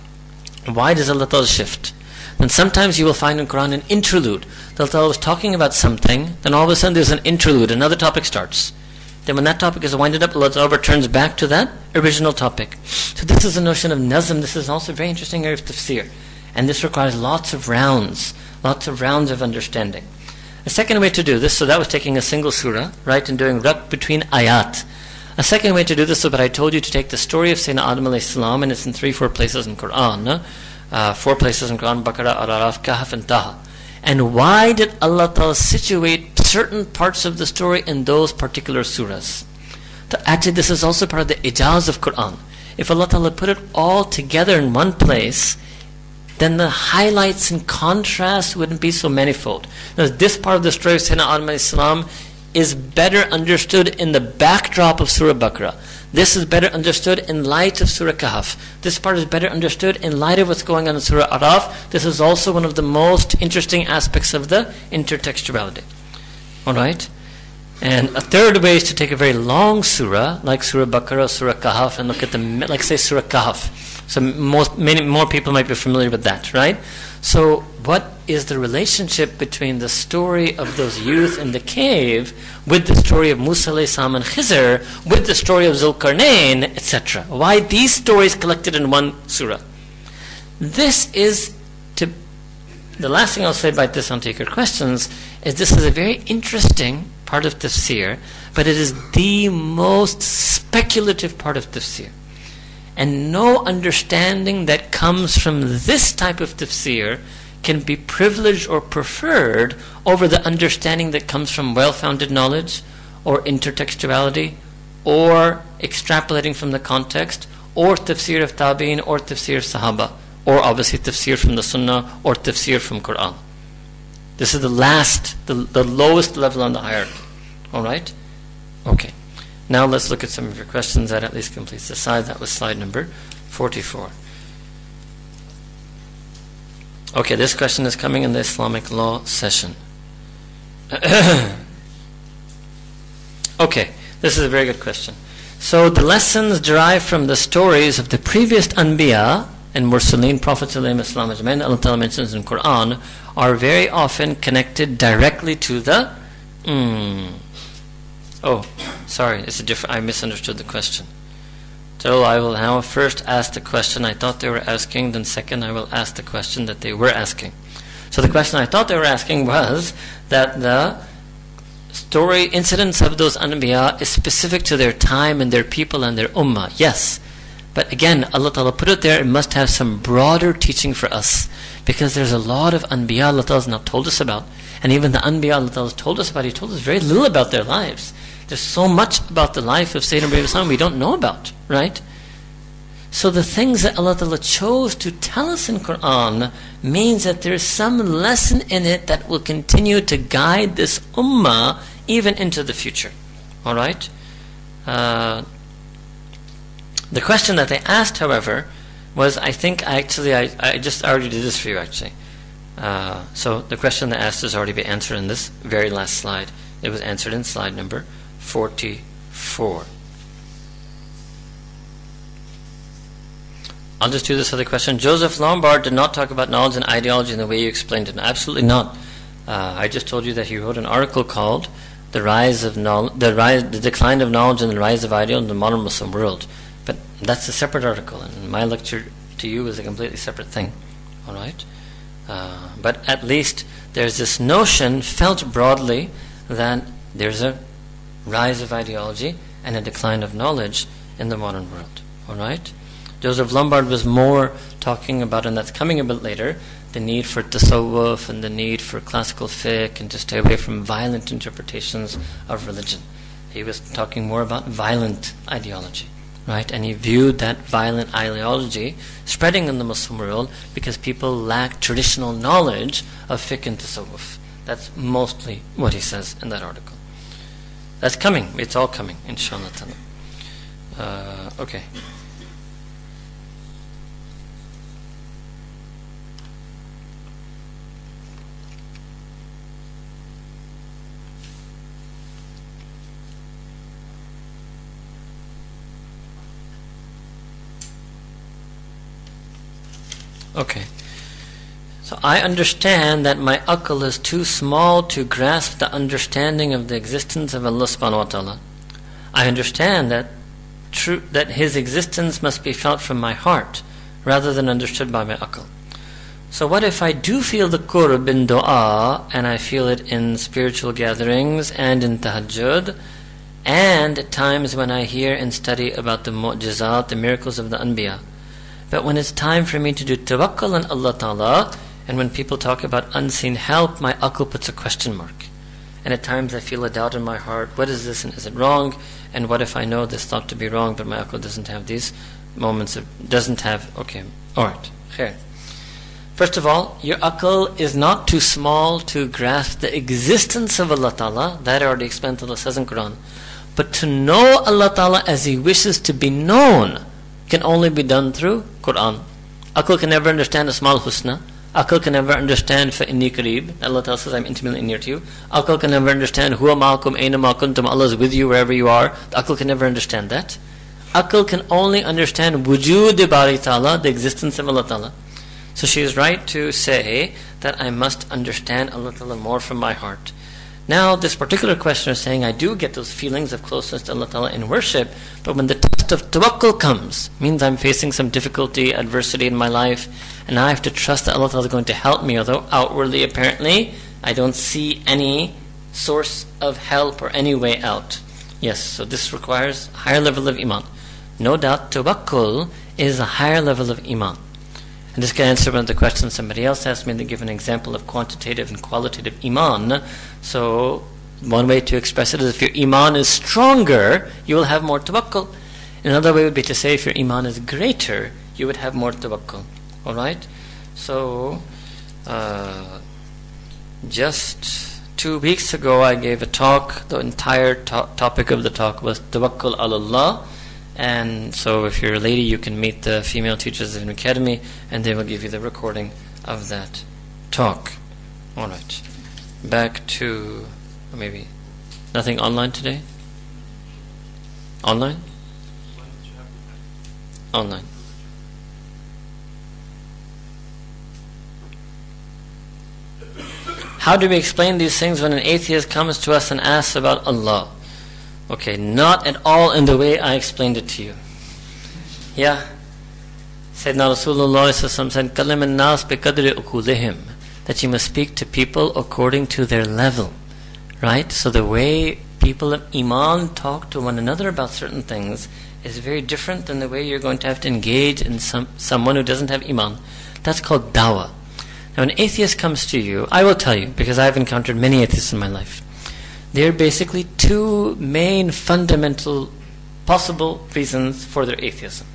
Why does Allah Ta'ala shift? Then sometimes you will find in Quran an interlude. Allah Ta'ala was talking about something, then all of a sudden there's an interlude, another topic starts. Then when that topic is winded up, Allah Ta'ala returns back to that original topic. So this is a notion of nazm. This is also a very interesting area of tafsir. And this requires lots of rounds of understanding. A second way to do this, so that was taking a single surah, right, and doing rabt between ayat. A second way to do this is what I told you, to take the story of Sayyidina Adam alayhi salam, and it's in 3-4 places in Qur'an. 4 places in Qur'an, Baqarah, Al-Araf, Kahf, and Taha. And why did Allah Ta'ala situate certain parts of the story in those particular surahs? So actually this is also part of the ijaz of Qur'an. If Allah Ta'ala put it all together in one place, then the highlights and contrast wouldn't be so manifold. Now, this part of the story of Sayyidina Adam alayhi salam is better understood in the backdrop of Surah Baqarah. This is better understood in light of Surah Kahf. This part is better understood in light of what's going on in Surah Araf. This is also one of the most interesting aspects of the intertextuality. Alright? And a third way is to take a very long surah, like Surah Baqarah, Surah Kahf, and look at the, like say Surah Kahf. So many more people might be familiar with that, right? So what is the relationship between the story of those youth in the cave with the story of Musa alayhi salam and Khizr, with the story of Zulkarnain, etc.? Why these stories collected in one surah? This is to... The last thing I'll say about this, I'll take your questions, is this is a very interesting part of tafsir, but it is the most speculative part of tafsir. And no understanding that comes from this type of tafsir can be privileged or preferred over the understanding that comes from well-founded knowledge, or intertextuality, or extrapolating from the context, or tafsir of tabi'in, or tafsir of sahaba, or obviously tafsir from the sunnah, or tafsir from Qur'an. This is the lowest level on the hierarchy. Alright? Okay. Now let's look at some of your questions. That at least completes the slide. That was slide number 44. Okay, this question is coming in the Islamic law session. Okay, this is a very good question. So the lessons derived from the stories of the previous Anbiya and Mursaleen, Prophets alayhim as-salam ajmain, Allah Ta'ala mentions in Qur'an, are very often connected directly to the... Oh, sorry, it's a different... I misunderstood the question. So I will now first ask the question I thought they were asking, then second I will ask the question that they were asking. So the question I thought they were asking was that the story, incidents of those Anbiya is specific to their time and their people and their ummah. Yes. But again, Allah Ta'ala put it there, it must have some broader teaching for us. Because there's a lot of Anbiya Allah Ta'ala has not told us about. And even the Anbiya Allah Ta'ala has told us about, He told us very little about their lives. There's so much about the life of Sayyidina Ibrahim we don't know about, right? So the things that Allah Ta'ala chose to tell us in Qur'an means that there's some lesson in it that will continue to guide this ummah even into the future. Alright? The question that they asked, however, was, I already did this for you actually. So the question they asked has already been answered in this very last slide. It was answered in slide number 44. I'll just do this other question. Joseph Lombard did not talk about knowledge and ideology in the way you explained it. Absolutely not. I just told you that he wrote an article called "The Decline of Knowledge and the Rise of Ideology in the Modern Muslim World." But that's a separate article, and my lecture to you is a completely separate thing. All right. But at least there's this notion felt broadly that there's a rise of ideology and a decline of knowledge in the modern world. All right. Joseph Lombard was more talking about, and that's coming a bit later, the need for tasawwuf and the need for classical fiqh and to stay away from violent interpretations of religion. He was talking more about violent ideology, right? And he viewed that violent ideology spreading in the Muslim world because people lack traditional knowledge of fiqh and tasawwuf. That's mostly what he says in that article. That's coming. It's all coming, inshallah ta'ala. Okay. Okay. So I understand that my aql is too small to grasp the understanding of the existence of Allah subhanahu wa ta'ala. I understand that His existence must be felt from my heart rather than understood by my aql. So what if I do feel the qurb in dua, and I feel it in spiritual gatherings and in tahajjud, and at times when I hear and study about the mu'jizat, the miracles of the anbiya? But when it's time for me to do tawakkul on Allah Ta'ala, and when people talk about unseen help, my aql puts a question mark. And at times I feel a doubt in my heart, what is this and is it wrong? And what if I know this thought to be wrong, but my aql doesn't have these moments okay, alright, khair. First of all, your aql is not too small to grasp the existence of Allah Ta'ala. That I already explained, Allah says in Qur'an. But to know Allah Ta'ala as He wishes to be known can only be done through Qur'an. Aql can never understand Asma'ul Husna. Aql can never understand فَإِنِّي قَرِيب. Allah Ta'ala says, I'm intimately near to you. Aql can never understand Huwa ma'akum aina ma kuntum. Allah is with you wherever you are. The aql can never understand that. Aql can only understand Wujud Bari Ta'ala, the existence of Allah Ta'ala. So she is right to say that I must understand Allah Ta'ala more from my heart. Now, this particular question is saying I do get those feelings of closeness to Allah Ta'ala in worship, but when the test of tawakkul comes, means I'm facing some difficulty, adversity in my life, and I have to trust that Allah Ta'ala is going to help me, although outwardly, apparently, I don't see any source of help or any way out. Yes, so this requires a higher level of iman. No doubt, tawakkul is a higher level of iman. And this can answer one of the questions somebody else asked me to give an example of quantitative and qualitative iman. So, one way to express it is if your iman is stronger, you will have more tawakkul. Another way would be to say if your iman is greater, you would have more tawakkul. Alright? So, just 2 weeks ago I gave a talk. The entire topic of the talk was tawakkul ala Allah. And so if you're a lady, you can meet the female teachers of the academy, and they will give you the recording of that talk. Alright. Back to, maybe, nothing online today? Online? Online. How do we explain these things when an atheist comes to us and asks about Allah? Okay, not at all in the way I explained it to you. Yeah. Sayyidina Rasulullah said, Kalim an-nas bi qadri uqulihim, that you must speak to people according to their level. Right? So the way people of Iman talk to one another about certain things is very different than the way you're going to have to engage in someone who doesn't have Iman. That's called dawah. Now, when an atheist comes to you, I will tell you, because I've encountered many atheists in my life, There are basically two main fundamental possible reasons for their atheism.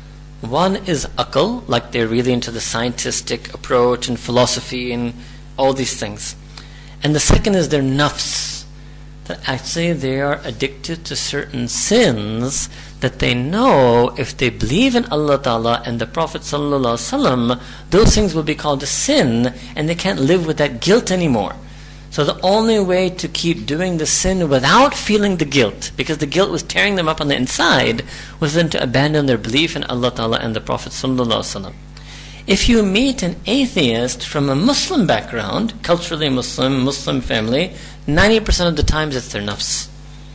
One is aql, like they're really into the scientific approach and philosophy and all these things. And the second is their nafs, that actually they are addicted to certain sins that they know if they believe in Allah Ta'ala and the Prophet Sallallahu Alaihi Wasallam, those things will be called a sin and they can't live with that guilt anymore. So the only way to keep doing the sin without feeling the guilt, because the guilt was tearing them up on the inside, was then to abandon their belief in Allah Ta'ala and the Prophet Sallallahu Alaihi Wasallam. If you meet an atheist from a Muslim background, culturally Muslim family, 90% of the times it's their nafs.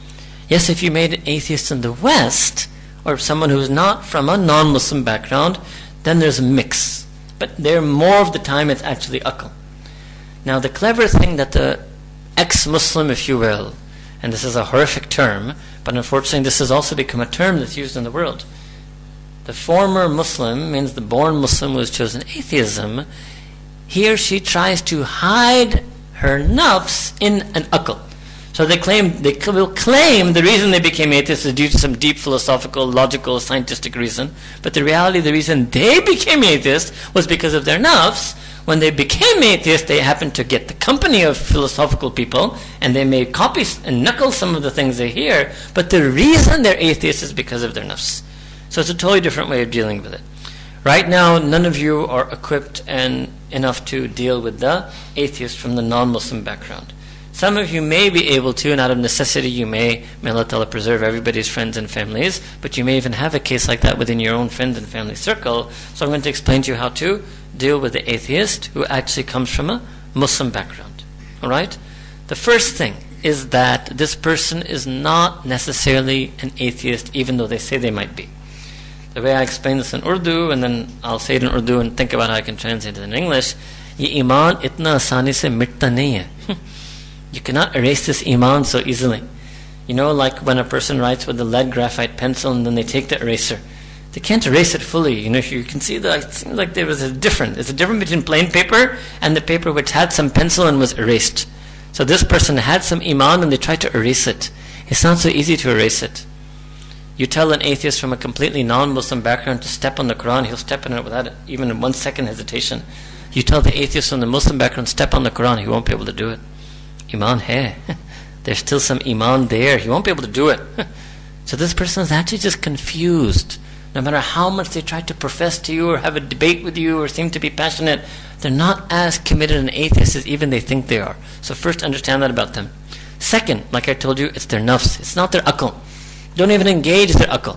Yes, if you made an atheist in the West, or someone who's not from a non-Muslim background, then there's a mix. But there, more of the time, it's actually aql. Now, the clever thing that the ex-Muslim, if you will, and this is a horrific term, but unfortunately this has also become a term that's used in the world. The former Muslim means the born Muslim who has chosen atheism. He or she tries to hide her nafs in an aql. So they will claim the reason they became atheists is due to some deep philosophical, logical, scientific reason. But the reality, the reason they became atheists was because of their nafs. When they became atheists, they happened to get the company of philosophical people, and they may copy and knuckle some of the things they hear. But the reason they're atheists is because of their nafs. So it's a totally different way of dealing with it. Right now, none of you are equipped and enough to deal with the atheist from the non-Muslim background. Some of you may be able to, and out of necessity you may Allah Ta'ala preserve everybody's friends and families, but you may even have a case like that within your own friends and family circle. So I'm going to explain to you how to deal with the atheist who actually comes from a Muslim background. Alright? The first thing is that this person is not necessarily an atheist, even though they say they might be. The way I explain this in Urdu, and then I'll say it in Urdu and think about how I can translate it in English. Ye iman itna asani se mitta nahi hai. You cannot erase this iman so easily. You know, like when a person writes with a lead graphite pencil and then they take the eraser. They can't erase it fully. You know, you can see that it seems like there was a difference. There's a difference between plain paper and the paper which had some pencil and was erased. So this person had some iman and they tried to erase it. It's not so easy to erase it. You tell an atheist from a completely non-Muslim background to step on the Qur'an, he'll step on it without even 1 second hesitation. You tell the atheist from the Muslim background, step on the Qur'an, he won't be able to do it. Iman hai. There's still some iman there. He won't be able to do it. So this person is actually just confused. No matter how much they try to profess to you or have a debate with you or seem to be passionate, they're not as committed an atheist as even they think they are. So first understand that about them. Second, like I told you, it's their nafs. It's not their aql. Don't even engage their aql.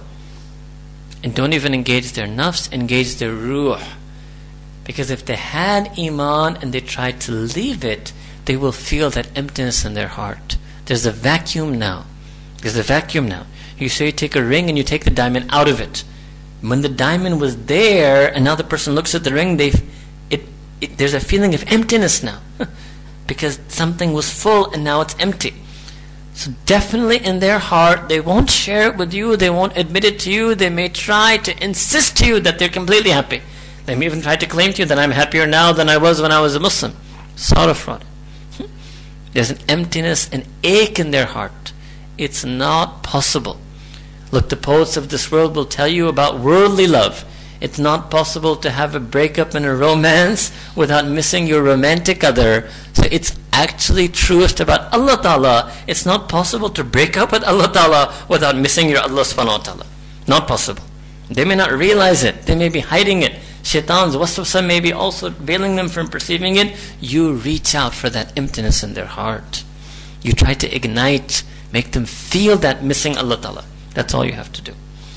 And don't even engage their nafs, engage their ruh. Because if they had iman and they tried to leave it, they will feel that emptiness in their heart. There's a vacuum now. There's a vacuum now. You say you take a ring and you take the diamond out of it. When the diamond was there and now the person looks at the ring, there's a feeling of emptiness now. Because something was full and now it's empty. So definitely in their heart, they won't share it with you, they won't admit it to you, they may try to insist to you that they're completely happy. They may even try to claim to you that I'm happier now than I was when I was a Muslim. Sort of fraud. There's an emptiness, an ache in their heart. It's not possible. Look, the poets of this world will tell you about worldly love. It's not possible to have a breakup and a romance without missing your romantic other. So it's actually truest about Allah Ta'ala. It's not possible to break up with Allah Ta'ala without missing your Allah Subhanahu wa Ta'ala. Not possible. They may not realize it. They may be hiding it. Shaitan's waswasa may be also veiling them from perceiving it. You reach out for that emptiness in their heart. You try to ignite, make them feel that missing Allah Ta'ala. That's all you have to do.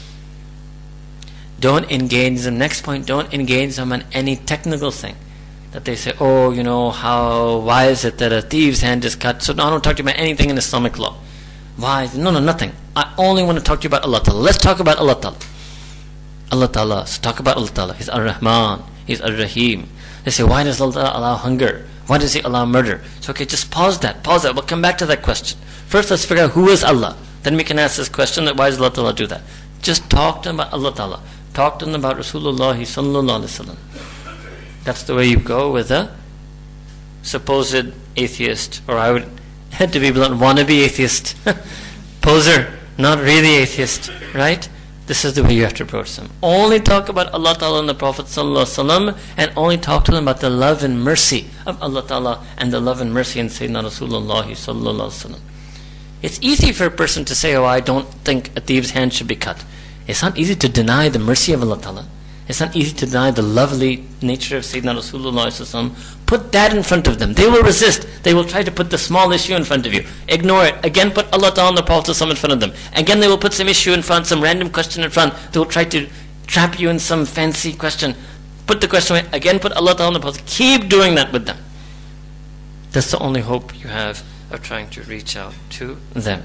Don't engage them. Next point, don't engage them on any technical thing. That they say, oh, you know, why is it that a thief's hand is cut? So no, I don't talk to you about anything in Islamic law. Why? No, nothing. I only want to talk to you about Allah Ta'ala. Let's talk about Allah Ta'ala. Allah Ta'ala. So talk about Allah Ta'ala. He's Ar-Rahman. He's Ar-Rahim. They say, why does Allah allow hunger? Why does He allow murder? So okay, just pause that. We'll come back to that question. First, let's figure out who is Allah. Then we can ask this question, that why does Allah Ta'ala do that? Just talk to them about Allah Ta'ala. Talk to them about Rasulullah Sallallahu Alaihi Wasallam. That's the way you go with a supposed atheist, or I would To be blunt, wannabe atheist. Poser, not really atheist, right? This is the way you have to approach them. Only talk about Allah Ta'ala and the Prophet ﷺ, and only talk to them about the love and mercy of Allah Ta'ala and the love and mercy in Sayyidina Rasulullah ﷺ. It's easy for a person to say, oh, I don't think a thief's hand should be cut. It's not easy to deny the mercy of Allah Ta'ala. It's not easy to deny the lovely nature of Sayyidina Rasulullah ﷺ. Put that in front of them. They will resist. They will try to put the small issue in front of you. Ignore it. Again, put Allah Ta'ala and the Prophet ﷺ in front of them. Again, they will put some issue in front, some random question in front. They will try to trap you in some fancy question. Put the question away. Again, put Allah Ta'ala and the Prophet. Keep doing that with them. That's the only hope you have of trying to reach out to them.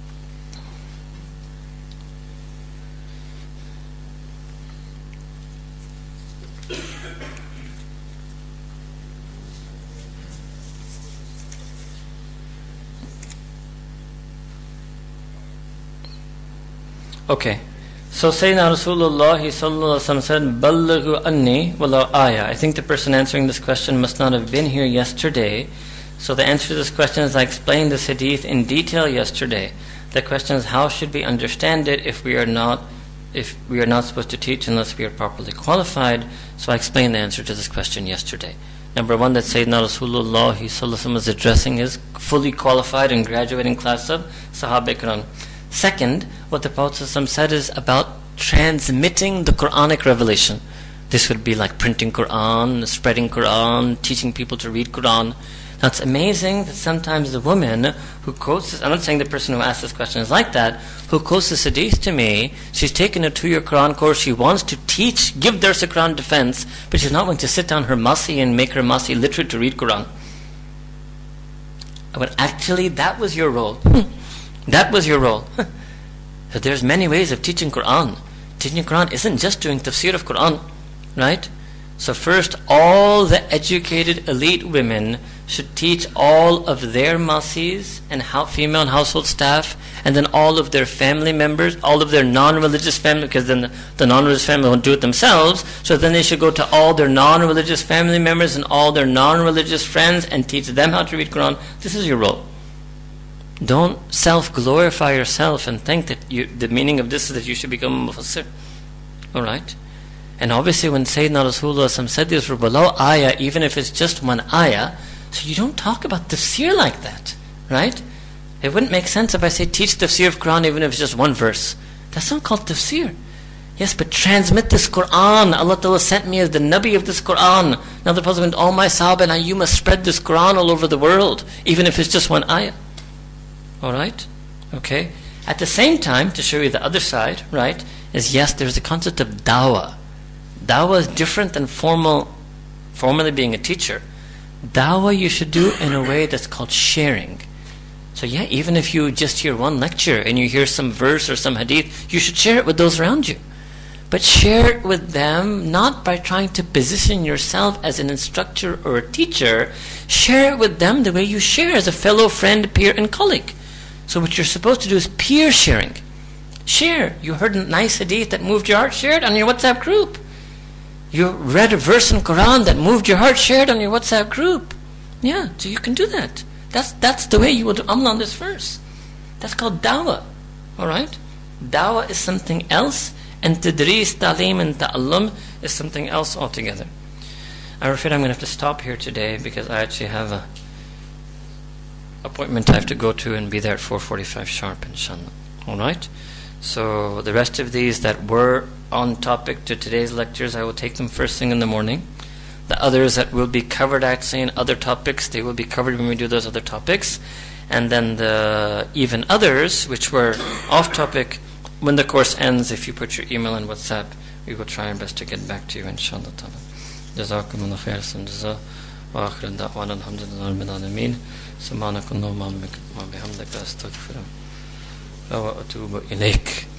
Okay, so Sayyidina Rasulullah said, Ballighu anni wala ayah. I think the person answering this question must not have been here yesterday. So the answer to this question is, I explained this hadith in detail yesterday. The question is, how should we understand it if we are not supposed to teach unless we are properly qualified? So I explained the answer to this question yesterday. Number one, that Sayyidina Rasulullah was addressing his fully qualified and graduating class of Sahaba Ikram. Second, what the Prophet said is about transmitting the Quranic revelation. This would be like printing Qur'an, spreading Qur'an, teaching people to read Qur'an. Now it's amazing that sometimes the woman who quotes this, I'm not saying the person who asked this question is like that, who quotes this hadith to me, she's taken a 2-year Qur'an course, she wants to teach, give Dars Qur'an defense, but she's not going to sit down her masi and make her masi literate to read Qur'an. But actually that was your role. That was your role. So there's many ways of teaching Qur'an. Teaching Qur'an isn't just doing tafsir of Qur'an, right? So first, all the educated elite women should teach all of their masis and female and household staff, and then all of their family members, all of their non-religious family, because then the non-religious family won't do it themselves, so then they should go to all their non-religious family members and all their non-religious friends and teach them how to read Qur'an. This is your role. Don't self-glorify yourself and think that the meaning of this is that you should become a mufassir. Alright? And obviously when Sayyidina Rasulullah said this for below ayah, even if it's just one ayah, so you don't talk about tafsir like that. Right? It wouldn't make sense if I say teach tafsir of Qur'an even if it's just one verse. That's not called tafsir. Yes, but transmit this Qur'an. Allah Ta'ala sent me as the Nabi of this Qur'an. Now the Prophet went, all my Sahaba, now you must spread this Qur'an all over the world, even if it's just one ayah. Alright? Okay? At the same time, to show you the other side, right, is yes, there's the concept of dawah. Dawah is different than formally being a teacher. Dawah you should do in a way that's called sharing. So yeah, even if you just hear one lecture and you hear some verse or some hadith, you should share it with those around you. But share it with them not by trying to position yourself as an instructor or a teacher. Share it with them the way you share as a fellow friend, peer, and colleague. So what you're supposed to do is peer sharing. Share. You heard a nice hadith that moved your heart, share it on your WhatsApp group. You read a verse in Qur'an that moved your heart, share it on your WhatsApp group. Yeah, so you can do that. That's the way you will do amal on this verse. That's called dawah. Alright? Dawah is something else, and tadrees, ta'lim, and ta'allum is something else altogether. I'm afraid I'm going to have to stop here today because I actually have a appointment I have to go to and be there at 4:45 sharp, inshallah. Alright? So the rest of these that were on topic to today's lectures, I will take them first thing in the morning. The others that will be covered actually in other topics, they will be covered when we do those other topics. And then the even others, which were off topic, when the course ends, if you put your email and WhatsApp, we will try our best to get back to you, inshallah ta'ala. Jazakumullah khairan jaza wa akhiran da'wana alhamdulillahi rabbil alameen. Subhanakallahumma wa bihamdika astaghfiruka wa atubu ilayk.